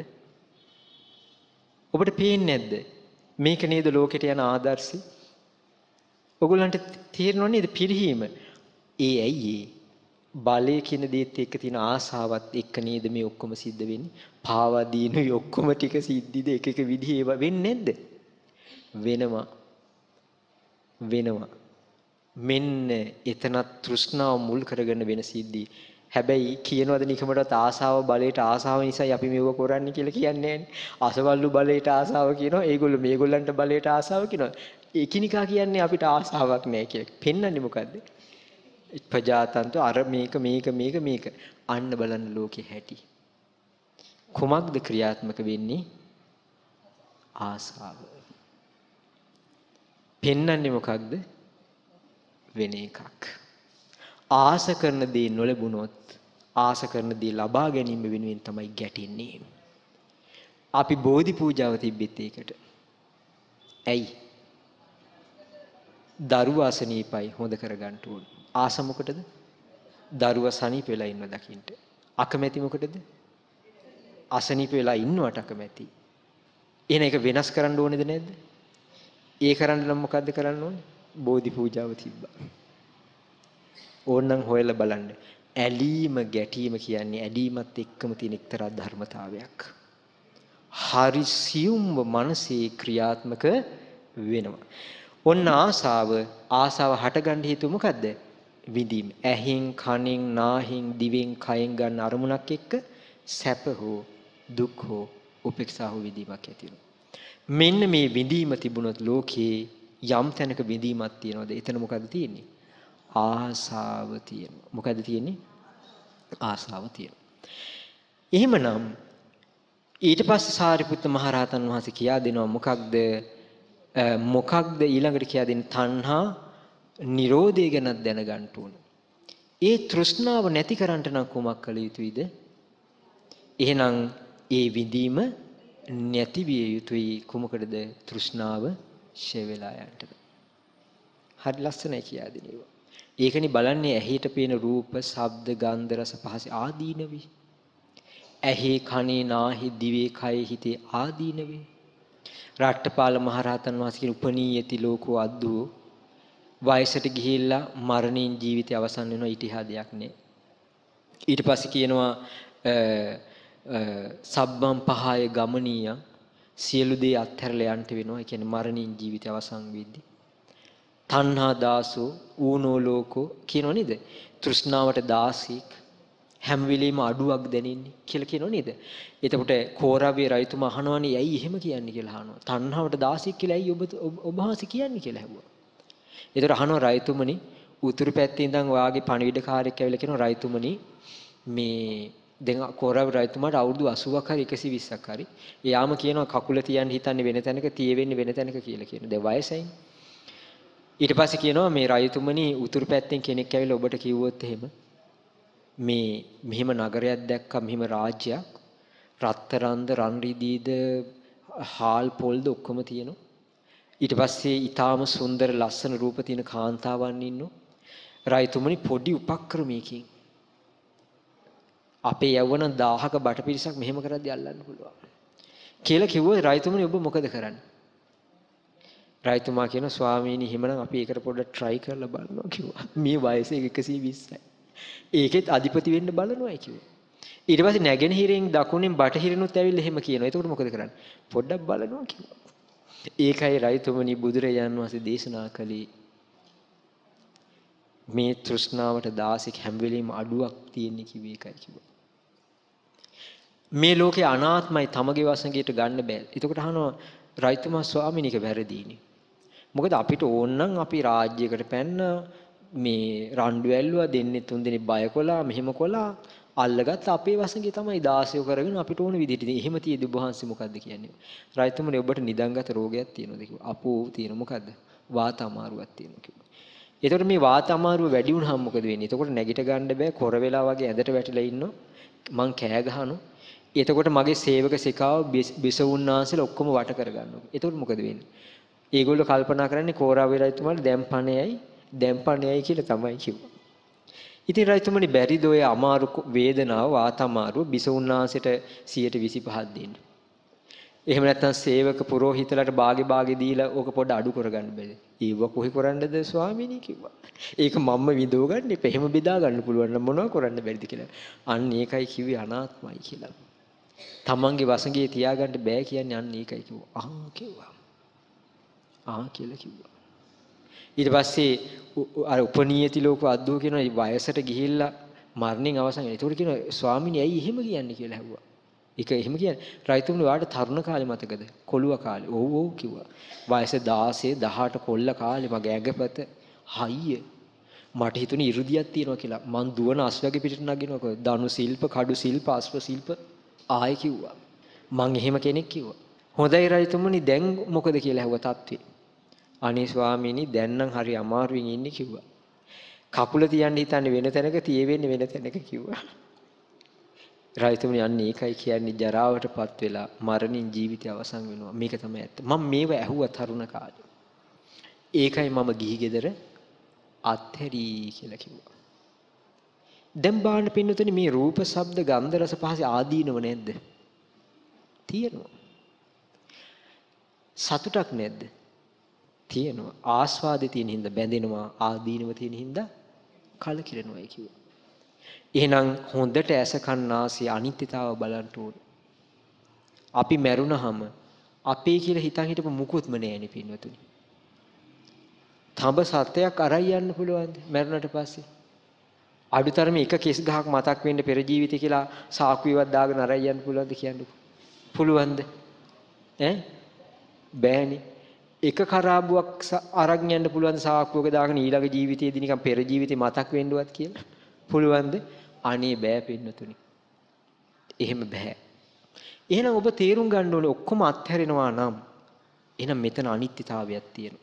ඔබට පේන්නේ නැද්ද? මේක නේද ලෝකෙට යන ආදර්ශي? ඔයගොල්ලන්ට තේරෙනව නේද පිරිහීම? ඒ ඇයි ඒ? බලය කියන දේත් එක්ක තියෙන ආසාවත් එක්ක නේද මේ ඔක්කොම සිද්ධ වෙන්නේ. පාවා දීනුයි ඔක්කොම ටික සිද්ධිද එක එක විදිහේ ඒවා වෙන්නේ නැද්ද? වෙනවා. වෙනවා. මෙන්න එතනත් තෘෂ්ණාව මුල් කරගෙන වෙන සිද්ධි. හැබැයි කියනවද නිකමටත් ආසාව බලයට ආසාව නිසායි අපි මේව කරන්නේ කියලා කියන්නේ නැහැ. අසවල්ලු බලයට ආසාව කියනවා. ඒගොල්ලෝ මේගොල්ලන්ට බලයට ආසාව කියනවා. එකිනෙකා කියන්නේ අපිට ආසාවක් නැහැ කියලා. පෙන්වන්නේ මොකද්ද? ප්‍රජාතන්තු අර මේක මේක මේක මේක අන්න බලන්න ලෝකේ හැටි. කුමක්ද ක්‍රියාත්මක වෙන්නේ? ආසාව. පෙන්වන්නේ මොකක්ද? වෙන එකක්. ආස කරන දේ නොලැබුණොත් ආස කරන දේ ලබා ගැනීම වෙනුවෙන් තමයි ගැටෙන්නේ. අපි බෝධි පූජාව තිබ්බෙත් ඒකට. ඇයි? දරුවා අසනීපයි හොඳ කරගන්න ඕන. ආස මොකටද? දරුවා සනීප වෙලා ඉන්න දකින්න. අකමැති මොකටද? අසනීප වෙලා ඉන්නවට අකමැති. එහෙනම් ඒක වෙනස් කරන්න ඕනේද නැද්ද? ඒ කරන්න නම් මොකද්ද කරන්න ඕනේ? බෝධි පූජාව තිබ්බා. ඕනනම් හොයලා බලන්න. ඇලීම ගැටීම කියන්නේ ඇලීමත් එක්කම තියෙන එක්තරා ධර්මතාවයක්. හරි සියුම්ව මනසේ ක්‍රියාත්මක වෙනවා. ඔන්න ආසාව ආසාව හටගන්න හේතුව මොකද්ද? විඳීම. ඇහෙන් කනෙන් නාහෙන් දිවෙන් කයෙන් ගන්න අරමුණක් එක්ක සැප හෝ දුක් හෝ උපේක්ෂා හෝ විඳීමක් ඇති වෙනවා. මෙන්න මේ විඳීම තිබුණොත් ලෝකේ යම් තැනක විඳීමක් තියනවාද? එතන මොකද්ද තියෙන්නේ? ආසාව තියෙනවා. මොකද්ද තියෙන්නේ? ආසාව තියෙනවා. එහෙමනම් ඊට පස්සේ සාරිපුත්ත මහරහතන් වහන්සේ කියා දෙනවා මොකක්ද? මොකක්ද ඊළඟට කියා දෙන්නේ? තණ්හා නිරෝධය ගැන දැනගන්න ඕන. ඒ තෘෂ්ණාව නැති කරන්නට නම් කුමක් කළ යුතුයිද? එහෙනම් ඒ විඳීම නැති විය යුතුයි. කුමකටද? තෘෂ්ණාව ෂේ වෙලා යන්නට. හරි ලස්සනයි කියා දෙනවා. ඒකනේ බලන්නේ ඇහිට පේන රූප, ශබ්ද, ගන්ධ, රස, පහස ආදීනවි. ඇහි, කනේ, නාහි, දිවේ, කයේ, හිතේ ආදීනවි. රාට්ටපාල මහරහතන් වහන්සේ කියන උපනීයති ලෝකෝ අද්දෝ වයසට ගිහිල්ලා මරණින් ජීවිතය අවසන් වෙනවා. ඊට එහා දෙයක් නෑ. ඊට පස්සේ කියනවා සබ්බම් පහය ගමනීය සියලු දේ අත්හැරලා යන්න වෙනවා. ඒ කියන්නේ මරණින් ජීවිතය අවසන් වෙද්දී තණ්හා දාසෝ ඌනෝ ලෝකෝ කියනෝ නේද? තෘෂ්ණාවට දාසික හැම වෙලෙම අඩුවක් දැනෙන්නේ කියලා කියනෝ නේද? එතකොට කෝරාවේ රයිතුමා අහනවනේ ඇයි එහෙම කියන්නේ කියලා අහනවා. තණ්හාවට දාසික කියලා ඇයි ඔබ ඔබ වහන්සේ කියන්නේ කියලා ඇහුවා. ඒතර අහනවා රයිතුමනි උතුරු පැත්තේ ඉඳන් ඔයාගේ පණිවිඩකාරයෙක් ඇවිල්ලා කියනවා රයිතුමනි මේ දැන් කෝරාවේ රයිතුමාට අවුරුදු අසූවක් හරි එකසිය විස්සක් හරි එයාම කියනවා කකුල තියන්න හිතන්නේ වෙන තැනක තිය වෙන්නේ වෙන තැනක කියලා කියනවා. දැන් වයසයි. ඊට පස්සේ කියනවා මේ රාජතුමනි උතුරු පැත්තෙන් කෙනෙක් ඇවිල්ලා ඔබට කිව්වොත් එහෙම මේ මෙහෙම නගරයක් දැක්කා මෙහෙම රාජ්‍යයක් රත්තරන්ද රන් රිදීද හාල් පොල්ද ඔක්කොම තියෙනවා. ඊට පස්සේ ඊටාම සුන්දර ලස්සන රූප තියෙන කාන්තාවන් ඉන්නෝ. රාජතුමනි පොඩි උපක්‍රමයකින් අපේ යවන දහයක බට පිරිසක් මෙහෙම කරද්දී අල්ලන්න පුළුවන් කියලා කිව්වොත් රාජතුමනි ඔබ මොකද කරන්නේ? රාජතුමා කියන ස්වාමීනි හිමනම් අපි ඒකට පොඩ්ඩක් try කරලා බලනවා කිව්වා. මේ වයස එකසිය විස්සයි. ඒකෙත් අධිපති වෙන්න බලනවායි කිව්වා. ඊට පස්සේ නැගෙනහිරෙන් දකුණෙන් බටහිරිනුත් ඇවිල්ලා එහෙම කියනවා. එතකොට මොකද කරන්නේ? පොඩ්ඩක් බලනවා කිව්වා. ඒකයි රාජතුමනි බුදුරජාණන් වහන්සේ දේශනා කළේ මේ තෘෂ්ණාවට දාසික හැම වෙලෙම අඩුවක් තියෙන්නේ කිව්වේ ඒකයි කිව්වා. මේ ලෝකේ අනාත්මයි තමගේ වසඟයට ගන්න බෑ. එතකොට අහනවා රාජතුමා ස්වාමීනික වැරදීනේ. මොකද අපිට ඕන නම් අපි රාජ්‍යයකට පැන්න මේ රණ්ඩු ඇල්ලුවා දෙන්නේ තුන් දෙනෙක් බය කොලා මෙහෙම කොලා අල්ලගත්ත අපේ වසඟේ තමයි දාසයෝ කරගෙන අපිට ඕන විදිහට ඉතින් එහෙම තියෙදි ඔබ වහන්සේ මොකද්ද කියන්නේ? රාජතුමනි ඔබට නිදන්ගත රෝගයක් තියෙනවද කිව්වා. අපෝ තියෙන මොකද්ද? වාත අමාරුවක් තියෙනවා කිව්වා. එතකොට මේ වාත අමාරුව වැඩි වුණාම මොකද වෙන්නේ? එතකොට නැගිට ගන්න බෑ කොර වෙලා වගේ ඇඳට වැටිලා ඉන්නෝ. මං කෑ ගහනවා. එතකොට මගේ සේවක සිකාව බිසවුන්නාන්සලා ඔක්කොම වට කරගන්නවා. එතකොට මොකද වෙන්නේ? ඒගොල්ලෝ කල්පනා කරන්නේ කෝරාවේ රජතුමාට දැම්පණයයි දැම්පණයයි කියලා තමයි කිව්වා. ඉතින් රජතුමනි බැරිද ඔය අමාරු වේදනාව වාත අමාරුව බිසවුන්නාන්සට සියයට විසිපහක් දෙන්න. එහෙම නැත්නම් සේවක පුරෝහිතලට බාගේ බාගේ දීලා ඕක පොඩ්ඩ අඩු කරගන්න බැහැ. ඒව කොහේ කරන්නද ස්වාමීනි කිව්වා. ඒක මම්ම විදෝ ගන්න එපා. එහෙම බෙදා ගන්න පුළුවන් නම් මොනව කරන්න බැරිද කියලා. අන්න ඒකයි කිව්වේ අනාත්මයි කියලා. තමන්ගේ වසඟේ තියාගන්න බෑ කියන්නේ අන්න ඒකයි කිව්වා. ආ කිව්වා. ආ කියලා කිව්වා. ඊට පස්සේ අර උපනීයති ලෝක අද්දෝ කියන වයසට ගිහිල්ලා මරණින් අවසන් වෙනවා. ඒතකොට කියනවා ස්වාමීනි ඇයි එහෙම කියන්නේ කියලා ඇහුවා. ඒක එහෙම කියන්නේ රයිතුමුනි වාට තරුණ කාලේ මතකද? කොළුව කාලේ. ඔව් ඔව් කිව්වා. වයස දාසය දහඅට කොල්ල කාලේ මගේ ඇඟපත හයිය. මට හිතුනේ 이르දියක් තියෙනවා කියලා. මං දුවන අස්වැගේ පිටට නගිනවා. දනු ශිල්ප, කඩු ශිල්ප, අස්ව ශිල්ප ආයි කිව්වා. මං එහෙම කෙනෙක් කිව්වා. හොඳයි රයිතුමුනි දැන් මොකද කියලා ඇහුවා තත්ත්වේ. අනේ ස්වාමීනි දැන් නම් හරි අමාරුවෙන් ඉන්නේ කිව්වා. කකුල තියන්න හිතන්නේ වෙන තැනක තියේ වෙන්නේ වෙන තැනක කිව්වා. රයිතුමනි අන්න ඒකයි කියන්නේ ජරාවටපත් වෙලා මරණින් ජීවිතය අවසන් වෙනවා. මේක තමයි ඇත්ත. මම මේව ඇහුවා තරුණ කාලේ. ඒකයි මම ගිහි ගෙදර අත්හැරි කියලා කිව්වා. දැන් බාන්න පින්නතුනි මේ රූප, ශබ්ද, ගන්ධ, රස, පහස ආදීනව නැද්ද? තියෙනවා. සතුටක් නැද්ද? තියෙනවා. ආස්වාදේ තියෙන හින්දා බැඳෙනවා, ආදීනව තියෙන හින්දා කලකිරෙනවායි කිව්වා. එහෙනම් හොඳට ඇස කන් නාසය අනිත්‍යතාව බලන්න ඕනේ. අපි මැරුණහම අපේ කියලා හිතන් හිටපු මුකුත්ම නෑනේ පින්වතුනි. තඹ සත්‍යයක් අරයි යන්න පුළුවන්ද මැරුණට පස්සේ? අඩුතරමේ එක කෙස් ගහක් මතක් වෙන්න පෙර ජීවිතේ කියලා සාකුවේවත් දාගෙන අරයි යන්න පුළුවන්ද කියන්නකෝ. පුළුවන්ද? ඈ? බෑනේ. එක කරාබුවක් අරන් යන්න පුළුවන් සාකුවක දාගෙන ඊළඟ ජීවිතේදී නිකන් පෙර ජීවිතේ මතක් වෙන්නවත් කියලා. පුළුවන්ද? අනේ බෑ පින්නතුනි. එහෙම බෑ. එහෙනම් ඔබ තේරුම් ගන්න ඕනේ ඔක්කොම අත්හැරෙනවා නම් එහෙනම් මෙතන අනිත්‍යතාවයක් තියෙනවා.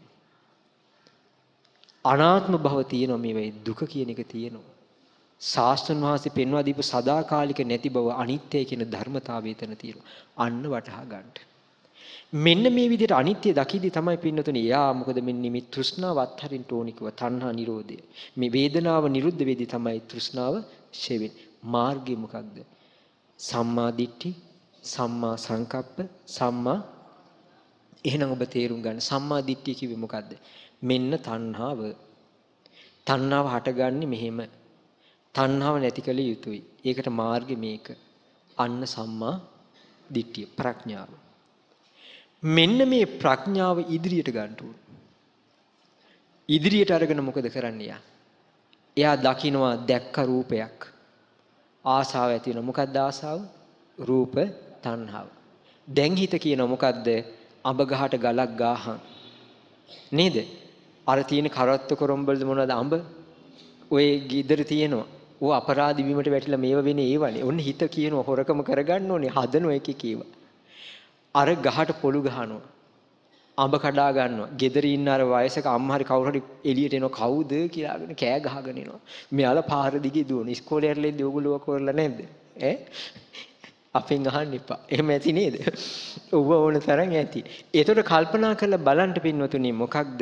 අනාත්ම භව තියෙනවා මේ වෙයි දුක කියන එක තියෙනවා. ශාස්ත්‍රඥ වහන්සේ පෙන්වා දීපු සදාකාලික නැති බව අනිත්‍යයි කියන ධර්මතාවය එතන තියෙනවා. අන්න වටහා ගන්න. මෙන්න මේ විදිහට අනිත්‍ය දකිද්දි තමයි පින්නතුනි යා මොකද මෙන්න මේ තෘෂ්ණාව අත්හරින්න ඕනි කිව්ව තණ්හා නිරෝධය. මේ වේදනාව නිරුද්ධ වෙද්දි තමයි තෘෂ්ණාව ඡේ වෙන්නේ. මාර්ගය මොකක්ද? සම්මා දිට්ඨි, සම්මා සංකප්ප, සම්මා එහෙනම් ඔබ තේරුම් ගන්න සම්මා දිට්ඨිය කිව්වේ මොකද්ද? මෙන්න තණ්හාව. තණ්හාව හටගන්නේ මෙහෙම. තණ්හාව නැති කළ යුතුයි. ඒකට මාර්ගය මේක. අන්න සම්මා දිට්ඨිය ප්‍රඥාව. මෙන්න මේ ප්‍රඥාව ඉදිරියට ගන්න ඕන. ඉදිරියට අරගෙන මොකද කරන්නේ යා? එයා දකින්නවා දැක්ක රූපයක්. ආසාව ඇති වෙනවා. මොකක්ද ආසාව? රූප තණ්හාව. දැන් හිත කියනවා මොකද්ද? අඹ ගහට ගලක් ගාහන්. නේද? අර තියෙන කරත්ත කොරම්බල්ද මොනවද අඹ? ඔය ගිදර තියෙනවා. ਉਹ අපරාධ බීමට වැටිලා මේව වෙන්නේ ඒවනේ. ඔන්න හිත කියනවා හොරකම කරගන්න ඕනේ හදන එකේ කීවා. අර ගහට පොළු ගහනවා. අඹ කඩා ගන්නවා. ගෙදර ඉන්න අර වයසක අම්මා හරි කවුරු හරි එළියට එනවා කවුද කියලාගෙන කෑ ගහගෙන එනවා. මෙයාලා පාර දිගේ දුවන. ඉස්කෝලේ යරලෙද්දී ඕගොල්ලෝ කරලා නැද්ද? ඈ? අපෙන් අහන්න එපා. එහෙම ඇති නේද? ඔව්ව ඕන තරම් ඇති. ඒතකොට කල්පනා කරලා බලන්න පින්වතුනි මොකක්ද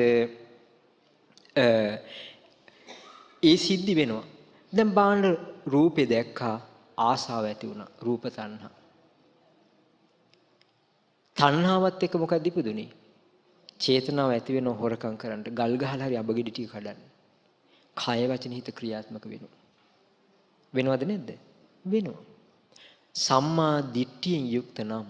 ඒ සිද්ධි වෙනවා. දැන් බාන්න රූපේ දැක්කා ආසාව ඇති වුණා. රූප තණ්හා. තණ්හාවත් එක්ක මොකක්ද ඉපදුනේ? චේතනාව ඇති වෙන හොරකම් කරන්න. ගල් ගහලා හරි අබගෙඩි ටික කඩන්න. කය වචන හිත ක්‍රියාත්මක වෙනවා. වෙනවද නැද්ද? වෙනවා. සම්මා දිට්ඨියෙන් යුක්ත නම්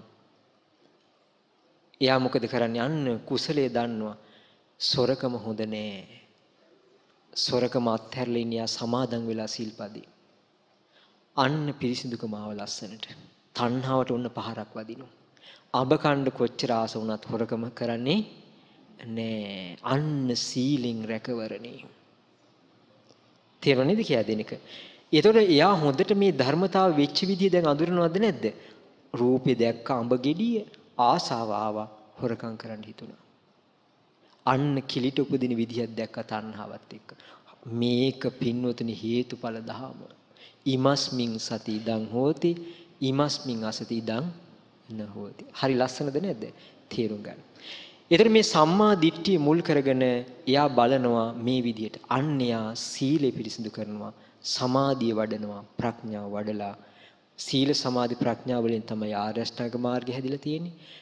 එයා මොකද කරන්නේ? අන්න කුසලයේ දන්නවා. සොරකම හොඳ නෑ. සොරකම අත්හැරලා ඉන්න යා සමාදන් වෙලා සිල්පදේ. අන්න පිරිසිදුකම ආව ලස්සනට. තණ්හාවට ඔන්න පහරක් වදිනවා. අබ කණ්ඩ කොච්චර ආස වුණත් හොරකම කරන්නේ නෑ. අන්න සීලෙන් රැකවරණේ. තේරුණාද කියා දෙන එක? ඒතකොට එයා හොඳට මේ ධර්මතාව වෙච්ච විදිය දැන් අඳුරනවද නැද්ද? රූපේ දැක්ක අඹ ගෙඩිය ආසාව ආවා හොරකම් කරන්න හිතුණා. අන්න කිලිට උපදින විදියක් දැක්ක තණ්හාවත් එක්ක. මේක පින්වතුනි හේතුඵල දහම. ඉමස්මින් සති ඉදං හෝති ඉමස්මින් අසති ඉදං නහෝති. හරි ලස්සනද නැද්ද? තේරුම් ගන්න. ඒතර මේ සම්මා දිට්ඨිය මුල් කරගෙන එයා බලනවා මේ විදියට. අන්න එයා සීලය පිරිසිදු කරනවා. සමාධිය වඩනවා. ප්‍රඥාව වඩලා සීල සමාධි ප්‍රඥාව වලින් තමයි ආර්ය අෂ්ටාංග මාර්ගය හැදිලා තියෙන්නේ.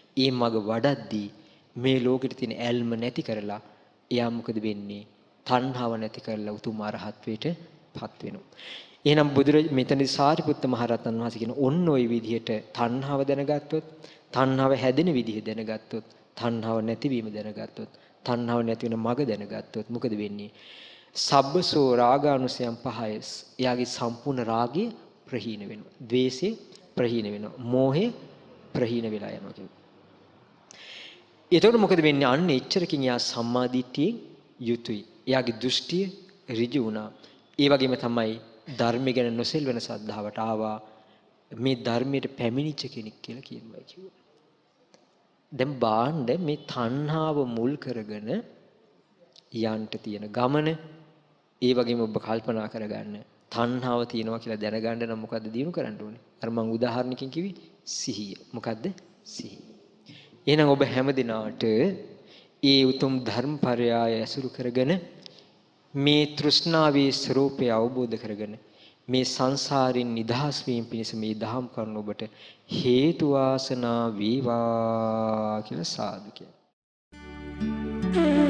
ඒ මග වඩද්දී මේ ලෝකෙට තියෙන ඇල්ම නැති කරලා එයා මොකද වෙන්නේ? තණ්හාව නැති කරලා උතුම් අරහත්වයට පත් වෙනවා. එහෙනම් බුදුර මෙතනදී සාරිපුත්ත මහරහතන් වහන්සේ කියන ඔන්න ඔය විදිහට තණ්හාව දැනගත්තොත්, තණ්හාව හැදෙන විදිහ දැනගත්තොත්, තණ්හාව නැතිවීම දැනගත්තොත්, තණ්හාව නැති වෙන මග දැනගත්තොත් මොකද වෙන්නේ? සබ්බසෝ රාගානුසයන් පහය. එයාගේ සම්පූර්ණ රාගය ප්‍රහීන වෙනවා. ද්වේෂය ප්‍රහීන වෙනවා. මෝහය ප්‍රහීන වෙලා යනවා කියන්නේ. එතකොට මොකද වෙන්නේ? අන්න එච්චරකින් එයා සම්මා දිට්ඨියෙන් යුතුයි. එයාගේ දෘෂ්ටිය ඍජු වුණා. ඒ වගේම තමයි ධර්මය ගැන නොසෙල්වෙන සද්ධාවට ආවා. මේ ධර්මයට පැමිණිච්ච කෙනෙක් කියලා කියනවා කිව්වා. දැන් බාණ්ඩ මේ තණ්හාව මුල් කරගෙන යන්න තියෙන ගමන, ඒ වගේම ඔබ කල්පනා කරගන්න තණ්හාව තියෙනවා කියලා දැනගන්න නම් මොකද්ද දිනු කරන්න ඕනේ? අර මම උදාහරණකින් කිව්වේ සිහිය. මොකද්ද? සිහිය. එහෙනම් ඔබ හැම දිනාට ඒ උතුම් ධර්මපරයය ඇසුරු කරගෙන මේ තෘෂ්ණාවේ ස්වરૂපය අවබෝධ කරගෙන මේ සංසාරින් නිදහස් වීම පිණිස මේ දහම් කරුණ ඔබට හේතු වාසනා වේවා කියලා සාදු කියනවා.